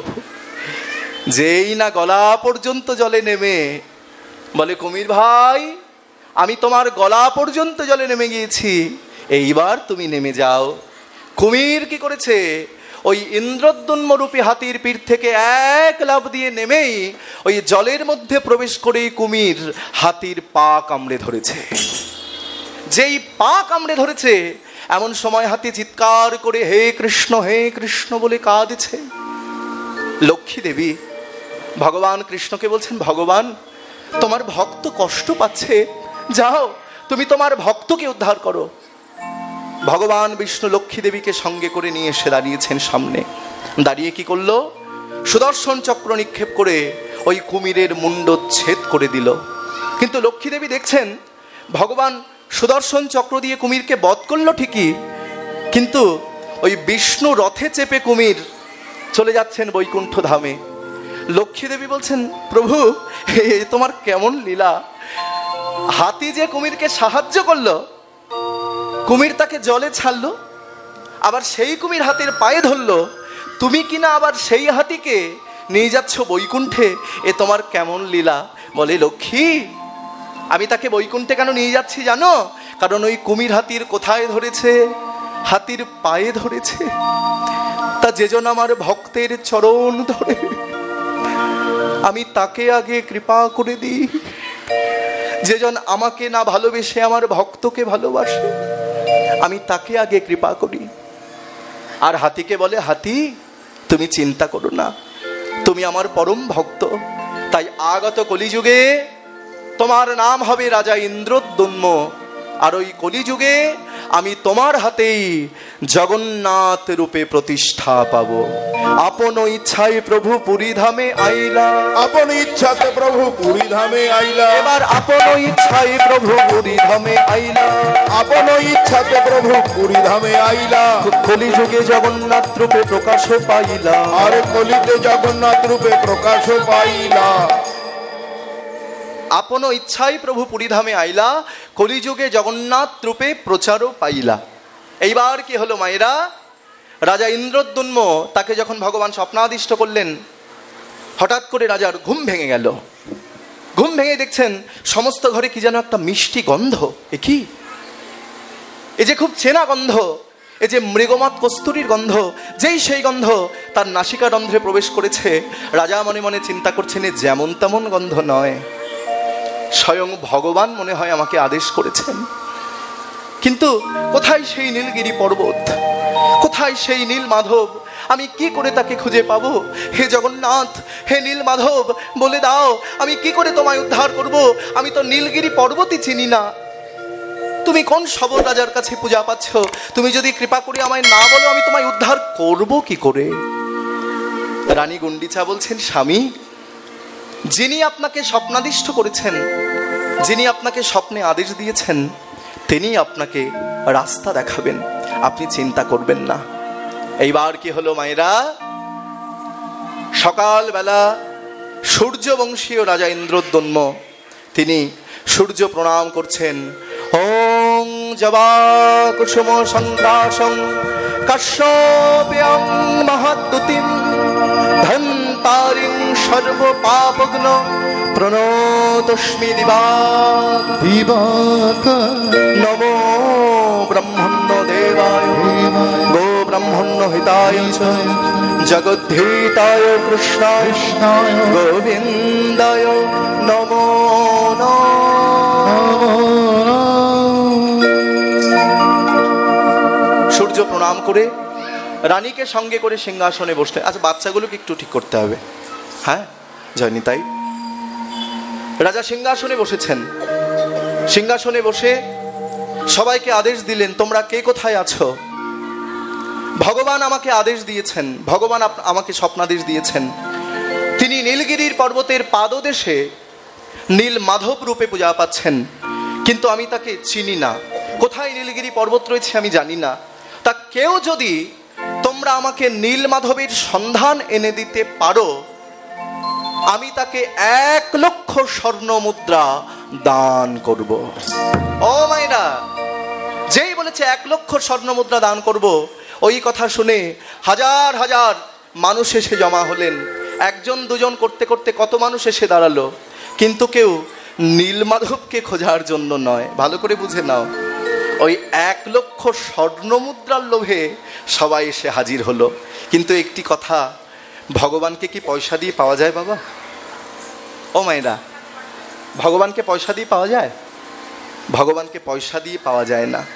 যেই না গলা পর্যন্ত জলে নেমে বলে, কুমির ভাই আমি তোমার গলা পর্যন্ত জলে নেমে গিয়েছি, এইবার তুমি নেমে যাও। কুমির কি করেছে, ওই ইন্দ্রদ্যুম্নরূপী হাতির পিঠ থেকে এক লাফ দিয়ে নেমেই ওই জলের মধ্যে প্রবেশ করেই কুমির হাতির পা কামড়ে ধরেছে। যেই পা কামড়ে ধরেছে, এমন সময় হাতি চিৎকার করে হে কৃষ্ণ বলে কাঁদছে। লক্ষ্মী দেবী ভগবান কৃষ্ণকে বলছেন, ভগবান তোমার ভক্ত কষ্ট পাচ্ছে, যাও তুমি তোমার ভক্তকে উদ্ধার করো। ভগবান বিষ্ণু লক্ষ্মী দেবীকে সঙ্গে করে নিয়ে এসে দাঁড়িয়েছেন সামনে। দাঁড়িয়ে কি করলো, সুদর্শন চক্র নিক্ষেপ করে ওই কুমিরের মুণ্ডচ্ছেদ করে দিল। কিন্তু লক্ষ্মী দেবী দেখছেন ভগবান সুদর্শন চক্র দিয়ে কুমিরকে বধ করলো ঠিকই, কিন্তু ওই বিষ্ণু রথে চেপে কুমির চলে যাচ্ছেন বৈকুণ্ঠ ধামে। লক্ষ্মী দেবী বলছেন, প্রভু এ তোমার কেমন লীলা, হাতি যে কুমিরকে সাহায্য করলো, কুমির তাকে জলে ছাড়লো, আবার সেই কুমির হাতির পায়ে ধরলো, তুমি কিনা আবার সেই হাতিকে নিয়ে যাচ্ছ বৈকুণ্ঠে, এ তোমার কেমন লীলা। বলে, লক্ষ্মী আমি তাকে বৈকুণ্ঠে কেন নিয়ে যাচ্ছি জানো? কারণ ওই কুমির হাতির কোথায় ধরেছে? হাতির পায়ে ধরেছে। তা যেজন আমার ভক্তের চরণ ধরে, আমি তাকে আগে কৃপা করে দিই। যেজন আমাকে না ভালোবেসে আমার ভক্তকে ভালোবাসে, আমি তাকে আগে কৃপা করি। আর হাতিকে বলে, হাতি তুমি চিন্তা করো না, তুমি আমার পরম ভক্ত, তাই আগত কলিযুগে তোমার নাম হবে রাজা ইন্দ্রদ্যুম্ন। আর ওই কলিযুগে আমি তোমার হাতেই জগন্নাথ রূপে প্রতিষ্ঠা পাবো। আপন ইচ্ছায় প্রভু পুরী ধামে আইলা, আপন ইচ্ছাতে প্রভু পুরী ধামে আইলা, এবার আপন ইচ্ছায় প্রভু পুরী ধামে আইলা, আপন ইচ্ছাতে প্রভু পুরী ধামে আইলা। কলিযুগে জগন্নাথ রূপে প্রকাশ পাইলা, আর কলিতে জগন্নাথ রূপে প্রকাশ পাইলা। আপন ইচ্ছাই প্রভু পুরীধামে আইলা, কলিযুগে জগন্নাথ রূপে প্রচারও পাইলা। এইবার কি হলো মায়েরা, রাজা ইন্দ্রদ্যুম্ন তাকে যখন ভগবান স্বপ্নাদিষ্ট করলেন, হঠাৎ করে রাজার ঘুম ভেঙে গেল। ঘুম ভেঙে দেখছেন সমস্ত ঘরে কি যেন একটা মিষ্টি গন্ধ। এ কি, এ যে খুব চেনা গন্ধ, এ যে মৃগমত কস্তুরীর গন্ধ। যেই সেই গন্ধ তার নাসিকা রন্ধ্রে প্রবেশ করেছে, রাজা মনে মনে চিন্তা করছেন, এ যেমন তেমন গন্ধ নয়, স্বয়ং ভগবান মনে হয় আমাকে আদেশ করেছেন। কিন্তু কোথায় সেই নীলগিরি পর্বত, কোথায় সেই নীল মাধব? আমি কি করে তাকে খুঁজে পাবো? হে জগন্নাথ, হে নীল মাধব, বলে দাও আমি কি করে তোমায় উদ্ধার করব? আমি তো নীলগিরি পর্বতই চিনি না। তুমি কোন সবর রাজার কাছে পূজা পাচ্ছ? তুমি যদি কৃপা করে আমায় না বলো আমি তোমায় উদ্ধার করব কি করে? রানী গুন্ডিচা বলছেন, স্বামী, যিনি আপনাকে স্বপ্নাদিষ্ট করেছেন, যিনি আপনাকে স্বপ্নে আদেশ দিয়েছেন, তিনি আপনাকে রাস্তা দেখাবেন, আপনি চিন্তা করবেন না। এইবার কি হলো মায়েরা? সকালবেলা সূর্যবংশীয় রাজা ইন্দ্রদ্যম্ন তিনি সূর্য প্রণাম করছেন। ওং জবা কুসুম সংক্রাসং কাশ্যপ্যাং মহাদ্যুতিম ধন্তারিং সর্ব পাপগ্ন প্রণতস্মি দিবাকর নমো ব্রহ্মণ্য দেবায় গো ব্রহ্মণ্য হিতায় চ জগদ্ধিতায় কৃষ্ণায় কৃষ্ণায় গোবিন্দায় নমো নমঃ। সূর্য প্রণাম করে রানীকে সঙ্গে করে সিংহাসনে বসলেন। আচ্ছা, বাচ্চাগুলোকে একটু ঠিক করতে হবে। হ্যাঁ জয়নি, তাই রাজা সিংহাসনে বসেছেন। সিংহাসনে বসে সবাইকে আদেশ দিলেন, তোমরা কে কোথায় আছো? ভগবান আমাকে আদেশ দিয়েছেন, ভগবান আমাকে স্বপ্নাদেশ দিয়েছেন। তিনি নীলগিরির পর্বতের পাদদেশে নীল মাধব রূপে পূজা পাচ্ছেন, কিন্তু আমি তাকে চিনি না। কোথায় নীলগিরি পর্বত রয়েছে আমি জানি না। তা কেউ যদি তোমরা আমাকে নীল মাধবের সন্ধান এনে দিতে পারো, আমি তাকে 1 লক্ষ স্বর্ণ মুদ্রা দান করব। ও মায়েরা, যেই বলেছে 1 লক্ষ স্বর্ণ মুদ্রা দান করব, ওই কথা শুনে হাজার হাজার মানুষ এসে জমা হলেন। একজন দুজন করতে করতে কত মানুষ এসে দাঁড়ালো, কিন্তু কেউ নীলমাধবকে খোঁজার জন্য নয়। ভালো করে বুঝে নাও, ওই 1 লক্ষ স্বর্ণ মুদ্রার লোভে সবাই এসে হাজির হলো। কিন্তু একটি কথা, ভগবানকে কি পয়সা দিয়ে পাওয়া যায় বাবা? ও মায়েরা, ভগবানকে পয়সা দিয়ে পাওয়া যায়? ভগবানকে পয়সা দিয়ে পাওয়া যায় না।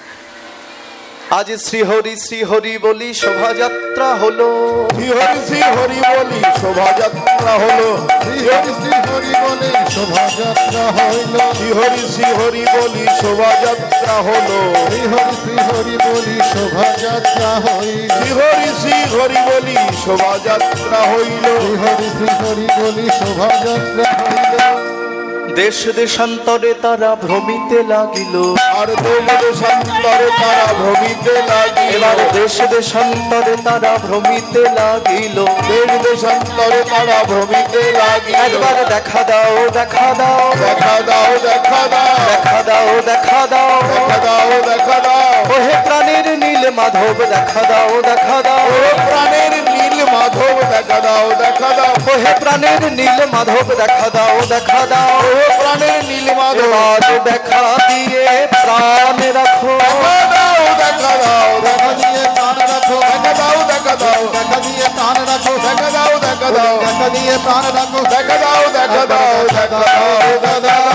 আজ শ্রী হরি বলি শোভাযাত্রা হলো, শ্রী হরি বলি শোভাযাত্রা হলো, শ্রী হরি বলে শোভাযাত্রা হইল, শ্রী হরি বলি শোভাযাত্রা হলো, শ্রী হরি বলি শোভাযাত্রা হইল, শ্রী হরি বলি শোভাযাত্রা হইল, শ্রী হরি বলি শোভাযাত্রা হইল। দেশ দেশান্তরে তারা ভ্রমিতে লাগিল, আর দেশান্তরে তারা ভ্রমিতে লাগিল, এবার দেশ দেশান্তরে তারা ভ্রমিতে লাগিল, দেশান্তরে তারা ভ্রমিতে লাগিল। একবার দেখা দাও দেখা দাও দেখা দাও দেখা দাও দেখা দাও দেখা দাও দেখা দাও দেখা দাও, ওহে প্রাণের নীল মাধব দেখা দাও দেখা দাও, ও প্রাণের নীল মাধব দেখা দাও দেখা দাও, ওহে প্রাণের নীল মাধব দেখা দাও দেখা দাও, ও প্রাণের নীল মাধব এবার দেখা দিয়ে প্রাণ রাখো, দেখা দাও দেখা দাও দেখা দিয়ে প্রাণ রাখো, দেখা দাও দেখা দাও দেখা দিয়ে প্রাণ রাখো, দেখা দাও দেখা দাও দেখা দিয়ে প্রাণ রাখো, দেখা দাও দেখা দাও দেখা দাও দেখা দাও।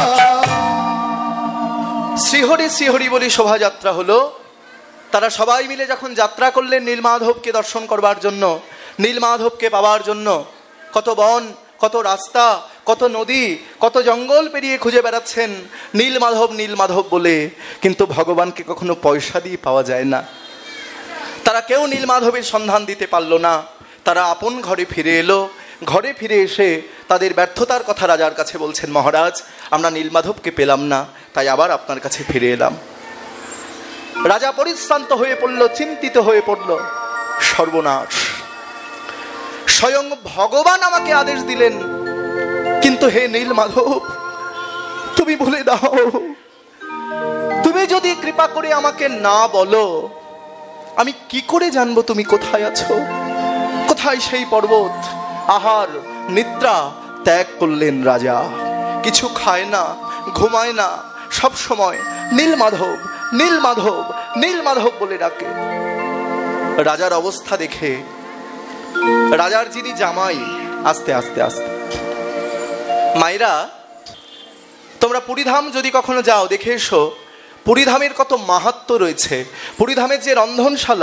শ্রীহরি বলি শোভাযাত্রা হলো। তারা সবাই মিলে যখন যাত্রা করলেন নীলমাধবকে দর্শন করবার জন্য, নীলমাধবকে পাওয়ার জন্য, কত বন, কত রাস্তা, কত নদী, কত জঙ্গল পেরিয়ে খুঁজে বেড়াচ্ছেন নীলমাধব বলে, কিন্তু ভগবানকে কখনো পয়সা দিয়ে পাওয়া যায় না। তারা কেউ নীলমাধবের সন্ধান দিতে পারলো না। তারা আপন ঘরে ফিরে এলো। ঘরে ফিরে এসে তাদের ব্যর্থতার কথা রাজার কাছে বলছেন, মহারাজ, আমরা নীলমাধবকে পেলাম না, তাই আবার আপনার কাছে ফিরে এলাম। রাজা পরিশ্রান্ত হয়ে পড়ল, চিন্তিত হয়ে পড়ল। সর্বনাশ, স্বয়ং ভগবান আমাকে আদেশ দিলেন, কিন্তু হে নীলমাধব, তুমি বলে দাও, তুমি যদি কৃপা করে আমাকে না বলো, আমি কি করে জানবো তুমি কোথায় আছো? কোথায় সেই পর্বত? আহার নিদ্রা ত্যাগ করলেন রাজা। কিছু খায় না, ঘুমায় না, সব সময় নীলমাধব নীলমাধব নীলমাধব বলে ডাকে। রাজার অবস্থা দেখে রাজার যিনি জামাই, আস্তে আস্তে আস্তে, মায়েরা তোমরা পুরীধাম যদি কখনো যাও দেখে এসো, পুরীধামের কত মাহাত্ম্য রয়েছে। পুরীধামের যে রন্ধনশালা,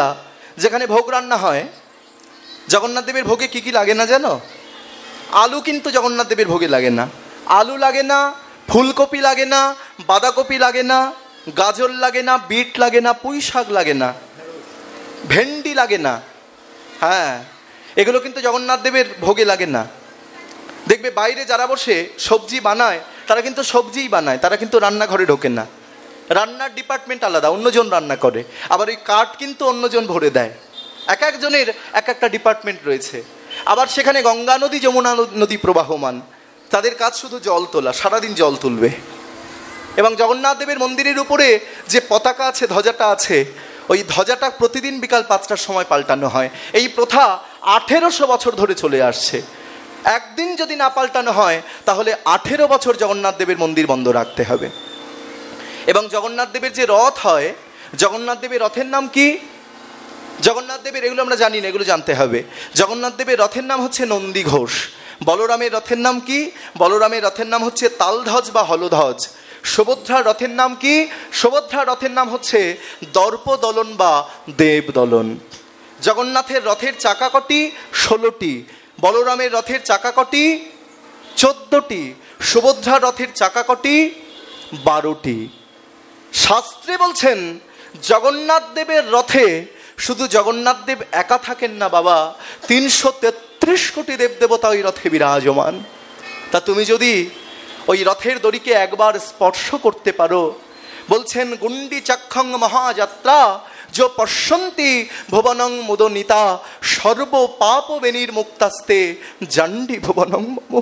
যেখানে ভোগ রান্না হয়, জগন্নাথ দেবের ভোগে কি কি লাগে না জানো? আলু কিন্তু জগন্নাথ দেবের ভোগে লাগে না। আলু লাগে না, ফুলকপি লাগে না, বাঁধাকপি লাগে না, গাজর লাগে না, বিট লাগে না, পুঁই শাক লাগে না, ভেন্ডি লাগে না। হ্যাঁ, এগুলো কিন্তু জগন্নাথ দেবের ভোগে লাগে না। দেখবে বাইরে যারা বসে সবজি বানায় তারা কিন্তু সবজিই বানায়, তারা কিন্তু রান্নাঘরে ঢোকে না। রান্নার ডিপার্টমেন্ট আলাদা, অন্যজন রান্না করে, আবার ওই কাঠ কিন্তু অন্যজন ভরে দেয়। এক একজনের এক একটা ডিপার্টমেন্ট রয়েছে। আবার সেখানে গঙ্গা নদী, যমুনা নদী প্রবাহমান, তাদের কাজ শুধু জল তোলা, সারাদিন জল তুলবে। এবং জগন্নাথ দেবের মন্দিরের উপরে যে পতাকা আছে, ধ্বজাটা আছে, ওই ধ্বজাটা প্রতিদিন বিকাল 5টার সময় পাল্টানো হয়। এই প্রথা 1800 বছর ধরে চলে আসছে। একদিন যদি না পাল্টানো হয় তাহলে 18 বছর জগন্নাথ দেবের মন্দির বন্ধ রাখতে হবে। এবং জগন্নাথ দেবের যে রথ হয়, জগন্নাথ দেবের রথের নাম কি? জগন্নাথ দেবের, এগুলো আমরা জানি না, এগুলো জানতে হবে। জগন্নাথ দেবের রথের নাম হচ্ছে নন্দী ঘোষ। বলরামের রথের নাম কি? বলরামের রথের নাম হচ্ছে তালধ্বজ বা হলধ্বজ। সুভদ্রার রথের নাম কি? সুভদ্রার রথের নাম হচ্ছে দর্পদলন বা দেবদলন। জগন্নাথের রথের চাকা কটি? 16টি। বলরামের রথের চাকা কটি? 14টি। সুভদ্রার রথের চাকা কটি? 12টি। শাস্ত্রে বলছেন জগন্নাথ দেবের রথে শুধু জগন্নাথ দেব একা থাকেন না বাবা, 333 কোটি দেবদেবতা ওই রথে বিরাজমান। তা তুমি যদি ওই রথের দড়িকে একবার স্পর্শ করতে পারো, বলছেন গুন্ডি চক্ষং মহাযাত্রা যো পশ্যন্তি ভুবনং মুদনিতা সর্ব পাপ বেনির মুক্তাস্তে জান্ডি ভুবনং মম।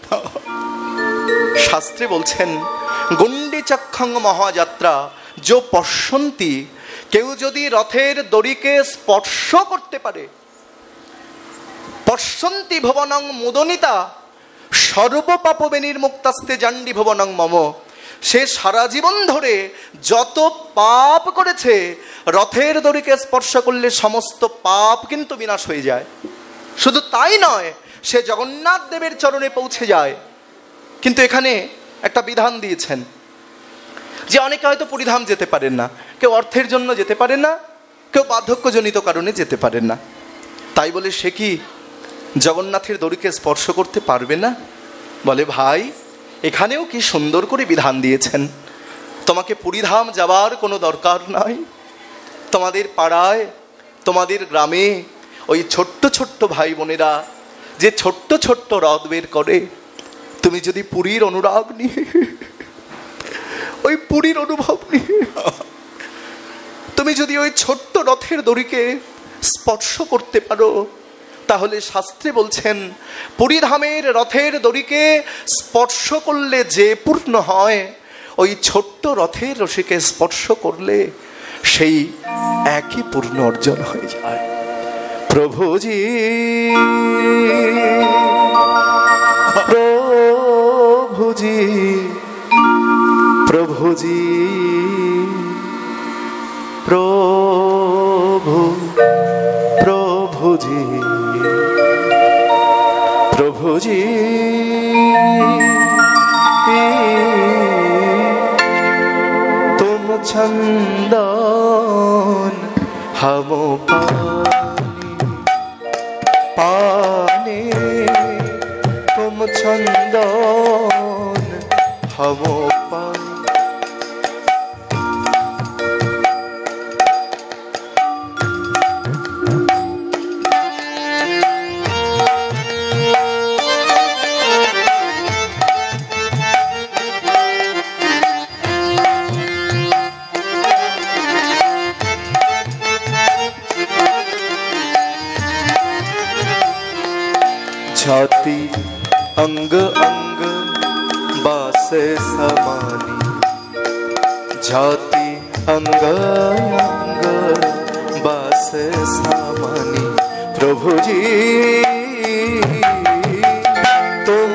শাস্ত্রে বলছেন গুন্ডি চক্ষং মহাযাত্রা যো পশ্যন্তি, কেউ যদি রথের দড়িকে স্পর্শ করতে পারে, পশ্যন্তি ভুবনং মুদনিতা সর্ব পাপ বেনির মুক্তাস্তে জান্ডি ভুবনং মম, সে সারা জীবন ধরে যত পাপ করেছে রথের দড়িকে স্পর্শ করলে সমস্ত পাপ কিন্তু বিনাশ হয়ে যায়। শুধু তাই নয়, সে জগন্নাথ দেবের চরণে পৌঁছে যায়। কিন্তু এখানে একটা বিধান দিয়েছেন যে অনেকে হয়তো পুরীধাম যেতে পারেন না, কেউ অর্থের জন্য যেতে পারেন না, কেউ বার্ধক্যজনিত কারণে যেতে পারেন না। তাই বলে সে কি জগন্নাথের দড়িকে স্পর্শ করতে পারবে না? বলে ভাই, এখানেও কি সুন্দর করে বিধান দিয়েছেন। তোমাকে পুরীধাম যাবার কোনো দরকার নাই। তোমাদের পাড়ায়, তোমাদের গ্রামে ওই ছোট্ট ছোট্ট ভাই বোনেরা যে ছোট্ট ছোট্ট রথ বের করে, তুমি যদি পুরীর অনুরাগ নিয়ে, ওই পুরীর অনুভব নিয়ে তুমি যদি ওই ছোট্ট রথের দড়িকে স্পর্শ করতে পারো, তাহলে শাস্ত্রে বলছেন পুরীধামের রথের দড়িকে স্পর্শ করলে যে পূর্ণ হয়, ওই ছোট্ট রথের রশিকে স্পর্শ করলে সেই একই পূর্ণ অর্জন হয়ে যায়। প্রভুজি প্রভুজি প্রভুজি প্রভু প্রভুজি প্রভুজি তুম চন্দন हम पानी तुम चंदन हम पानी। जाति अंग अंग बासे समानी, जाति अंग अंग बासे समानी। प्रभु जी तुम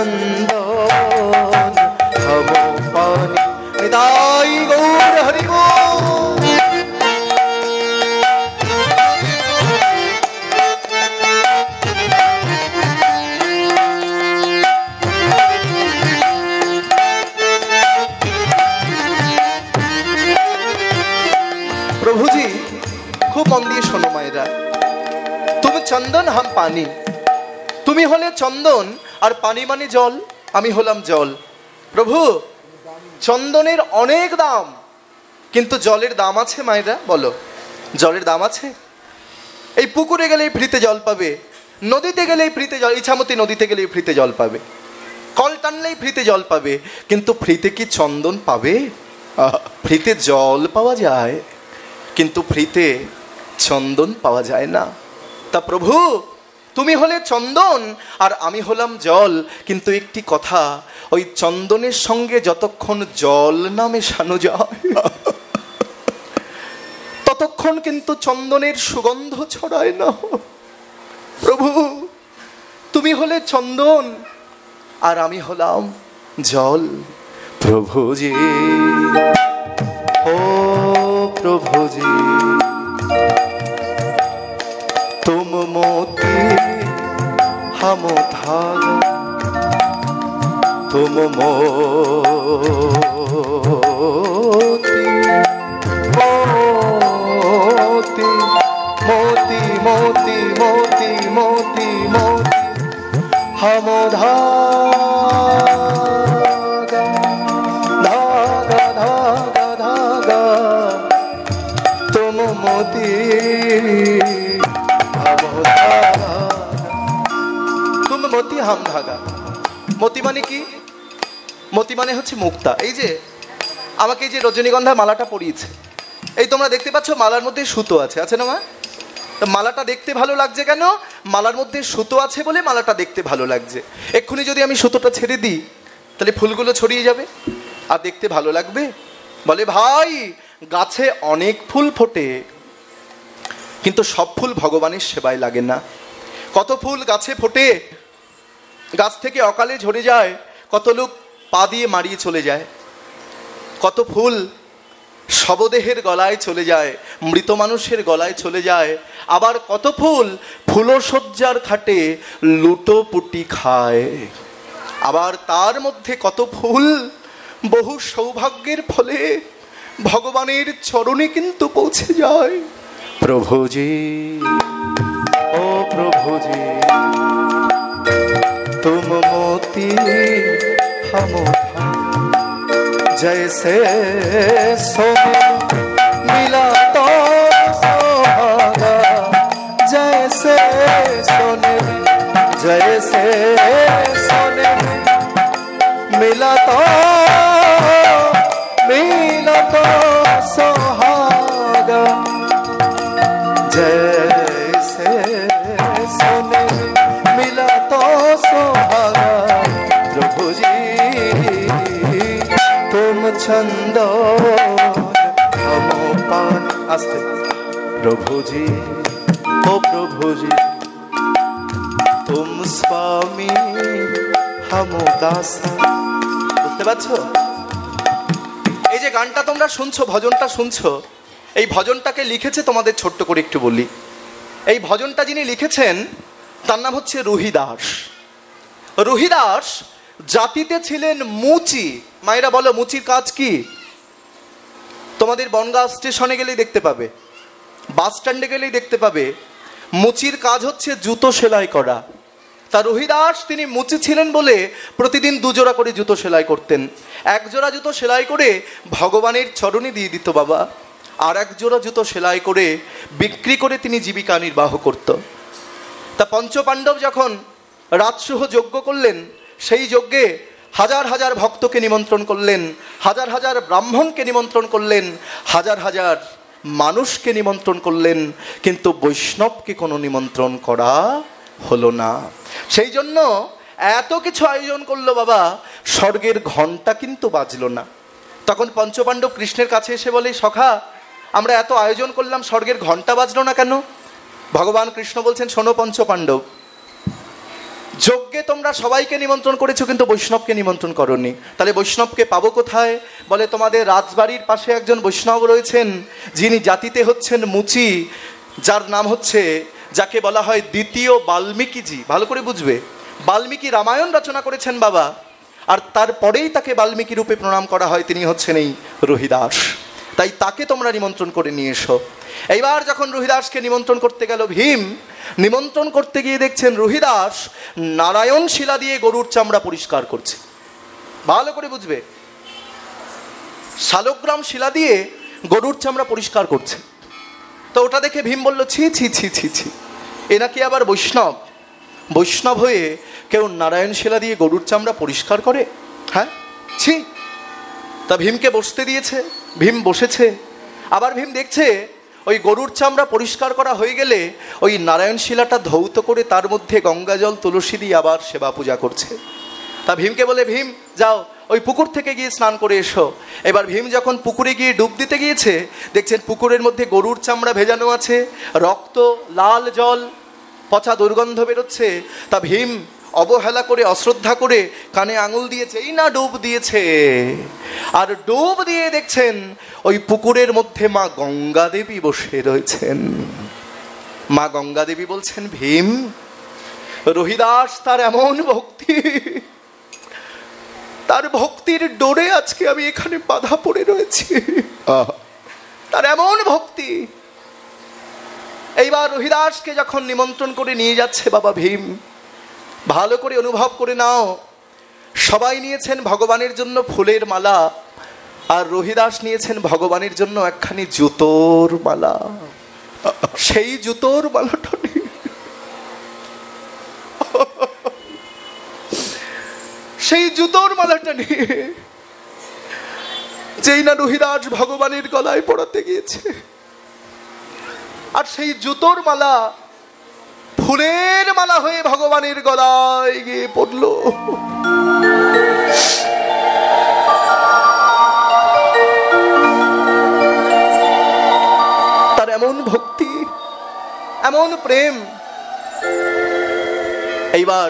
चंदन हम पानी। निताई गौर हरि बोल। খুব মন দিয়ে শোনো মায়েরা। তুমি চন্দন হাম পানি, তুমি হলে চন্দন আর পানি মানে জল, আমি হলাম জল। প্রভু চন্দনের অনেক দাম, কিন্তু জলের দাম আছে মায়েরা? বলো, জলের দাম আছে? এই পুকুরে গেলেই ফ্রিতে জল পাবে, নদীতে গেলেই ফ্রিতে জল, ইছামতি নদীতে গেলেই ফ্রিতে জল পাবে, কল টানলেই ফ্রিতে জল পাবে, কিন্তু ফ্রিতে কি চন্দন পাবে? ফ্রিতে জল পাওয়া যায়, কিন্তু ফ্রিতে চন্দন পাওয়া যায় না। তা প্রভু তুমি হলে চন্দন আর আমি হলাম জল, কিন্তু একটি কথা, ওই চন্দনের সঙ্গে যতক্ষণ জল না মেশানো যায় ততক্ষণ কিন্তু চন্দনের সুগন্ধ ছড়ায় না। প্রভু তুমি হলে চন্দন আর আমি হলাম জল। প্রভুজি ও প্রভুজি, तुम मोती हम धागा, तुम मोती मोती मोती मोती मोती मोती मोती हम धागा धागा धागा धागा, तुम मोती तुम मोती हम धागा। মতি মানে কি? মতি মানে হচ্ছে মুক্তা। এই যে আমাকে এই যে রজনীগন্ধা মালাটা পরিয়েছে, এই তোমরা দেখতে পাচ্ছ মালার মধ্যে সুতো আছে, আছে না মা? তো মালাটা দেখতে ভালো লাগছে কেন? মালার মধ্যে সুতো আছে বলে মালাটা দেখতে ভালো লাগছে। এক্ষুনি যদি আমি সুতোটা ছেড়ে দিই তাহলে ফুলগুলো ছড়িয়ে যাবে আর দেখতে ভালো লাগবে? বলে ভাই গাছে অনেক ফুল ফোটে, কিন্তু সব ফুল ভগবানের সেবায় লাগে না। কত ফুল গাছে ফোটে, গাছ থেকে অকালে ঝরে যায়, কত লোক পা দিয়ে মারিয়ে চলে যায়। কত ফুল শবদেহের গলায় চলে যায়, মৃত মানুষের গলায় চলে যায়। আবার কত ফুল ফুলশয্যার খাটে লুটোপুটি খায়। আবার তার মধ্যে কত ফুল বহু সৌভাগ্যের ফলে ভগবানের চরণে কিন্তু পৌঁছে যায়। প্রভুজি ও প্রভুজি, तुम मोती हम जैसे सोने मिला तो सुहागा, जैसे सोने जैसे सोने मिला तो सुहागा, जैसे सोने मिला तो सुहागा। प्रभु जी तुम छंदो हम पान, आस्ते प्रभु जी ओ प्रभु जी, तुम स्वामी हम दासा। বুঝতে পারছো? এই যে গানটা তোমরা শুনছো, ভজনটা শুনছো, এই ভজনটাকে লিখেছে তোমাদের ছোট্ট করে একটু বলি। এই ভজনটা যিনি লিখেছেন তার নাম হচ্ছে রুহিদাস। রুহিদাস জাতিতে ছিলেন মুচি। মায়েরা বলো মুচির কাজ কি? তোমাদের বনগাঁ স্টেশনে গেলেই দেখতে পাবে, বাস স্ট্যান্ডে গেলেই দেখতে পাবে। মুচির কাজ হচ্ছে জুতো সেলাই করা। তা রুহিদাস তিনি মুচি ছিলেন বলে প্রতিদিন দুজোড়া করে জুতো সেলাই করতেন। এক জোড়া জুতো সেলাই করে ভগবানের চরণে দিয়ে দিত বাবা, আর এক জোড়া জুতো সেলাই করে বিক্রি করে তিনি জীবিকা নির্বাহ করত। তা পঞ্চপাণ্ডব যখন রাজসহ যজ্ঞ করলেন, সেই যজ্ঞে হাজার হাজার ভক্তকে নিমন্ত্রণ করলেন, হাজার হাজার ব্রাহ্মণকে নিমন্ত্রণ করলেন, হাজার হাজার মানুষকে নিমন্ত্রণ করলেন, কিন্তু বৈষ্ণবকে কোনো নিমন্ত্রণ করা হলো না। সেই জন্য এত কিছু আয়োজন করলো বাবা, স্বর্গের ঘণ্টা কিন্তু বাজলো না। তখন পঞ্চপাণ্ডব কৃষ্ণের কাছে এসে বলে, সখা আমরা এত আয়োজন করলাম, স্বর্গের ঘণ্টা বাজলো না কেন? ভগবান কৃষ্ণ বলছেন, শোনো পঞ্চপাণ্ডব, যজ্ঞে তোমরা সবাইকে নিমন্ত্রণ করেছো, কিন্তু বৈষ্ণবকে নিমন্ত্রণ করোনি। তাহলে বৈষ্ণবকে পাবো কোথায়? বলে তোমাদের রাজবাড়ির পাশে একজন বৈষ্ণব রয়েছেন, যিনি জাতিতে হচ্ছেন মুচি, যার নাম হচ্ছে, যাকে বলা হয় দ্বিতীয় বাল্মীকিজি। ভালো করে বুঝবে, বাল্মীকি রামায়ণ রচনা করেছেন বাবা, আর তারপরেই তাকে বাল্মীকি রূপে প্রণাম করা হয়। তিনি হচ্ছেন এই রুহিদাস। তাই তাকে তোমরা নিমন্ত্রণ করে নিয়ে এসো। এইবার যখন রোহিদাসকে নিমন্ত্রণ করতে গেল ভীম, নিমন্ত্রণ করতে গিয়ে দেখছেন রোহিদাস নারায়ণ শিলা দিয়ে গরুর চামড়া পরিষ্কার করছে। ভালো করে বুঝবে, শালগ্রাম শিলা দিয়ে গরুর চামড়া পরিষ্কার করছে। তো ওটা দেখে ভীম বলল, ছি ছি ছি ছি ছি, এ নাকি আবার বৈষ্ণব, বৈষ্ণব হয়ে কেউ নারায়ণ শিলা দিয়ে গরুর চামড়া পরিষ্কার করে? হ্যাঁ, ছি। তা ভীমকে বসতে দিয়েছে, ভীম বসেছে। আবার ভীম দেখছে ওই গরুর চামড়া পরিষ্কার করা হয়ে গেলে ওই নারায়ণ শিলাটা ধৌত করে তার মধ্যে গঙ্গা জল তুলসী দিয়ে আবার সেবা পূজা করছে। তা ভীমকে বলে, ভীম যাও ওই পুকুর থেকে গিয়ে স্নান করে এসো। এবার ভীম যখন পুকুরে গিয়ে ডুব দিতে গিয়েছে, দেখছেন পুকুরের মধ্যে গরুর চামড়া ভেজানো আছে, রক্ত, লাল জল, পচা দুর্গন্ধ বেরোচ্ছে। তা ভীম অবহেলা করে, অশ্রদ্ধা করে কানে আঙুল দিয়েছে, এই না ডুব দিয়েছে। আর ডুব দিয়ে দেখছেন ওই পুকুরের মধ্যে মা গঙ্গা দেবী বসে রয়েছেন। মা গঙ্গা দেবী বলছেন, ভীম, রোহিদাস তার এমন ভক্তি, তার ভক্তির ডোরে আজকে আমি এখানে বাধা পড়ে রয়েছি। তার এমন ভক্তি। এইবার রোহিদাসকে যখন নিমন্ত্রণ করে নিয়ে যাচ্ছে বাবা ভীম, ভালো করে অনুভব করে নাও, সবাই নিয়েছেন ভগবানের জন্য ফুলের মালা, আর রোহিদাস নিয়েছেন ভগবানের জন্য একখানি জুতোর মালা। সেই জুতোর মালাটা সেই জুতোর মালাটা নিয়ে যেই না রোহিদাস ভগবানের গলায় পড়াতে গিয়েছে, আর সেই জুতোর মালা ফুলের মালা হয়ে ভগবানের গলায় গিয়ে পড়ল। তার এমন ভক্তি, এমন প্রেম। এইবার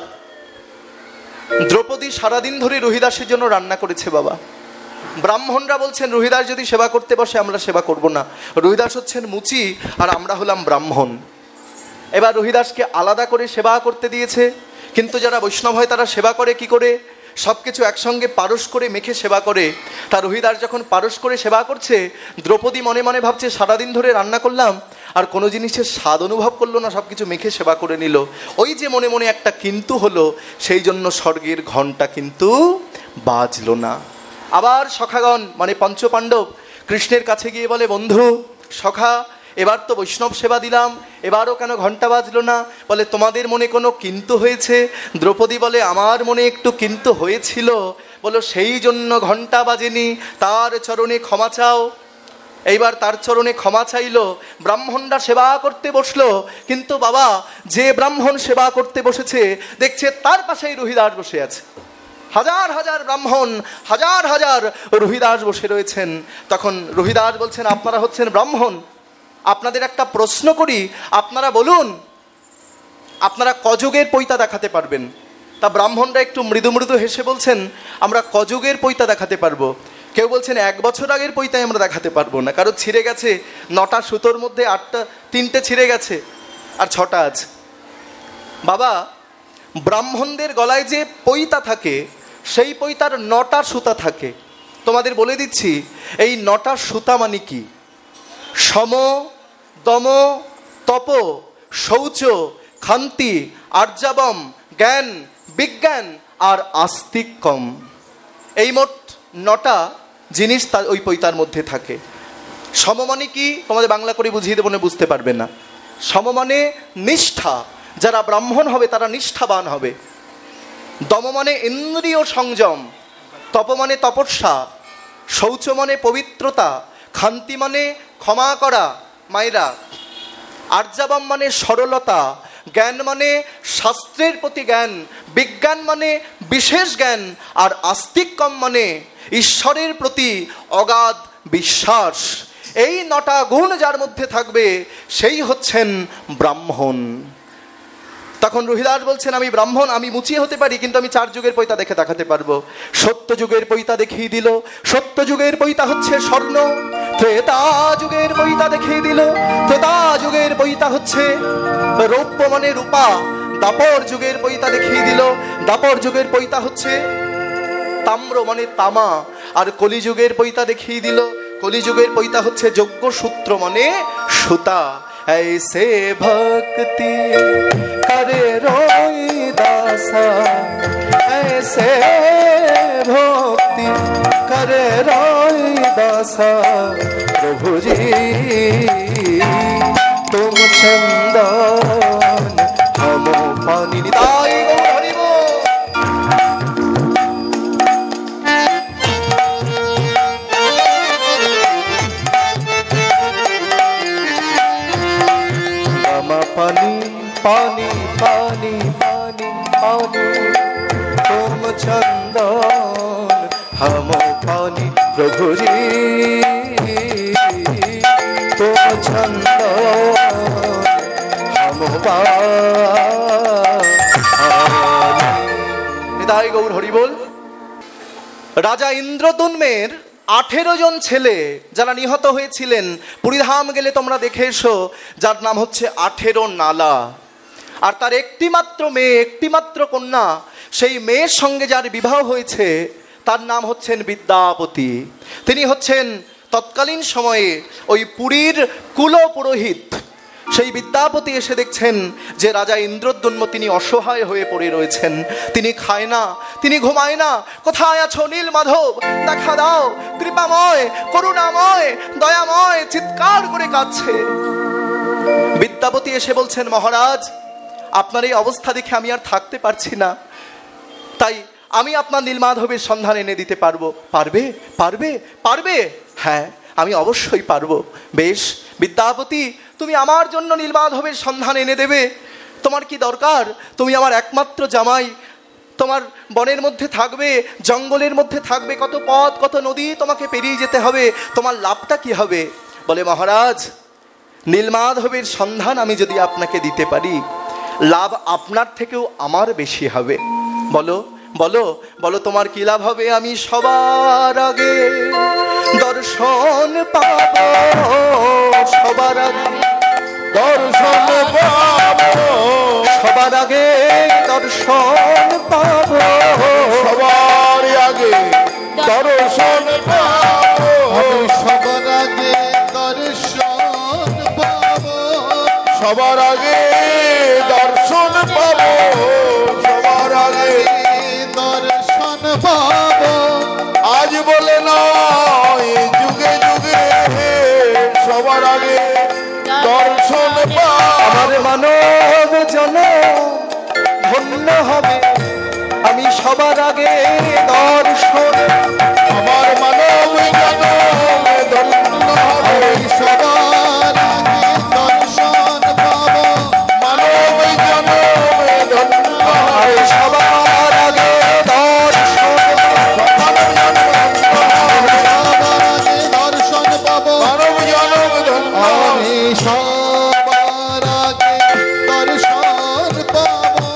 দ্রৌপদী সারাদিন ধরে রোহিদাসের জন্য রান্না করেছে বাবা। ব্রাহ্মণরা বলছেন, রোহিদাস যদি সেবা করতে বসে আমরা সেবা করব না। রোহিদাস হচ্ছেন মুচি আর আমরা হলাম ব্রাহ্মণ। এবার রোহিদাসকে আলাদা করে সেবা করতে দিয়েছে, কিন্তু যারা বৈষ্ণব হয় তারা সেবা করে কি করে? সব কিছু একসঙ্গে পারস করে মেখে সেবা করে। তা রোহিদাস যখন পারস করে সেবা করছে, দ্রৌপদী মনে মনে ভাবছে সারাদিন ধরে রান্না করলাম আর কোনো জিনিসের স্বাদ অনুভব করলো না, সব কিছু মেখে সেবা করে নিল। ওই যে মনে মনে একটা কিন্তু হলো, সেই জন্য স্বর্গের ঘণ্টা কিন্তু বাজলো না। আবার সখাগণ মানে পঞ্চপাণ্ডব কৃষ্ণের কাছে গিয়ে বলে, বন্ধু সখা, এবার তো বৈষ্ণব সেবা দিলাম, এবারও কেন ঘণ্টা বাজলো না? বলে, তোমাদের মনে কোনো কিন্তু হয়েছে? দ্রৌপদী বলে, আমার মনে একটু কিন্তু হয়েছিল, বলো সেই জন্য ঘণ্টা বাজেনি, তার চরণে ক্ষমা চাও। এইবার তার চরণে ক্ষমা চাইল। ব্রাহ্মণরা সেবা করতে বসলো, কিন্তু বাবা যে ব্রাহ্মণ সেবা করতে বসেছে দেখছে তার পাশেই রোহিদাস বসে আছে। হাজার হাজার ব্রাহ্মণ, হাজার হাজার রোহিদাস বসে রয়েছেন। তখন রোহিদাস বলছেন, আপনারা হচ্ছেন ব্রাহ্মণ, আপনাদের একটা প্রশ্ন করি, আপনারা বলুন আপনারা কযুগের পৈতা দেখাতে পারবেন? তা ব্রাহ্মণরা একটু মৃদু মৃদু হেসে বলছেন, আমরা কযুগের পৈতা দেখাতে পারবো। কেউ বলছেন 1 বছর আগের পৈতাই আমরা দেখাতে পারবো না, কারো ছিঁড়ে গেছে, 9টা সুতোর মধ্যে 3টে ছিঁড়ে গেছে আর 6টা আছে। বাবা, ব্রাহ্মণদের গলায় যে পৈতা থাকে সেই পৈতার 9টা সুতা থাকে। তোমাদের বলে দিচ্ছি এই 9টা সুতা মানে কি? সম, দম, তপ, শৌচ, ক্ষান্তি, আর্যাবম, জ্ঞান, বিজ্ঞান আর আস্তিক্যম। এই মোট 9টা জিনিস তার ওই পৈতার মধ্যে থাকে। সম মানে কি? তোমাদের বাংলা করে বুঝিয়ে দেবো না, বুঝতে পারবে না। সম মানে নিষ্ঠা, যারা ব্রাহ্মণ হবে তারা নিষ্ঠাবান হবে। দম মানে ইন্দ্রিয় সংযম, তপ মানে তপস্যা, শৌচ মানে পবিত্রতা, ক্ষান্তি মানে ক্ষমা করা মায়েরা, আর্যাবম মানে সরলতা, জ্ঞান মানে শাস্ত্রের প্রতি জ্ঞান, বিজ্ঞান মানে বিশেষ জ্ঞান, আর আস্তিক্যম মানে ঈশ্বরের প্রতি অগাধ বিশ্বাস। এই 9টা গুণ যার মধ্যে থাকবে সেই হচ্ছেন ব্রাহ্মণ। তখন রোহিদাস বলছেন, আমি ব্রাহ্মণ, আমি মুচিয়ে হতে পারি, কিন্তু আমি 4 যুগের পৈতা দেখে দেখাতে পারবো। সত্য যুগের পৈতা দেখিয়ে দিল। সত্য যুগের পৈতা হচ্ছে স্বর্ণ। ত্রেতা যুগের পৈতা দেখিয়ে দিল। ত্রেতা যুগের পৈতা হচ্ছে রৌপ্য মানে রূপা। দাপর যুগের পৈতা দেখিয়ে দিল। দাপর যুগের পৈতা হচ্ছে তাম্র মানে তামা। আর কলিযুগের পৈতা দেখিয়ে দিল। কলিযুগের পৈতা হচ্ছে যোগ্য সূত্র মনে সুতা। ऐसे भक्ति करे रोई दासा, ऐसे भक्ति करे रोई दासा, प्रभु जी तुम चंदन हम पानी निताई गौर हरि बोल। पानी पानी पानी पानी पानी तुम चंदन हम पानी, प्रभु जी तुम चंदन हम নিতাই গৌর হরি বল। রাজা ইন্দ্রদুম্নের 18 জন ছেলে যারা নিহত হয়েছিলেন, পুরীধাম গেলে তোমরা দেখে এসো, যার নাম হচ্ছে 18 নালা। আর তার একটি মাত্র মেয়ে, একটি মাত্র কন্যা, সেই মেয়ের সঙ্গে যার বিবাহ হয়েছে তার নাম হচ্ছেন বিদ্যাপতি। তিনি হচ্ছেন তৎকালীন সময়ে ওই পুরীর কুল পুরোহিত। সেই বিদ্যাপতি এসে দেখছেন যে রাজা ইন্দ্রদ্যুম্ন তিনি অসহায় হয়ে পড়ে রয়েছেন, তিনি খায় না, তিনি ঘুমায় না। কোথায় আছো নীল মাধব, দেখা দাও, কৃপাময় করুণাময় দয়াময়, চিৎকার করে কাঁদছে। বিদ্যাপতি এসে বলছেন, মহারাজ আপনার এই অবস্থা দেখে আমি আর থাকতে পারছি না, তাই আমি আপনার নীলমাধবের সন্ধান এনে দিতে পারবো। পারবে পারবে পারবে? হ্যাঁ আমি অবশ্যই পারবো। বেশ বিদ্যাপতি, তুমি আমার জন্য নীলমাধবের সন্ধান এনে দেবে। তোমার কি দরকার? তুমি আমার একমাত্র জামাই, তোমার বনের মধ্যে থাকবে, জঙ্গলের মধ্যে থাকবে, কত পথ কত নদী তোমাকে পেরিয়ে যেতে হবে, তোমার লাভটা কি হবে? বলে, মহারাজ নীলমাধবের সন্ধান আমি যদি আপনাকে দিতে পারি, লাভ আপনার থেকেও আমার বেশি হবে। বলো বলো বলো তোমার কি লাভ হবে? আমি সবার আগে দর্শন পাবো, সবার আগে দর্শন পাবো, সবার আগে দর্শন পাবো, সবার আগে দর্শন পাবো, সবার আগে দর্শন পাবো, সবার আগে দর্শন পাবো, সবার আগে দর্শন পাবো। আজ বলে নয় যুগে যুগে সবার আগে দর্শন পাবো। আমার মানব জন ধন্য হবে, আমি সবার আগে দর্শন, আমার মানব জন ধন্য হবে, সবার আগে দর্শন পাবো, মানব জন ধন্য হবে, সবার আগে দর্শন, মানব জন সবার আগে দর্শন পাবো, মানব জন ধন্য আমি সবার আগে দর্শন পাবো।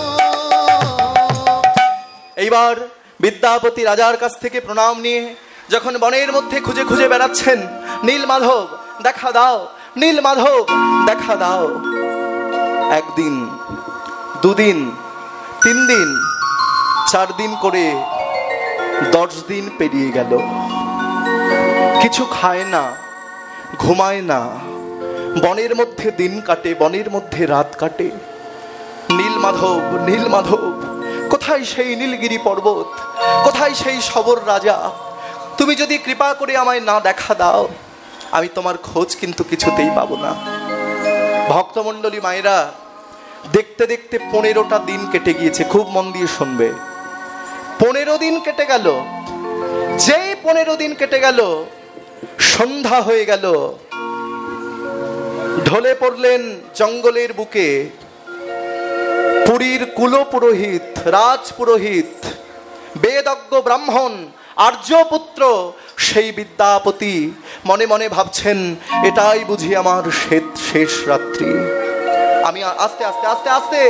এইবার বিদ্যাপতি রাজার কাছ থেকে প্রণাম নিয়ে যখন বনের মধ্যে খুঁজে খুঁজে বেড়াচ্ছেন, নীল মাধব দেখা দাও, নীল মাধব দেখা দাও। একদিন, দুদিন, 3 দিন, 4 দিন করে 10 দিন পেরিয়ে গেল। কিছু খায় না, ঘুমায় না, বনের মধ্যে দিন কাটে, বনের মধ্যে রাত কাটে। নীল মাধব, নীল মাধব, কোথায় সেই নীলগিরি পর্বত, কোথায় সেই সবর রাজা? তুমি যদি কৃপা করে আমায় না দেখা দাও, আমি তোমার খোঁজ কিন্তু কিছুতেই পাবো না। ভক্তমণ্ডলী মায়েরা, দেখতে দেখতে 15টা দিন কেটে গিয়েছে। খুব মন দিয়ে শুনবে, 15 দিন কেটে গেল। যেই 15 দিন কেটে গেল, সন্ধ্যা হয়ে গেল। ঢলে পড়লেন জঙ্গলের বুকে পুরীর কুলপুরোহিত, রাজপুরোহিত, বেদজ্ঞ ব্রাহ্মণ, আর্যপুত্র সেই বিদ্যাপতি। মনে মনে ভাবছেন, এটাই বুঝি আমার শেষ রাত্রি। আমি আস্তে আস্তে আস্তে আস্তে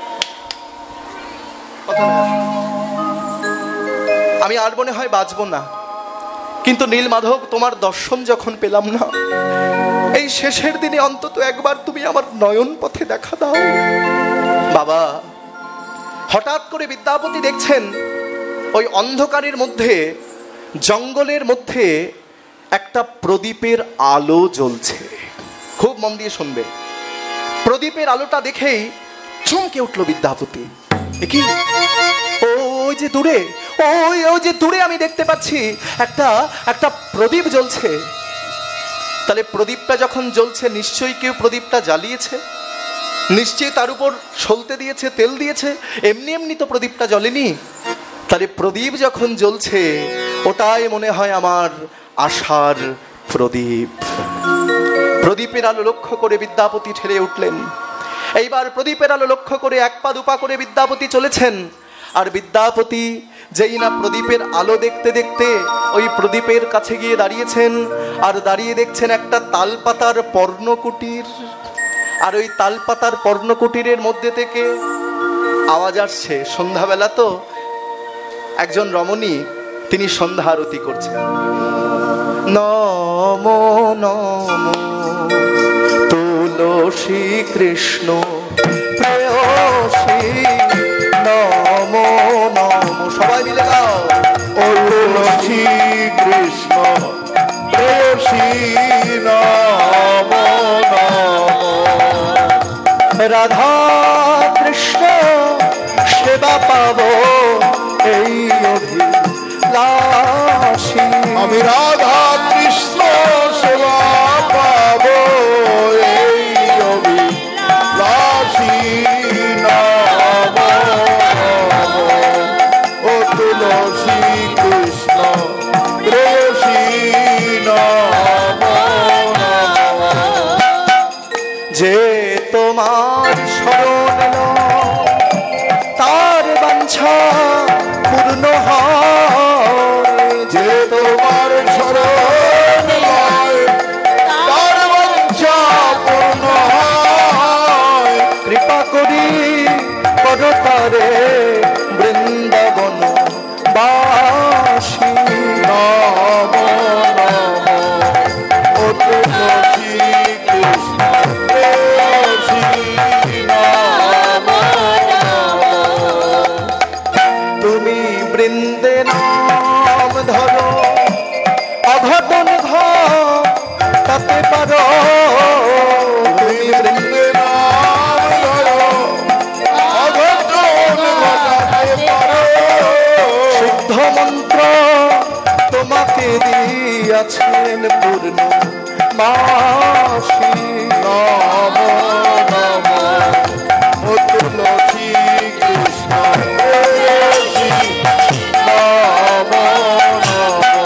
আমি আর মনে হয় বাঁচবো না, কিন্তু নীল মাধব তোমার দর্শন যখন পেলাম না, এই শেষের দিনে অন্তত একবার তুমি আমার নয়ন পথে দেখা দাও। বাবা, হঠাৎ করে বিদ্যাপতি দেখছেন ওই অন্ধকারের মধ্যে, জঙ্গলের মধ্যে একটা প্রদীপের আলো জ্বলছে। খুব মন দিয়ে শুনবে। প্রদীপের আলোটা দেখেই চমকে উঠল বিদ্যাপতি। এ কি? ওই যে দূরে, ওই যে দূরে আমি দেখতে পাচ্ছি একটা প্রদীপ জ্বলছে। তাহলে প্রদীপটা যখন জ্বলছে নিশ্চয়ই কেউ প্রদীপটা জ্বালিয়েছে, নিশ্চয়ই তার উপর সলতে দিয়েছে, তেল দিয়েছে। এমনি এমনি তো প্রদীপটা জ্বলেনি। তাহলে প্রদীপ যখন জ্বলছে ওটাই মনে হয় আমার আশার প্রদীপ। প্রদীপের আলো লক্ষ্য করে বিদ্যাপতি ঠেলে উঠলেন। এইবার প্রদীপের আলো লক্ষ্য করে এক পা দুপা করে বিদ্যাপতি চলেছেন। আর বিদ্যাপতি যেই না প্রদীপের আলো দেখতে দেখতে ওই প্রদীপের কাছে গিয়ে দাঁড়িয়েছেন, আর দাঁড়িয়ে দেখছেন একটা তালপাতার পর্ণকুটির। আর ওই তালপাতার পর্ণকুটিরের মধ্যে থেকে আওয়াজ আসছে। সন্ধ্যাবেলা তো, একজন রমণী তিনি সন্ধ্যা আরতি করছেন। নমো নমো তুলসী কৃষ্ণ প্রেয়সী, নমো নমো। সবাই মিলে গাও। ও তুলসী কৃষ্ণ প্রেয়সী নমো নমো। রাধা কৃষ্ণ সেবা পাবো এই অভিলাষী। আমি রাধা কৃষ্ণ সেবা পাবো এই অভিলাষী নমো নমো। ও তুলসী কৃষ্ণ প্রেয়সী নমো নমো। যে তোমার শরণ লয় তার বাঞ্ছা পূর্ণ হয়। যে তোমার শরণ লয় তার বাঞ্ছা পূর্ণ হয়। কৃপা করি করো তারে বৃন্দাবন বাসী। নমো নমো। ও তুলসী কৃষ্ণ প্রেয়সী নমো নমো। তুমি বৃন্দে নাম ধরো অঘটন ঘটাতে পারো। তুমি বৃন্দে নাম ধরো অঘটন ঘটাতে পারো। শুদ্ধ মন্ত্র তোমাকে দিয়াছেন পূর্ণ মাসী। নমো নমো। ও তুলসী কৃষ্ণ প্রেয়সী নমো নমো।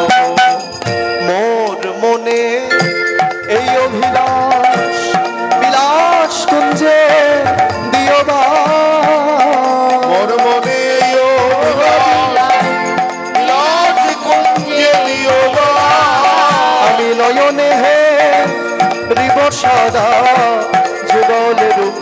মোর মনে এই অভিলাষ বিলাস কুঞ্জে দিও বা। মোর মনে বিলাস কুঞ্জে দিও বা। আমি নয়নে হে রিব সদা যুগল রূপ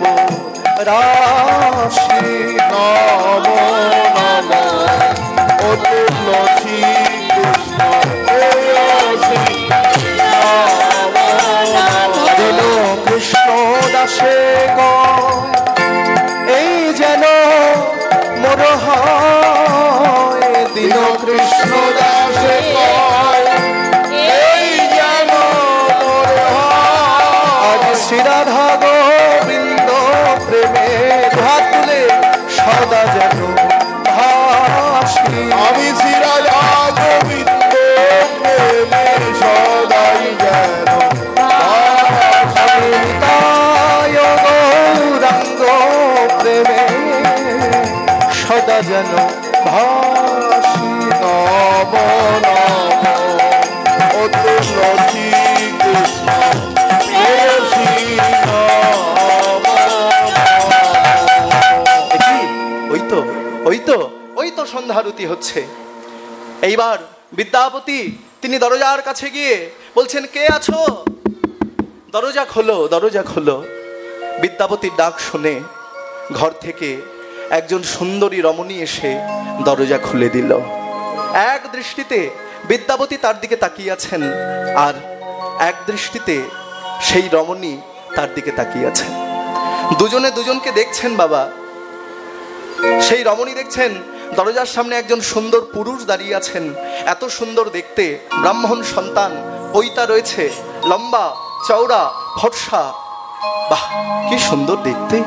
রাশি। নমো নমো। ও তুলসী কৃষ্ণ প্রেয়সী নমো নমো। দিল কৃষ্ণ দাসে কয় এই যেন মোর হয়। দিল কৃষ্ণ দাসে কয় এই যেন মোর আজ হয়। শ্রীরাধা গোবিন্দ প্রেমে হাত তুলে সদা যেন ভাসি। আমি শ্রীরাধা গোবিন্দ প্রেমে সদাই যেন ভাসি। আমি নিতাই গৌরাঙ্গ প্রেমে সদা যেন ভাসি। নমো নমো। ও তুলসী কৃষ্ণ প্রেয়সী নমো নমো। দেখি ওই তো সন্ধ্যারতি হচ্ছে। এইবার বিদ্যাপতি তিনি দরজার কাছে গিয়ে বলছেন, কে আছো? দরজা খোলো, দরজা খোলো। বিদ্যাপতির ডাক শুনে ঘর থেকে একজন সুন্দরী রমণী এসে দরজা খুলে দিল। এক দৃষ্টিতে বিদ্যাপতি তার দিকে তাকিয়ে আছেন, আর এক দৃষ্টিতে সেই রমণী তার দিকে তাকিয়ে আছেন। দুজনে দুজনকে দেখছেন বাবা। সেই রমণী দেখছেন দরজার সামনে একজন সুন্দর পুরুষ দাঁড়িয়ে আছেন, এত সুন্দর দেখতে, ব্রাহ্মণ সন্তান, পৈতা রয়েছে, লম্বা চওড়া ফর্সা, বাহ কি সুন্দর দেখতে।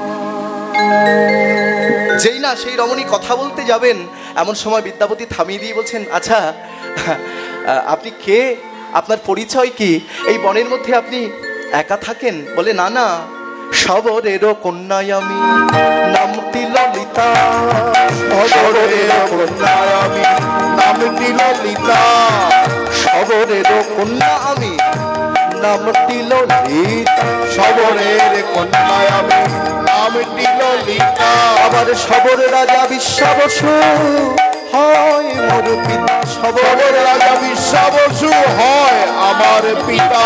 যেই না সেই রমণী কথা বলতে যাবেন, এমন সময় বিদ্যাপতি থামিয়ে দিয়ে বলছেন, আচ্ছা আপনি কে, আপনার পরিচয় কি, এই বনের মধ্যে আপনি একা থাকেন? বলে না না, শবরেরও কন্যায় আমি, নামটি ললিতা। শবরেরও কন্যায় আমি, নামটি ললিতা। শবরেরও কন্যা আমি, নামটি ললিতা। শবরের কন্যায় আমি, নামটি ললিতা। আবার শবর রাজা বিশ্বাবসু হয় মোর পিতা। শবর রাজা বিশ্বাবসু হয় আমার পিতা।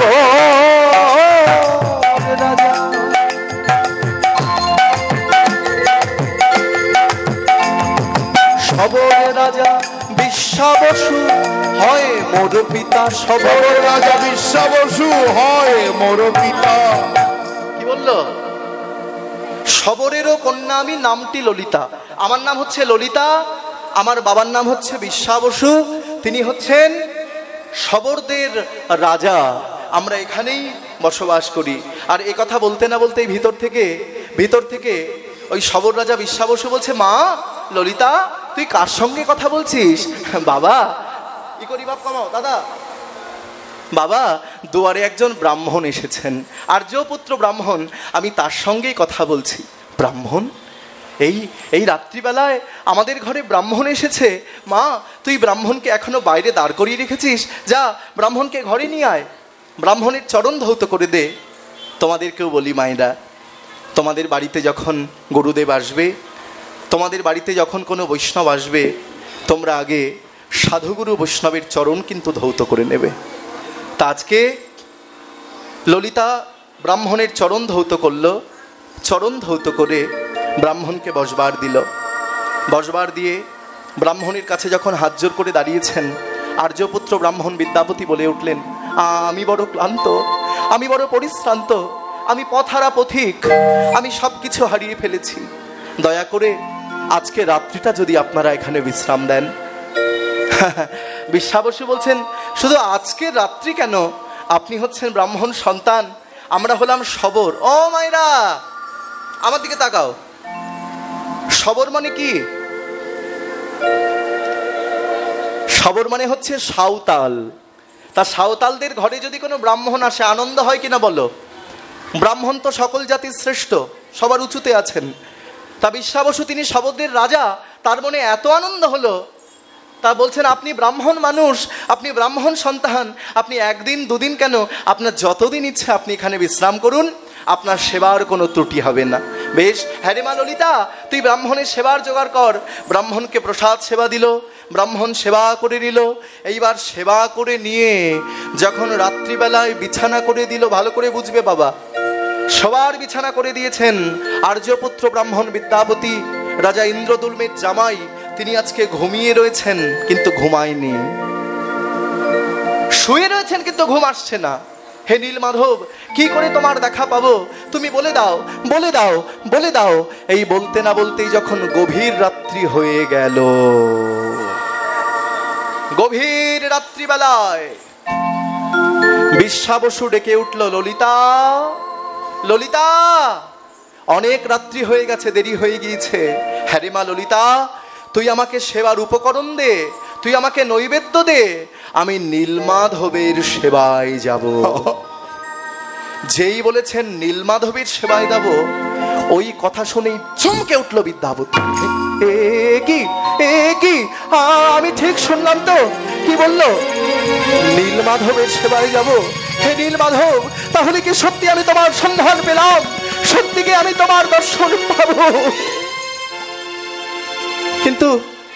রাজা শবর রাজা বিশ্বাবসু হয় মোর পিতা। শবর রাজা বিশ্বাবসু হয় মোর পিতা। কি বললো? শবরেরও কন্যা আমি, নামটি ললিতা। আমার নাম হচ্ছে ললিতা, আমার বাবার নাম হচ্ছে বিশ্বাবসু, তিনি হচ্ছেন শবরদের রাজা। আমরা এখানেই বসবাস করি। আর এ কথা বলতে না বলতেই ভিতর থেকে ওই শবর রাজা বিশ্বাবসু বলছে, মা ললিতা তুই কার সঙ্গে কথা বলছিস? বাবা ই করি বাপ কমাও দাদা। বাবা দুয়ারে একজন ব্রাহ্মণ এসেছেন, আর্যপুত্র ব্রাহ্মণ, আমি তার সঙ্গেই কথা বলছি। ব্রাহ্মণ? এই রাত্রিবেলায় আমাদের ঘরে ব্রাহ্মণ এসেছে? মা তুই ব্রাহ্মণকে এখনো বাইরে দাঁড় করিয়ে রেখেছিস, যা ব্রাহ্মণকে ঘরে নিয়ে আয়, ব্রাহ্মণের চরণ ধৌত করে দে। তোমাদেরকেও বলি মায়েরা, তোমাদের বাড়িতে যখন গুরুদেব আসবে, তোমাদের বাড়িতে যখন কোনো বৈষ্ণব আসবে, তোমরা আগে সাধুগুরু বৈষ্ণবের চরণ কিন্তু ধৌত করে নেবে। তা আজকে ললিতা ব্রাহ্মণের চরণ ধৌত করলো, চরণ ধৌত করে ব্রাহ্মণকে বসবার দিল। বসবার দিয়ে ব্রাহ্মণের কাছে যখন হাত জোর করে দাঁড়িয়েছেন, আর্যপুত্র ব্রাহ্মণ বিদ্যাপতি বলে উঠলেন, আমি বড় ক্লান্ত, আমি বড় পরিশ্রান্ত, আমি পথহারা পথিক, আমি সব কিছু হারিয়ে ফেলেছি, দয়া করে আজকে রাত্রিটা যদি আপনারা এখানে বিশ্রাম দেন। বিশ্বাবসু বলছেন, শুধু আজকের রাত্রি কেন, আপনি হচ্ছেন ব্রাহ্মণ সন্তান, আমরা হলাম শবর। ও মায়েরা আমার দিকে তাকাও। শবর মানে কি? শবর মানে হচ্ছে সাঁওতাল। তা সাঁওতালদের ঘরে যদি কোনো ব্রাহ্মণ আসে আনন্দ হয় কিনা বলো? ব্রাহ্মণ তো সকল জাতির শ্রেষ্ঠ, সবার উঁচুতে আছেন। তা বিশ্বাবসু তিনি শবরদের রাজা, তার মনে এত আনন্দ হলো, তা বলছেন আপনি ব্রাহ্মণ মানুষ, আপনি ব্রাহ্মণ সন্তান, আপনি একদিন দুদিন কেন, আপনার যতদিন ইচ্ছে আপনি এখানে বিশ্রাম করুন, আপনার সেবার কোনো ত্রুটি হবে না। বেশ, হ্যাঁ রে মা ললিতা তুই ব্রাহ্মণের সেবার জোগাড় কর। ব্রাহ্মণকে প্রসাদ সেবা দিল, ব্রাহ্মণ সেবা করে নিল। এইবার সেবা করে নিয়ে যখন রাত্রিবেলায় বিছানা করে দিল, ভালো করে বুঝবে বাবা, সবার বিছানা করে দিয়েছেন। আর্যপুত্র ব্রাহ্মণ বিদ্যাপতি রাজা ইন্দ্রদুলমের জামাই, তিনি আজকে ঘুমিয়ে রয়েছেন কিন্তু ঘুমায়নি, শুয়ে রয়েছেন কিন্তু ঘুম আসছে না। হে নীলমাধব, কি করে তোমার দেখা পাবো, তুমি বলে দাও, বলে দাও, বলে দাও। এই বলতে না বলতেই যখন গভীর রাত্রি হয়ে গেল, গভীর রাত্রিবেলায় বিশ্বাবসু ডেকে উঠল, ললিতা ললিতা, অনেক রাত্রি হয়ে গেছে, দেরি হয়ে গিয়েছে। হ্যাঁ রে মা ললিতা, তুই আমাকে সেবার উপকরণ দে, তুই আমাকে নৈবেদ্য দে, আমি নীলমাধবের সেবায় যাব। যেই বলেছেন নীলমাধবের সেবায় যাব, ওই কথা শুনেই চমকে উঠল বিদ্যাপতি। কি আমি ঠিক শুনলাম তো? কি বললো? নীলমাধবের সেবায় যাব? হে নীলমাধব, তাহলে কি সত্যি আমি তোমার সন্ধান পেলাম? সত্যি কি আমি তোমার দর্শন পাবো? কিন্তু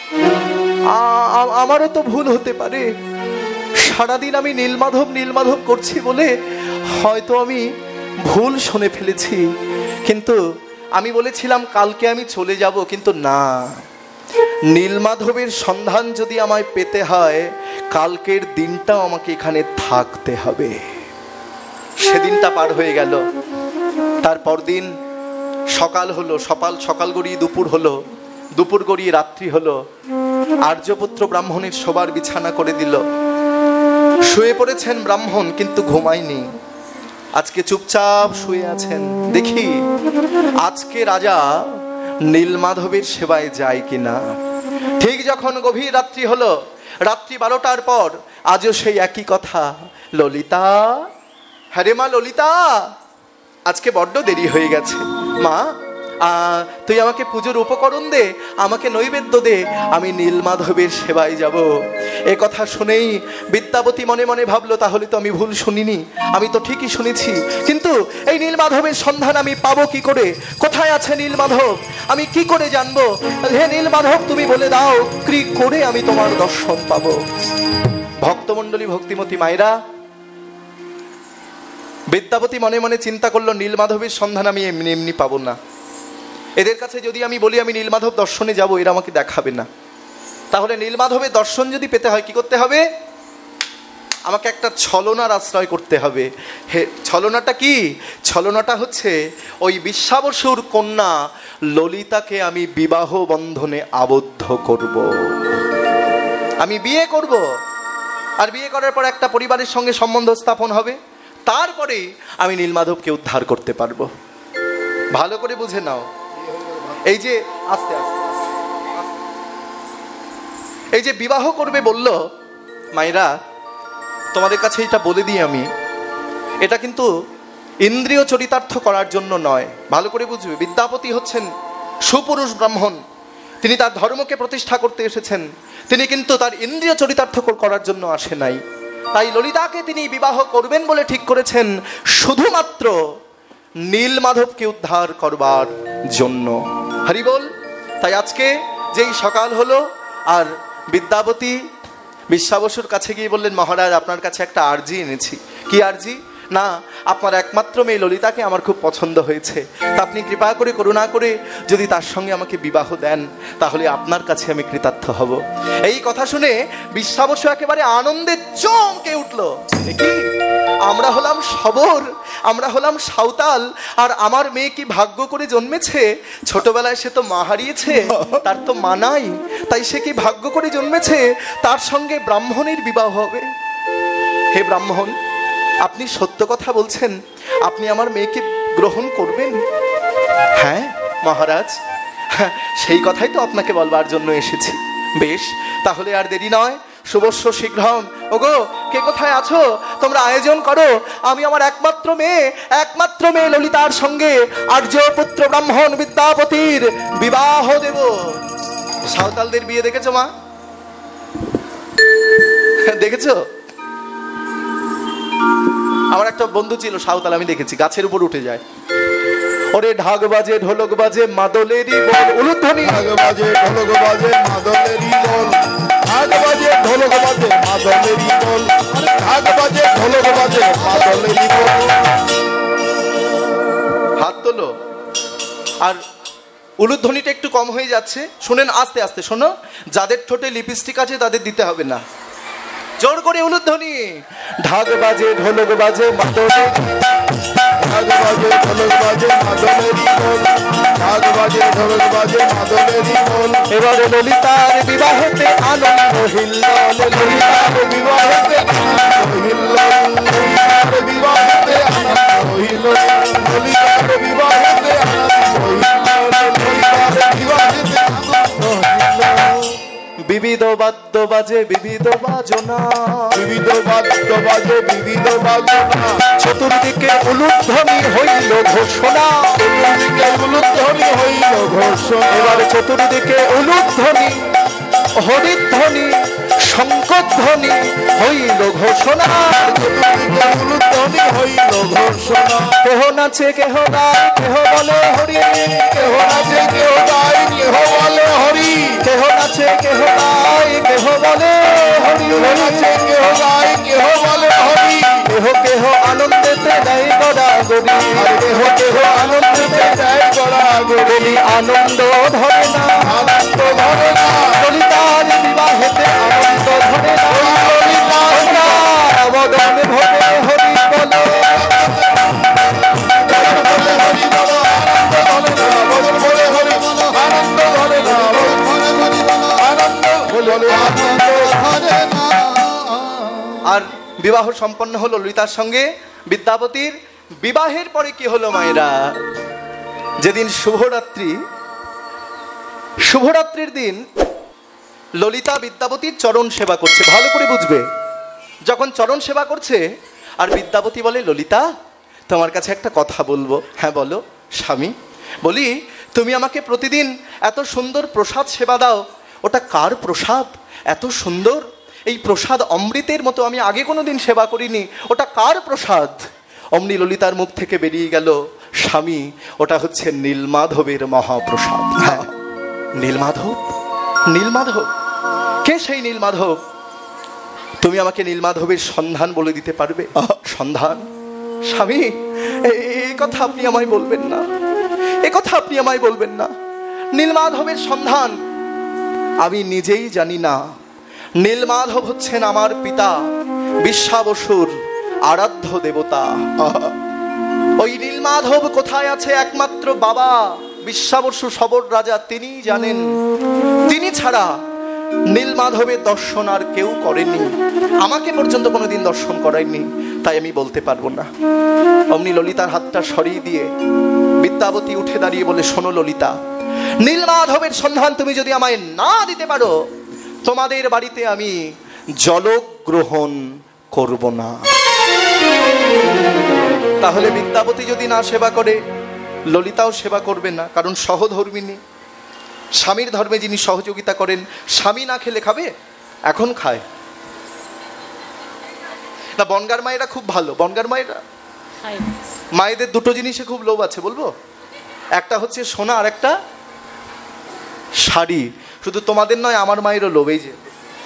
আমারও তো ভুল হতে পারে। সারাদিন আমি নীলমাধব নীলমাধব করছি বলে হয়তো আমি ভুল শুনে ফেলেছি। কিন্তু আমি বলেছিলাম কালকে আমি চলে যাব, কিন্তু না, নীলমাধবের সন্ধান যদি আমায় পেতে হয়, কালকের দিনটাও আমাকে এখানে থাকতে হবে। সেদিনটা পার হয়ে গেল। তারপর দিন সকাল হলো, সকাল গড়িয়ে দুপুর হলো। দুপুর গড়িয়ে রাত্রি হলো, আর্যপুত্র ব্রাহ্মণের শোবার বিছানা করে দিল। শুয়ে পড়েছেন ব্রাহ্মণ, কিন্তু ঘুমায়নি, আজকে চুপচাপ শুয়ে আছেন। দেখি আজকে রাজা নীলমাধবের সেবায় যায় কিনা। ঠিক যখন গভীর রাত্রি হলো, রাত্রি 12টার পর, আজও সেই একই কথা, ললিতা, হ্যাঁ রে মা ললিতা, আজকে বড্ড দেরি হয়ে গেছে। মা তুই আমাকে পুজোর উপকরণ দে, আমাকে নৈবেদ্য দে, আমি নীলমাধবের সেবায় যাব। এ কথা শুনেই বিদ্যাবতী মনে মনে ভাবলো, তাহলে তো আমি ভুল শুনিনি, আমি তো ঠিকই শুনেছি। কিন্তু এই নীলমাধবের সন্ধান আমি পাবো কি করে? কোথায় আছে নীলমাধব? আমি কি করে জানবো? হে নীলমাধব, তুমি বলে দাও, কি করে আমি তোমার দর্শন পাবো? ভক্তমণ্ডলী, ভক্তিমতী মায়েরা, বিদ্যাপতি মনে মনে চিন্তা করলো, নীলমাধবের সন্ধান আমি এমনি এমনি পাবো না। এদের কাছে যদি আমি বলি আমি নীলমাধব দর্শনে যাব, এরা আমাকে দেখাবে না। তাহলে নীলমাধবের দর্শন যদি পেতে হয় কি করতে হবে? আমাকে একটা ছলনার আশ্রয় করতে হবে। হে, ছলনাটা কি? ছলনাটা হচ্ছে ওই বিশ্বাবসুর কন্যা ললিতাকে আমি বিবাহ বন্ধনে আবদ্ধ করব, আমি বিয়ে করব। আর বিয়ে করার পর একটা পরিবারের সঙ্গে সম্বন্ধ স্থাপন হবে, তারপরে আমি নীলমাধবকে উদ্ধার করতে পারবো। ভালো করে বুঝে নাও। এই যে আস্তে আস্তে এই যে বিবাহ করবে বলল, মায়েরা তোমাদের কাছে এটা বলে দিই আমি, এটা কিন্তু ইন্দ্রিয় চরিতার্থ করার জন্য নয়। ভালো করে বুঝবে, বিদ্যাপতি হচ্ছেন সুপুরুষ ব্রাহ্মণ, তিনি তার ধর্মকে প্রতিষ্ঠা করতে এসেছেন, তিনি কিন্তু তার ইন্দ্রিয় চরিতার্থ করার জন্য আসে নাই। তাই ললিতাকে তিনি বিবাহ করবেন বলে ঠিক করেছেন শুধুমাত্র নীলমাধবকে উদ্ধার করবার জন্য। হরি বল। তাই আজকে যেই সকাল হলো, আর বিদ্যাপতি বিশ্বাবসুর কাছে গিয়ে বললেন, মহারাজ আপনার কাছে একটা আর্জি এনেছি। কি আর্জি? না, আপনার একমাত্র মেয়ে ললিতাকে আমার খুব পছন্দ হয়েছে, তা আপনি কৃপা করে করুণা করে যদি তার সঙ্গে আমাকে বিবাহ দেন, তাহলে আপনার কাছে আমি কৃতার্থ হব। এই কথা শুনে বিশ্বাবসু একেবারে আনন্দে চমকে উঠল। কি আমরা হলাম শবর, আমরা হলাম সাঁওতাল, আর আমার মেয়ে কি ভাগ্য করে জন্মেছে। ছোটবেলায় সে তো মা হারিয়েছে, তার তো মা নাই, তাই সে কি ভাগ্য করে জন্মেছে, তার সঙ্গে ব্রাহ্মণের বিবাহ হবে। হে ব্রাহ্মণ, আপনি সত্য কথা বলছেন, আপনি আমার মেয়েকে গ্রহণ করবেন? হ্যাঁ মহারাজ, সেই কথাই তো আপনাকে বলবার জন্য এসেছি। বেশ, তাহলে আর দেরি নয়, শুভস্য শীঘ্রম। ওগো, কে কোথায় আছো? তোমরা আয়োজন করো, আমি আমার একমাত্র মেয়ে ললিতার সঙ্গে আর্যপুত্র ব্রাহ্মণ বিদ্যাপতির বিবাহ দেব। সাঁওতালদের বিয়ে দেখেছো মা? দেখেছো? আমার একটা বন্ধু ছিল সাঁওতাল, আমি দেখেছি গাছের উপর উঠে যায়। ওরে ঢাক বাজে, ঢোলক বাজে, মাদলেরই বল, উলুধ্বনি। ঢাক বাজে, ঢোলক বাজে, মাদলেরই বল। ঢাক বাজে, ঢোলক বাজে, মাদলেরই বল। ঢাক বাজে, ঢোলক বাজে, মাদলেরই বল। হাত তোলো। আর উলুধ্বনিটা একটু কম হয়ে যাচ্ছে, শুনেন আস্তে আস্তে শোনো। যাদের ঠোঁটে লিপস্টিক আছে তাদের দিতে হবে না, জোর করে উলুধ্বনি। ঢাক বাজে, ঢোলক বাজে, মাদলেরই। ঢাক বাজে, ঢোলক বাজে, মাদলেরই বল। ঢাক বাজে, ঢোলক বাজে, মাদলেরই বল। এবারে ললিতার বিবাহেতে আনন্দ হিল্লোল, ললিতার বিবাহেতে আনন্দ হিল্লোল, ললিতার বিবাহেতে আনন্দ হিল্লোল, ললিতার বিবাহেতে আনন্দ হিল্লোল, ললিতার বিবাহেতে আনন্দ হিল্লোল। বিবিধ বাদ্য বাজে, বিবিধ বাজনা, বিবিধ বাদ্য বাজে, বিবিধ বাজনা। চতুর্দিকে উলুধ্বনি হইল ঘোষণা, চতুর্দিকে উলুধ্বনি হইল ঘোষণা। এবার চতুর্দিকে উলুধ্বনি, হরিধ্বনি, শঙ্খধ্বনি হইল ঘোষণা। চতুর্দিকে উলুধ্বনি হইল ঘোষণা। কেহ নাচে, কেহ গায়, কেহ বলে হরি, কেহ নাচে, কেহ গায়, কেহ বলে হরি। কেহ নাচে, কেহ গায়, কেহ বলে হরি, কেহ নাচে, কেহ গায়, কেহ বলে হরি। কেহ কেহ আনন্দেতে দেয় গড়াগড়ি, আর কেহ কেহ আনন্দেতে দেয় গড়াগড়ি। আনন্দ ধরে না, আনন্দ ধরে না, ললিতার বিবাহেতে আনন্দ ধরে না। বদন ভরে হরি বলো, হরি বলো, আনন্দ ধরে না, বদন ভরে হরি বলো, আনন্দ ধরে না। বিবাহ সম্পন্ন হলো ললিতার সঙ্গে বিদ্যাপতির। বিবাহের পরে কি হলো মায়েরা? যেদিন শুভরাত্রির দিন ললিতা বিদ্যাপতির চরণ সেবা করছে। ভালো করে বুঝবে, যখন চরণ সেবা করছে আর বিদ্যাপতি বলে, ললিতা তোমার কাছে একটা কথা বলবো। হ্যাঁ বলো স্বামী। বলি, তুমি আমাকে প্রতিদিন এত সুন্দর প্রসাদ সেবা দাও, ওটা কার প্রসাদ? এত সুন্দর এই প্রসাদ অমৃতের মতো আমি আগে কোনো দিন সেবা করিনি, ওটা কার প্রসাদ? অমনি ললিতার মুখ থেকে বেরিয়ে গেল, স্বামী ওটা হচ্ছে নীলমাধবের মহাপ্রসাদ। হ্যাঁ, নীলমাধব। নীলমাধব কে? সেই নীলমাধব। তুমি আমাকে নীলমাধবের সন্ধান বলে দিতে পারবে? সন্ধান? স্বামী এই কথা আপনি আমায় বলবেন না, এ কথা আপনি আমায় বলবেন না। নীলমাধবের সন্ধান আমি নিজেই জানি না। নীলমাধব হচ্ছেন আমার পিতা বিশ্বাবসুর আরাধ্য দেবতা। ওই নীলমাধব কোথায় আছে একমাত্র বাবা বিশ্বাবসু সবর রাজা তিনিই জানেন। তিনি ছাড়া নীলমাধবের দর্শন আর কেউ করেনি, আমাকে পর্যন্ত কোনোদিন দর্শন করায়নি, তাই আমি বলতে পারবো না। অমনি ললিতার হাতটা সরিয়ে দিয়ে বিদ্যাপতি উঠে দাঁড়িয়ে বলে, শোনো ললিতা, নীলমাধবের সন্ধান তুমি যদি আমায় না দিতে পারো, তোমাদের বাড়িতে আমি জলগ্রহণ করব না। তাহলে বিদ্যাপতি যদি না সেবা করে, ললিতাও সেবা করবে না, কারণ সহধর্মিনী। স্বামীর ধর্মে যিনি সহযোগিতা করেন, স্বামী না খেলে খাবে? এখন খায় না। বনগার মায়েরা খুব ভালো, বনগার মায়েরা। মায়েদের দুটো জিনিসে খুব লোভ আছে, বলবো। একটা হচ্ছে সোনা, আর একটা শাড়ি। শুধু তোমাদের নয়, আমার মায়েরও লোভ। এই যে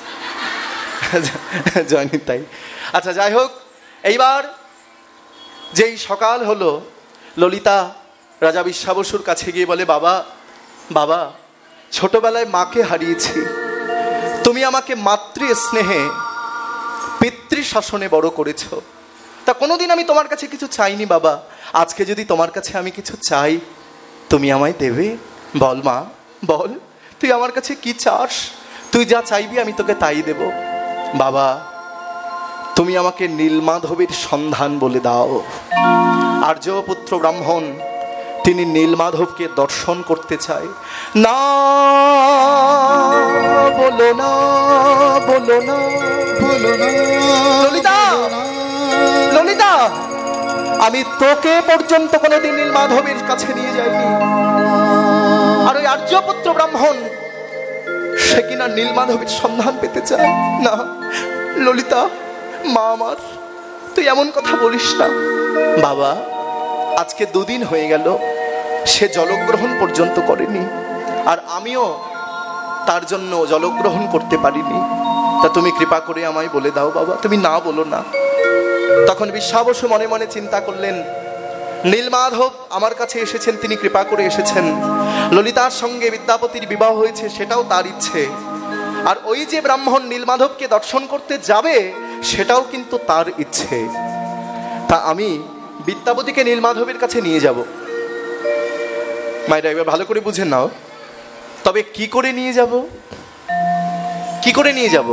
জানি তাই। আচ্ছা, যাই হোক, এইবার যেই সকাল হলো, ললিতা রাজা বিশ্বাবসুর কাছে গিয়ে বলে, বাবা বাবা, ছোটবেলায় মাকে হারিয়েছি, তুমি আমাকে মাতৃ স্নেহে পিতৃ শাসনে বড় করেছ, তা কোনোদিন আমি তোমার কাছে কিছু চাইনি বাবা। আজকে যদি তোমার কাছে আমি কিছু চাই, তুমি আমায় দেবে? বল মা, বল তুই আমার কাছে কি চাস? তুই যা চাইবি আমি তোকে তাই দেব। বাবা, তুমি আমাকে নীলমাধবের সন্ধান বলে দাও। আর্যপুত্র ব্রাহ্মণ, তিনি নীলমাধবকে দর্শন করতে চায়। না, বলো না, বলো না, বলো না ললিতা, ললিতা, আমি তোকে পর্যন্ত কোনোদিন নীলমাধবের কাছে নিয়ে যাইনি। আর ওই আর্যপুত্র ব্রাহ্মণ, সে কিনা নীলমাধবের সন্ধান পেতে চায়। না ললিতা, মা আমার, তুই এমন কথা বলিস না। বাবা, আজকে 2 দিন হয়ে গেল, সে জলগ্রহণ পর্যন্ত করেনি, আর আমিও তার জন্য জলগ্রহণ করতে পারিনি। তা তুমি কৃপা করে আমায় বলে দাও বাবা, তুমি না বলো না। তখন বিশ্বাবসু মনে মনে চিন্তা করলেন, নীলমাধব আমার কাছে এসেছেন, তিনি কৃপা করে এসেছেন। ললিতার সঙ্গে বিদ্যাপতির বিবাহ হয়েছে, সেটাও তার ইচ্ছে। আর ওই যে ব্রাহ্মণ নীলমাধবকে দর্শন করতে যাবে, সেটাও কিন্তু তার ইচ্ছে। তা আমি বিদ্যাপতিকে নীলমাধবের কাছে নিয়ে যাব। মায়েরা এবার ভালো করে বুঝে নাও। তবে কি করে নিয়ে যাব? কি করে নিয়ে যাব?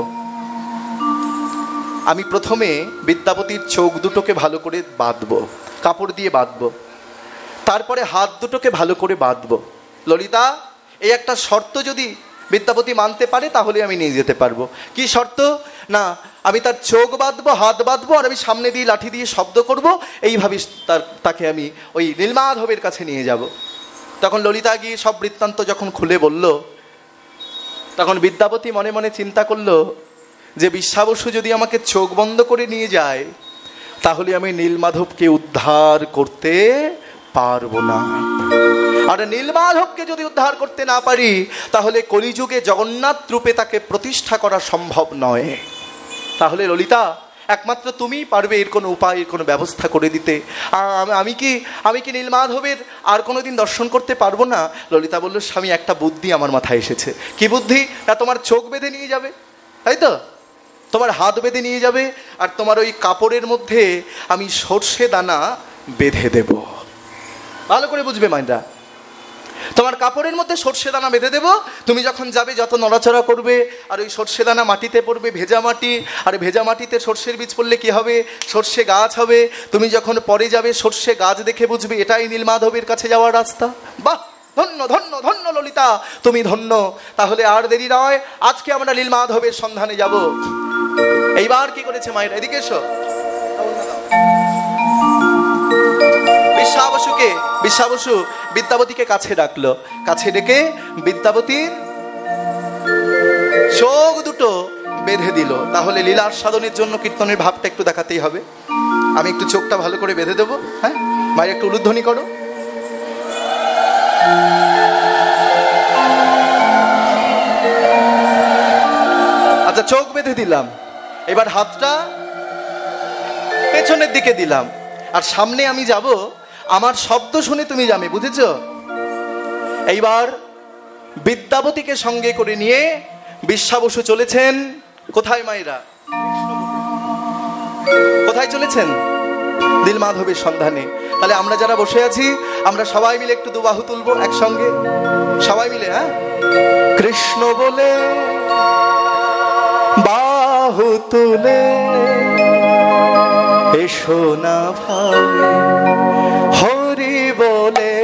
আমি প্রথমে বিদ্যাপতির চোখ দুটোকে ভালো করে বাঁধবো, কাপড় দিয়ে বাঁধবো। তারপরে হাত দুটোকে ভালো করে বাঁধবো। ললিতা, এই একটা শর্ত যদি বিদ্যাপতি মানতে পারে, তাহলে আমি নিয়ে যেতে পারবো। কি শর্ত? না, আমি তার চোখ বাঁধবো, হাত বাঁধবো, আর আমি সামনে দিয়ে লাঠি দিয়ে শব্দ করব, এইভাবে তাকে আমি ওই নীলমাধবের কাছে নিয়ে যাব। তখন ললিতা গিয়ে সব বৃত্তান্ত যখন খুলে বলল, তখন বিদ্যাপতি মনে মনে চিন্তা করলো যে বিশ্বাবসু যদি আমাকে চোখ বন্ধ করে নিয়ে যায়, তাহলে আমি নীলমাধবকে উদ্ধার করতে পারবো না। আর নীলমাধবকে যদি উদ্ধার করতে না পারি, তাহলে কলিযুগে জগন্নাথ রূপে তাকে প্রতিষ্ঠা করা সম্ভব নয়। তাহলে ললিতা, একমাত্র তুমিই পারবে এর কোনো উপায়, এর কোনো ব্যবস্থা করে দিতে। আমি কি নীলমাধবের আর কোনোদিন দর্শন করতে পারবো না? ললিতা বলল, স্বামী, একটা বুদ্ধি আমার মাথায় এসেছে। কি বুদ্ধি? না, তোমার চোখ বেঁধে নিয়ে যাবে, তাই তো? তোমার হাত বেঁধে নিয়ে যাবে, আর তোমার ওই কাপড়ের মধ্যে আমি সর্ষে দানা বেঁধে দেব। ভালো করে বুঝবে মাইন্ডা। তোমার কাপড়ের মধ্যে সর্ষে দানা বেঁধে দেবো, তুমি যখন যাবে যত নড়াচড়া করবে আর ওই সর্ষে দানা মাটিতে পড়বে, ভেজা মাটি, আর ভেজা মাটিতে সর্ষের বীজ পড়লে কি হবে, সর্ষে গাছ হবে। তুমি যখন পরে যাবে সর্ষে গাছ দেখে বুঝবে এটাই নীলমাধবের কাছে যাওয়ার রাস্তা। বাহ, ধন্য ধন্য ধন্য ললিতা, তুমি ধন্য। তাহলে আর দেরি নয়, আজকে আমরা নীলমাধবের সন্ধানে যাব। এইবার কি করেছে মায়ের, এদিকে এসো। বিশ্বাবসু বিদ্যাবতীকে কাছে ডাকলো, কাছে ডেকে বিদ্যাবতীর চোখ দুটো বেঁধে দিল। তাহলে লীলার সাধনের জন্য কীর্তনের ভাবটা একটু দেখাতেই হবে। আমি একটু চোখটা ভালো করে বেঁধে দেবো। হ্যাঁ, মায়ের একটু উলুধ্বনি করো। আচ্ছা, চোখ বেঁধে দিলাম, এবার হাতটা পেছনের দিকে দিলাম, আর সামনে আমি যাব, আমার শব্দ শুনে তুমি যাবে, বুঝেছো? এইবার বিদ্যাবতীকে সঙ্গে করে নিয়ে বিশ্বাবসু চলেছেন কোথায় মায়েরা, কোথায় চলেছেন? নীলমাধবের সন্ধানে। তাহলে আমরা যারা বসে আছি, আমরা সবাই মিলে একটু দুবাহু তুলবো একসঙ্গে, সবাই মিলে। হ্যাঁ, কৃষ্ণ বলে বাহু তুলে এসো না ভাই, হরি বলে।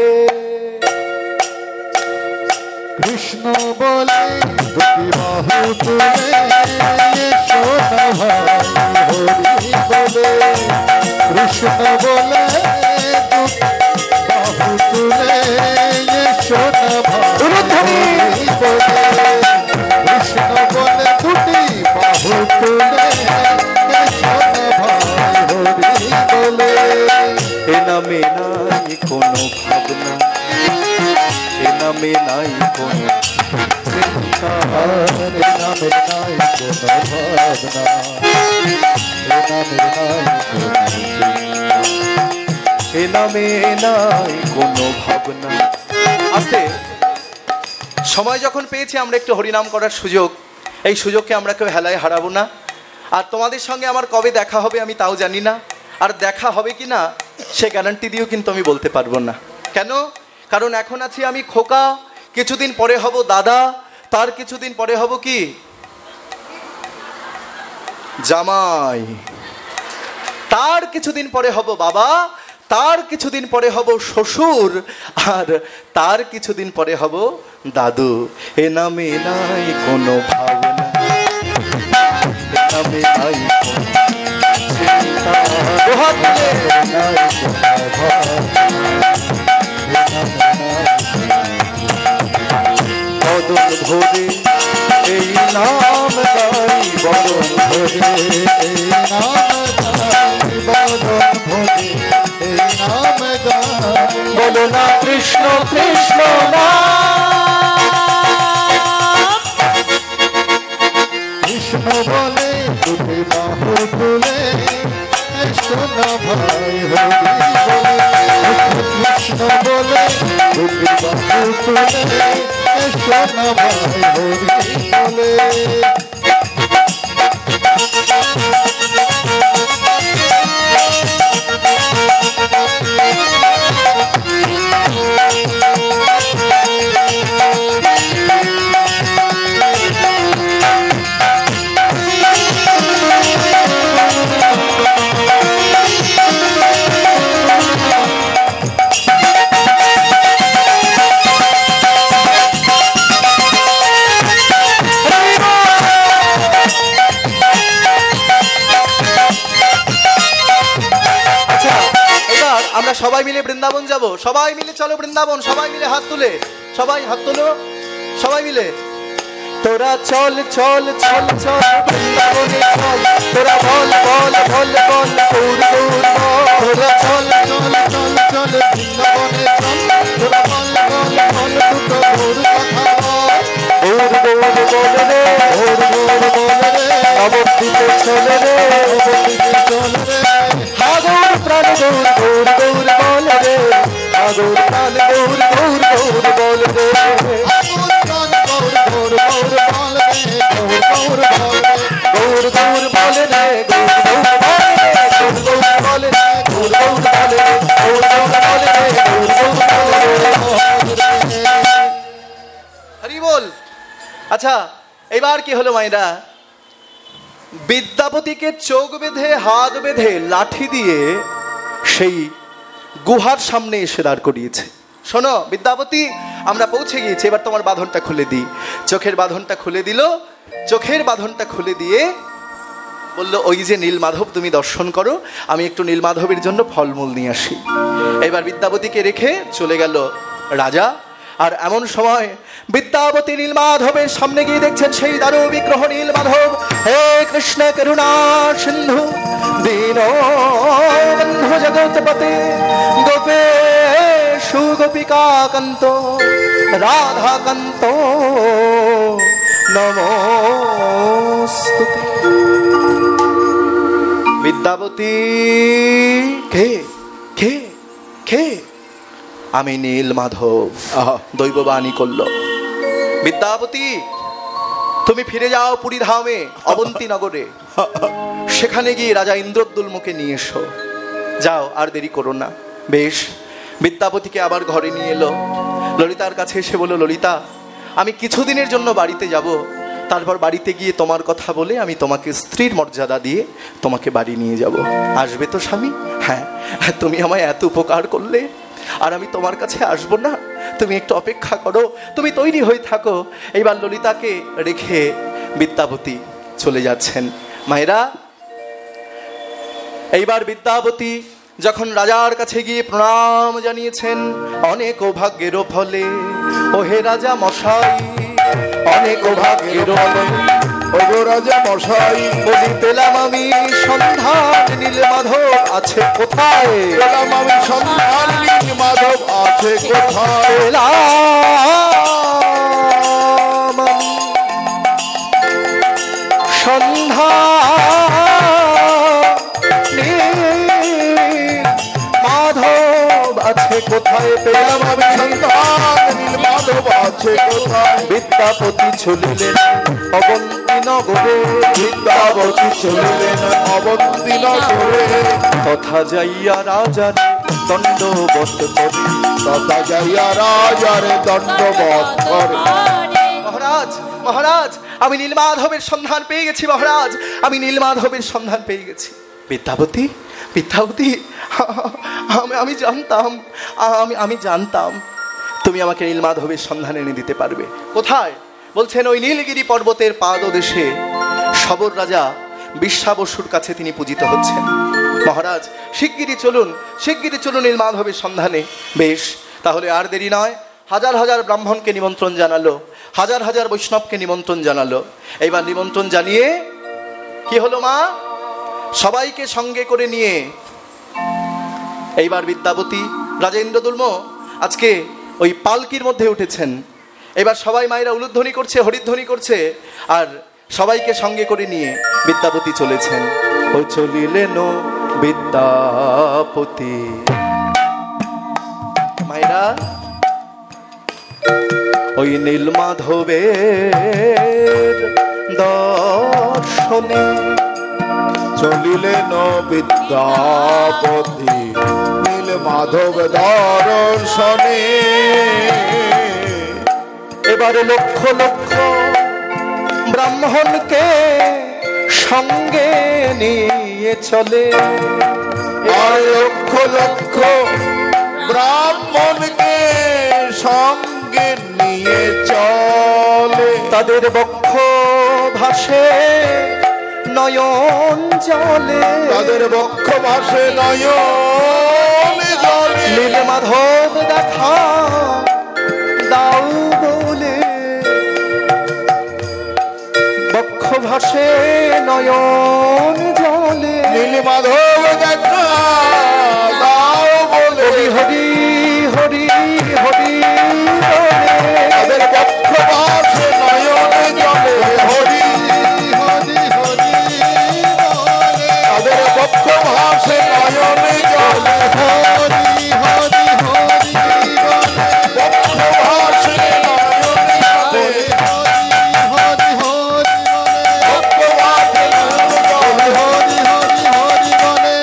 কৃষ্ণ বলে দুটি বাহু তুলে এসো না ভাই, হরি বলে। কৃষ্ণ বলে দুটি বাহু তুলে এসো না ভাই, হরি বলে। কৃষ্ণ বলে দুটি বাহু তুলে এসো না ভাই, হরি বলে। এ নামে নাই কোনো ভাবনা, এ নামে নাই কোনো চিন্তা, এ নামে নাই কোনো ভাবনা, এ নামে নাই কোনো চিন্তা, এ নামে নাই কোনো ভাবনা। আস্তে, সময় যখন পেয়েছি আমরা একটু হরিনাম করার সুযোগ, এই সুযোগকে আমরা কেউ হেলায় হারাবো না। আর তোমাদের সঙ্গে আমার কবে দেখা হবে আমি তাও জানি না, আর দেখা হবে কি না সে গ্যারান্টি দিয়েও কিন্তু আমি বলতে পারবো না। কেন? কারণ এখন আছি আমি খোকা, কিছুদিন পরে হব দাদা, তার কিছুদিন পরে হব কি জামাই, তার কিছুদিন পরে হব বাবা, তার কিছুদিন পরে হব শ্বশুর, আর তার কিছুদিন পরে হব দাদু। এ নামে নাই কোনো ভাবনা, এ নামে নাই কোনো চিন্তা। দুহাত তুলে নাই কোনো ভাবনা, এ নামে নাই বদন ভরে এই নাম গাই, বদন ভরে এই নাম গাই, বদন ভরে এই নাম গাই। বলো না কৃষ্ণ কৃষ্ণ নাম। কৃষ্ণ বলে দুটি বাহু তুলে এসো না ভাই, হরি বলে। কৃষ্ণ বলে দুটি বাহু তুলে এসো না ভাই, হরি বলে। আমরা সবাই মিলে বৃন্দাবন যাব, সবাই মিলে চলো বৃন্দাবন, সবাই মিলে হাত তুলে, সবাই হাত তুলো, সবাই মিলে। তোরা চল চল চল চল বৃন্দাবনে চল, তোরা বল বল বল বল দূর দূর বল। তোরা চল চল চল চল বৃন্দাবনে চল, তোরা বল বল বল দুটো দূর কথা বল। দূর দূর বল রে, দূর দূর বল রে, নবদ্বীপে চলে রে, নবদ্বীপে চল রে। সাগর প্রাণ দূর দূর দূর বল রে, সাগর প্রাণ দূর দূর দূর বল রে। আগুন প্রাণ গৌর গৌর গৌর বল রে, গৌর গৌর বল রে। দূর দূর বল রে, দূর দূর বল রে, দূর দূর আচ্ছা, এবার কি হলো মায়েরা? বিদ্যাপতিকে চোখ বেঁধে হাত বেঁধে লাঠি দিয়ে সেই গুহার সামনে এসে দাঁড় করিয়েছে। শোনো বিদ্যাপতি, আমরা পৌঁছে গিয়েছি, এবার তোমার বাঁধনটা খুলে দিই। চোখের বাঁধনটা খুলে দিল। চোখের বাঁধনটা খুলে দিয়ে বলল, ওই যে নীলমাধব, তুমি দর্শন করো, আমি একটু নীলমাধবের জন্য ফলমূল নিয়ে আসি। এবার বিদ্যাপতিকে রেখে চলে গেল রাজা। আর এমন সময় বিদ্যাপতি নীলমাধবের সামনে গিয়ে দেখছেন সেই দারু বিগ্রহ নীলমাধব। হে কৃষ্ণ করুণা সিন্ধু দীনবন্ধু জগৎপতে গোপেশু গোপিকা কান্ত রাধা কান্ত নমস্তুতে। বিদ্যাপতি, কে কে কে? আমি নীলমাধব। দৈববাণী করল, বিদ্যাপতি তুমি ফিরে যাও পুরী ধামে, অবন্তী নগরে। সেখানে গিয়ে রাজা ইন্দ্রদ্যুম্নকে নিয়ে এসো। যাও, আর দেরি করো না। বেশ, বিদ্যাপতিকে আবার ঘরে নিয়ে এলো। ললিতার কাছে এসে বলল, ললিতা আমি কিছুদিনের জন্য বাড়িতে যাব, তারপর বাড়িতে গিয়ে তোমার কথা বলে আমি তোমাকে স্ত্রীর মর্যাদা দিয়ে তোমাকে বাড়ি নিয়ে যাব। আসবে তো স্বামী? হ্যাঁ, তুমি আমায় এত উপকার করলে, আর আমি তোমার কাছে আসবো না? তুমি একটু অপেক্ষা করো, তুমি তৈরি হয়ে থাকো। এইবার ললিতাকে রেখে বিদ্যাপতি চলে যাচ্ছেন। মায়েরা, এইবার বিদ্যাপতি যখন রাজার কাছে গিয়ে প্রণাম জানিয়েছেন, অনেক ভাগ্যের ফলে ও হে রাজা মশাই, অনেক ভাগ্যের ফলে ও গো রাজা মশাই, বলি পেলাম আমি সন্ধান নীলমাধব আছে কোথায়? পেলাম আমি সন্ধান নীলমাধব আছে কোথায়? পেলাম সন্ধান নীলমাধব আছে কোথায়? পেলাম আমি সন্ধান নীলমাধব আছে কোথায়? বিদ্যাপতি চলিলেন অবন্তী নগরে। বিদ্যাপতি চলিলেন অবন্তী নগরে। তথা যাইয়া রাজার দণ্ডবত করে। তথা যাইয়া রাজারে দণ্ডবত করে। মহারাজ, মহারাজ আমি নীলমাধবের সন্ধান পেয়ে গেছি। মহারাজ আমি নীলমাধবের সন্ধান পেয়ে গেছি। বিদ্যাপতি, বিদ্যাপতি আমি জানতাম, আমি জানতাম তুমি আমাকে নীলমাধবের সন্ধান এনে দিতে পারবে। কোথায়? বলছেন ওই নীলগিরি পর্বতের পাদদেশে সবর রাজা বিশ্বাবসুর কাছে তিনি পূজিত হচ্ছেন। মহারাজ শিগগিরই চলুন, শিগগিরই চলুন নীলমাধবের সন্ধানে। বেশ, তাহলে আর দেরি নয়। হাজার হাজার ব্রাহ্মণকে নিমন্ত্রণ জানালো, হাজার হাজার বৈষ্ণবকে নিমন্ত্রণ জানালো। এইবার নিমন্ত্রণ জানিয়ে কি হলো মা? সবাইকে সঙ্গে করে নিয়ে এইবার বিদ্যাপতি রাজা ইন্দ্রদ্যুম্ন আজকে ওই পালকির মধ্যে উঠেছেন। এবার সবাই মায়েরা উলুধ্বনি করছে, হরিধ্বনি করছে, আর সবাইকে সঙ্গে করে নিয়ে বিদ্যাপতি চলেছেন। ও চলিলেন বিদ্যাপতি। মায়েরা, ওই নীলমাধবের দর্শনে চলিলেন বিদ্যাপতি নীলমাধব দর্শনে। এবারে লক্ষ লক্ষ ব্রাহ্মণকে সঙ্গে নিয়ে চলে। আর লক্ষ লক্ষ ব্রাহ্মণকে সঙ্গে নিয়ে চলে। তাদের বক্ষ ভাসে নয়ন জলে। তাদের বক্ষ ভাসে নয়ন জলে। নীলমাধব দেখা দাও বলে বক্ষ ভাসে নয়ন জলে। নীলমাধব দেখা দাও বলে হরি হরি হরি বলে তাদের বক্ষ ভাসে নয়ন জলে। হরি হরি হরি বলে তাদের বক্ষ ভাসে নয়ন জলে। হরি হরি হরি বলে বক্ষ ভাসে নয়ন জলে। হরি হরি হরি বলে বক্ষ ভাসে নয়ন জলে। হরি হরি হরি বলে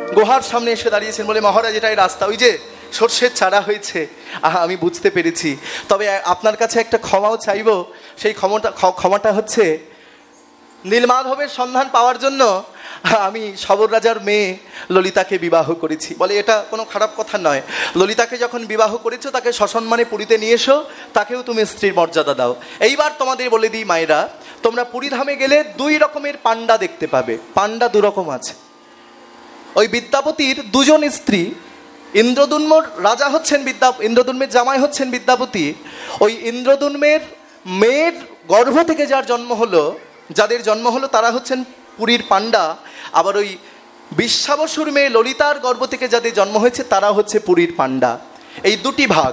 গুহার সামনে এসে দাঁড়িয়েছেন, বলে মহারাজ এটাই রাস্তা, ওই যে সর্ষের চারা হয়েছে। আমি বুঝতে পেরেছি, তবে আপনার কাছে একটা ক্ষমাও চাইব। সেই ক্ষমাটা হচ্ছে, নীলমাধবের সন্ধান পাওয়ার জন্য আমি সবর রাজার মেয়ে ললিতাকে বিবাহ করেছি। বলে এটা কোনো খারাপ কথা নয়, ললিতাকে যখন বিবাহ করেছো তাকে সসম্মানে পুরীতে নিয়ে এসো, তাকেও তুমি স্ত্রীর মর্যাদা দাও। এইবার তোমাদের বলে দিই মায়েরা, তোমরা পুরীধামে গেলে 2 রকমের পান্ডা দেখতে পাবে। পান্ডা 2 রকম আছে। ওই বিদ্যাপতির 2 জন স্ত্রী, ইন্দ্রদুম্নর রাজা হচ্ছেন ইন্দ্রদুম্নের জামাই হচ্ছেন বিদ্যাপতি। ওই ইন্দ্রদুম্নের মেয়ের গর্ভ থেকে যাদের জন্ম হলো তারা হচ্ছেন পুরীর পান্ডা। আবার ওই বিশ্বাবসুর মেয়ে ললিতার গর্ভ থেকে যাদের জন্ম হয়েছে তারা হচ্ছে পুরীর পান্ডা। এই 2টি ভাগ।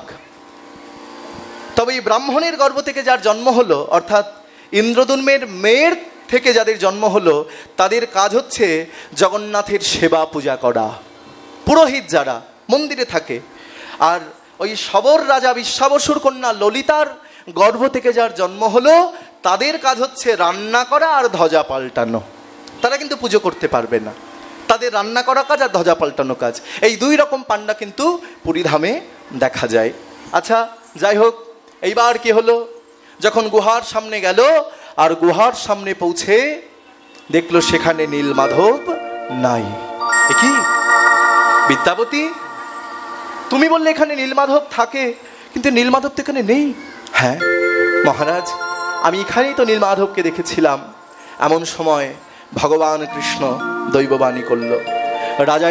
তবে এই ব্রাহ্মণের গর্ভ থেকে যার জন্ম হলো, অর্থাৎ ইন্দ্রদুম্নের মেয়ের থেকে যাদের জন্ম হলো, তাদের কাজ হচ্ছে জগন্নাথের সেবা পূজা করা, পুরোহিত যারা মন্দিরে থাকে। আর ওই সবর রাজা বিশ্বাবসুর কন্যা ললিতার গর্ভ থেকে যার জন্ম হলো, তাদের কাজ হচ্ছে রান্না করা আর ধ্বজা পাল্টানো। তারা কিন্তু পুজো করতে পারবে না, তাদের রান্না করা কাজ আর ধ্বজা পাল্টানো কাজ। এই 2 রকম পান্ডা কিন্তু পুরীধামে দেখা যায়। আচ্ছা, যাই হোক, এইবার কি হলো, যখন গুহার সামনে গেল আর গুহার সামনে পৌঁছে দেখলো সেখানে নীলমাধব নাই। কি বিদ্যাপতি, তুমি বললে এখানে নীলমাধব থাকে, কিন্তু নীলমাধব তো এখানে নেই। হ্যাঁ মহারাজ, আমি এখানেই তো নীলমাধবকে দেখেছিলাম। এমন সময় ভগবান কৃষ্ণ দৈববাণী করল, রাজা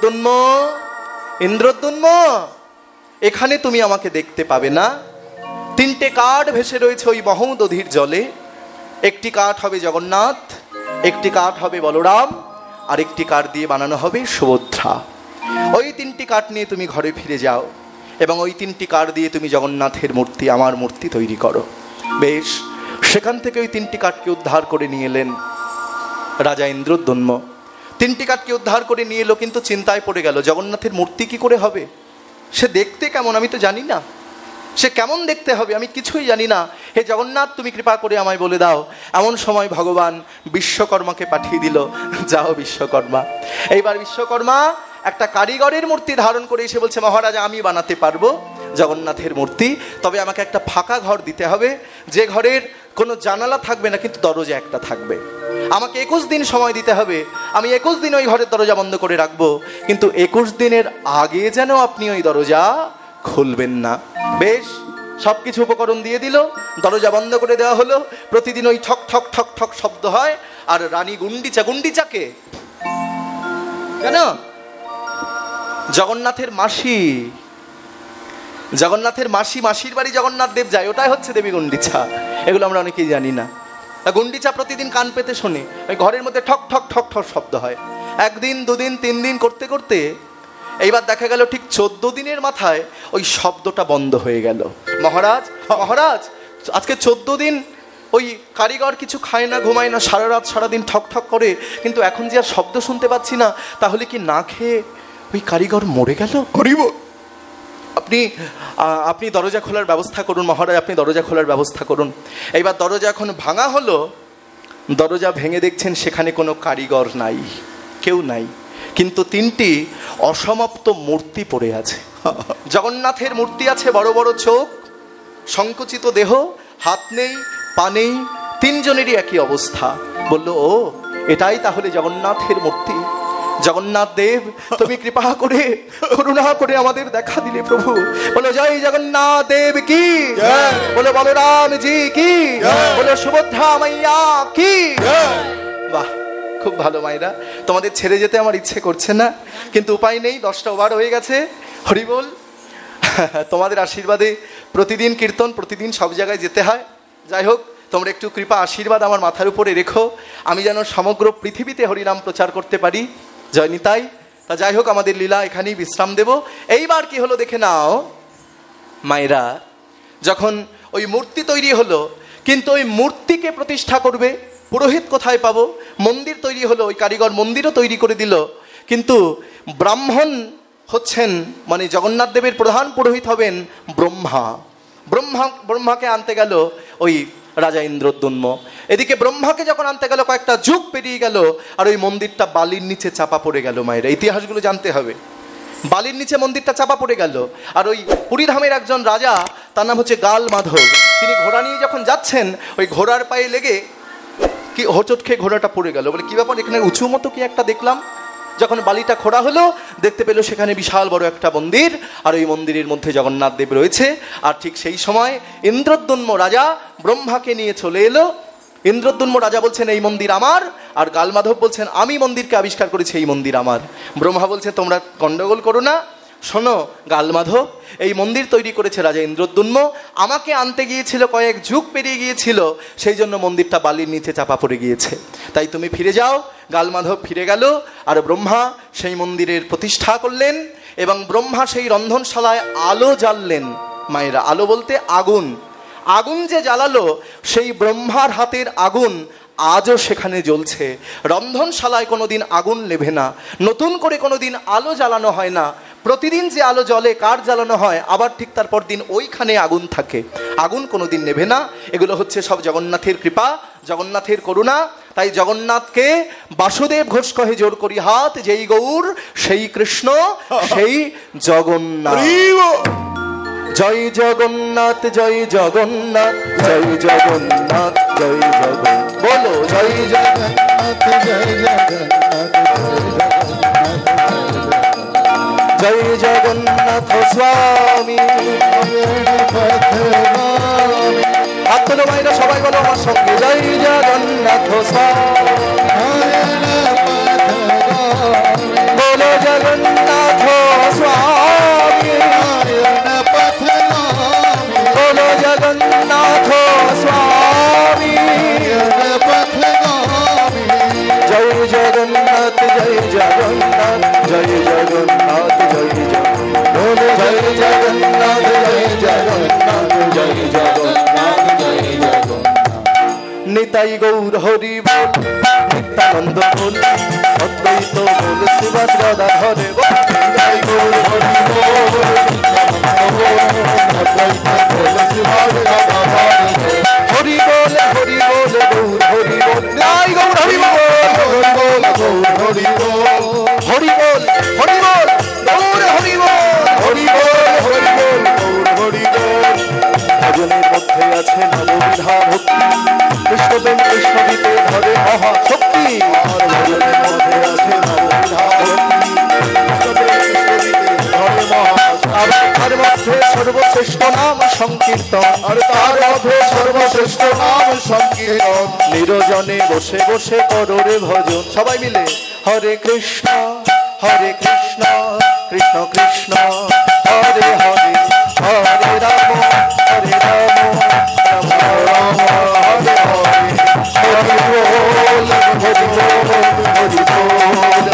ইন্দ্রদ্যুম্ন, এখানে তুমি আমাকে দেখতে পাবে না। 3টে কাঠ ভেসে রয়েছে ওই মহোদধির জলে। একটি কাঠ হবে জগন্নাথ, একটি কাঠ হবে বলরাম, আর একটি কাঠ দিয়ে বানানো হবে সুভদ্রা। ওই 3টি কাঠ নিয়ে তুমি ঘরে ফিরে যাও এবং ওই 3টি কাঠ দিয়ে তুমি জগন্নাথের মূর্তি, আমার মূর্তি তৈরি করো। বেশ, সেখান থেকে ওই 3টি কাঠকে উদ্ধার করে নিয়ে এলেন রাজা ইন্দ্রদ্যুম্ন। 3টি কাঠকে উদ্ধার করে নিয়ে এলো, কিন্তু চিন্তায় পড়ে গেল জগন্নাথের মূর্তি কি করে হবে? সে দেখতে কেমন আমি তো জানি না, সে কেমন দেখতে হবে আমি কিছুই জানি না। হে জগন্নাথ, তুমি কৃপা করে আমায় বলে দাও। এমন সময় ভগবান বিশ্বকর্মাকে পাঠিয়ে দিল, যাও বিশ্বকর্মা। এইবার বিশ্বকর্মা একটা কারিগরের মূর্তি ধারণ করে এসে বলছে, মহারাজ আমি বানাতে পারবো জগন্নাথের মূর্তি, তবে আমাকে একটা ফাঁকা ঘর দিতে হবে, যে ঘরের কোনো জানালা থাকবে না কিন্তু দরজা একটা থাকবে। আমাকে 21 দিন সময় দিতে হবে, আমি 21 দিন ওই ঘরের দরজা বন্ধ করে রাখবো, কিন্তু 21 দিনের আগে যেন আপনি ওই দরজা খুলবেন না। বেশ, সবকিছু উপকরণ দিয়ে দিল, দরজা বন্ধ করে দেওয়া হলো। প্রতিদিন ওই ঠক ঠক ঠক ঠক শব্দ হয়। আর রানী গুন্ডিচাকে কেন? জগন্নাথের মাসির বাড়ি জগন্নাথ দেব যায়, ওটাই হচ্ছে দেবী গুন্ডিচা। এগুলো আমরা অনেকেই জানি না। গুন্ডিচা প্রতিদিন কান পেতে শোনে, ওই ঘরের মধ্যে ঠক ঠক ঠক ঠক শব্দ হয়। 1 দিন 2 দিন 3 দিন করতে করতে এইবার দেখা গেল ঠিক 14 দিনের মাথায় ওই শব্দটা বন্ধ হয়ে গেল। মহারাজ আজকে 14 দিন ওই কারিগর কিছু খায় না, ঘুমায় না, সারা রাত সারাদিন ঠক ঠক করে, কিন্তু এখন যে আর শব্দ শুনতে পাচ্ছি না, তাহলে কি না খেয়ে ওই কারিগর মরে গেল? আপনি দরজা খোলার ব্যবস্থা করুন মহারাজ, আপনি দরজা খোলার ব্যবস্থা করুন। এইবার দরজা এখন ভাঙা হলো, দরজা ভেঙে দেখছেন সেখানে কোনো কারিগর নাই, কেউ নাই, কিন্তু 3টি অসমাপ্ত মূর্তি পড়ে আছে। জগন্নাথের মূর্তি আছে, বড় বড় চোখ, সংকুচিত দেহ, হাত নেই, পা নেই, 3 জনেরই একই অবস্থা। বলল, ও এটাই তাহলে জগন্নাথের মূর্তি। জগন্নাথ দেব, তুমি কৃপা করে করুণা করে আমাদের দেখা দিলে প্রভু। বলো জয় জগন্নাথ দেব কি, বলো বলরাম জি কি, বলো সুভদ্রা মাইয়া কি। বাহ, খুব ভালো মায়েরা, তোমাদের ছেড়ে যেতে আমার ইচ্ছে করছে না, কিন্তু উপায় নেই, 10টা ওভার হয়ে গেছে। হরি বল। তোমাদের আশীর্বাদে প্রতিদিন কীর্তন, প্রতিদিন সব জায়গায় যেতে হয়। যাই হোক, তোমরা একটু কৃপা আশীর্বাদ আমার মাথার উপরে রেখো, আমি যেন সমগ্র পৃথিবীতে হরিনাম প্রচার করতে পারি। জয় নিতাই। তা যাই হোক, আমাদের লীলা এখানেই বিশ্রাম দেব। এইবার কি হলো দেখে নাও মায়েরা, যখন ওই মূর্তি তৈরি হলো, কিন্তু ওই মূর্তিকে প্রতিষ্ঠা করবে পুরোহিত কোথায় পাবো? মন্দির তৈরি হলো, ওই কারিগর মন্দিরও তৈরি করে দিল, কিন্তু ব্রাহ্মণ হচ্ছেন, মানে জগন্নাথ দেবের প্রধান পুরোহিত হবেন ব্রহ্মাকে আনতে গেল ওই রাজা ইন্দ্রদ্যুম্ন। এদিকে ব্রহ্মাকে যখন আনতে গেল কয়েকটা যুগ পেরিয়ে গেল, আর ওই মন্দিরটা বালির নিচে চাপা পড়ে গেল। মায়েরা, ইতিহাসগুলো জানতে হবে। বালির নিচে মন্দিরটা চাপা পড়ে গেল। আর ওই পুরীধামের একজন রাজা, তার নাম হচ্ছে গাল মাধব, তিনি ঘোড়া নিয়ে যখন যাচ্ছেন, ওই ঘোড়ার পায়ে লেগে কি হোঁচট খেয়ে ঘোড়াটা পড়ে গেল। বলে কি ব্যাপার, এখানে উঁচু মতো কি একটা দেখলাম। যখন বালিটা খোঁড়া হলো, দেখতে পেল সেখানে বিশাল বড় একটা মন্দির, আর ওই মন্দিরের মধ্যে জগন্নাথ দেব রয়েছে। আর ঠিক সেই সময় ইন্দ্রদ্যুম্ন রাজা ব্রহ্মাকে নিয়ে চলে এলো। ইন্দ্রদ্যুম্ন রাজা বলছেন এই মন্দির আমার, আর গালমাধব বলছেন আমি মন্দিরকে আবিষ্কার করেছি, এই মন্দির আমার। ব্রহ্মা বলছে তোমরা গন্ডগোল করো না। শোনো গালমাধব, এই মন্দির তৈরি করেছে রাজা ইন্দ্রদ্যুম্ন, আমাকে আনতে গিয়েছিল, কয়েক যুগ পেরিয়ে গিয়েছিল, সেই জন্য মন্দিরটা বালির নিচে চাপা পড়ে গিয়েছে। তাই তুমি ফিরে যাও। গালমাধব ফিরে গেল, আর ব্রহ্মা সেই মন্দিরের প্রতিষ্ঠা করলেন, এবং ব্রহ্মা সেই রন্ধনশালায় আলো জ্বাললেন। মায়েরা, আলো বলতে আগুন। আগুন যে জ্বালালো, সেই ব্রহ্মার হাতের আগুন আজও সেখানে জ্বলছে। রন্ধনশালায় কোনোদিন আগুন নেভে না, নতুন করে কোনোদিন আলো জ্বালানো হয় না। প্রতিদিন যে আলো জ্বলে, কার জ্বালানো হয়, আবার ঠিক তারপর দিন ওইখানে আগুন থাকে, আগুন কোনোদিন নেভে না। এগুলো হচ্ছে সব জগন্নাথের কৃপা, জগন্নাথের করুণা। তাই জগন্নাথকে বাসুদেব ঘোষ কহে জোর করি হাত, যেই গৌর সেই কৃষ্ণ সেই জগন্নাথ। জয় জগন্নাথ, জয় জগন্নাথ, জয় জগন্নাথ, জয় জগন্নাথ। বলো জয় জগন্নাথ, জয় জগন্নাথ, জয় জগন্নাথ স্বামী। হাত তোলো মায়েরা, সবাই বলো আমার সঙ্গে, জয় জগন্নাথ স্বামী। বলো জগন্নাথ স্বামী, বলো জগন্নাথ স্বামী। জয় জগন্নাথ, জয় জগন্নাথ, জয় জগন্নাথ, জয় জগন্নাথ, জয় জগন্নাথ, জয় জগন্নাথ, জয় জগন্নাথ, জয় জগন্নাথ। নিতাই গৌর হরি বল, নিত্যানন্দ বল, অদ্বৈত বল, শ্রীবাস গদাধরে বল। নিতাই গৌর হরি বল, অদ্বৈত বল, শ্রীবাস গদাধরে হরি বল, হরি বল, গৌর হরি বল। নিতাই গৌর হরি বল, হরি বল, গৌর হরি বল, হরি বল, হরি বল, গৌর হরি বল, হরি বল, হরি বল, গৌর হরি বল। ভজনের মধ্যে আছে নববিধা ভক্তি, কৃষ্ণপ্রেম কৃষ্ণগীতে ধরে মহাশক্তি। আর ভজনের মধ্যে আছে নববিধা ভক্তি, কৃষ্ণপ্রেম কৃষ্ণগীতে ধরে মহাশক্তি। আবার তার মধ্যে সর্বশ্রেষ্ঠ নাম সংকীর্তন, আর তার মধ্যে সর্বশ্রেষ্ঠ নাম সংকীর্তন। নিরজনে বসে বসে করো রে ভজন, সবাই মিলে হরে কৃষ্ণ, হরে কৃষ্ণ, কৃষ্ণ কৃষ্ণ, হরে হরে, হরে রাম, হরে রাম, রাম রাম, হরে হরে। হরি বল, হরি বল, হরি বল,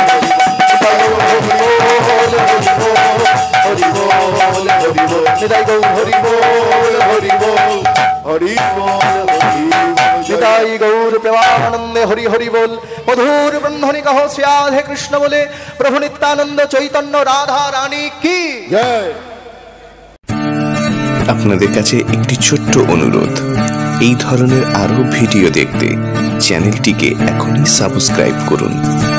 হরি বল, হরি বল। নিতাই গৌর হরি বল, হরি বল, হরি বল, হরি বল। নিতাই গৌর প্রেমানন্দে হরি হরি বল। মধুর ব্রহ্মণি কহ শ্রী রাধে কৃষ্ণ বলে, প্রভু নিত্যানন্দ চৈতন্য রাধা রানী কি জয়। আপনাদের কাছে একটি ছোট্ট অনুরোধ, এই ধরনের আরো ভিডিও দেখতে চ্যানেলটিকে এখনই সাবস্ক্রাইব করুন।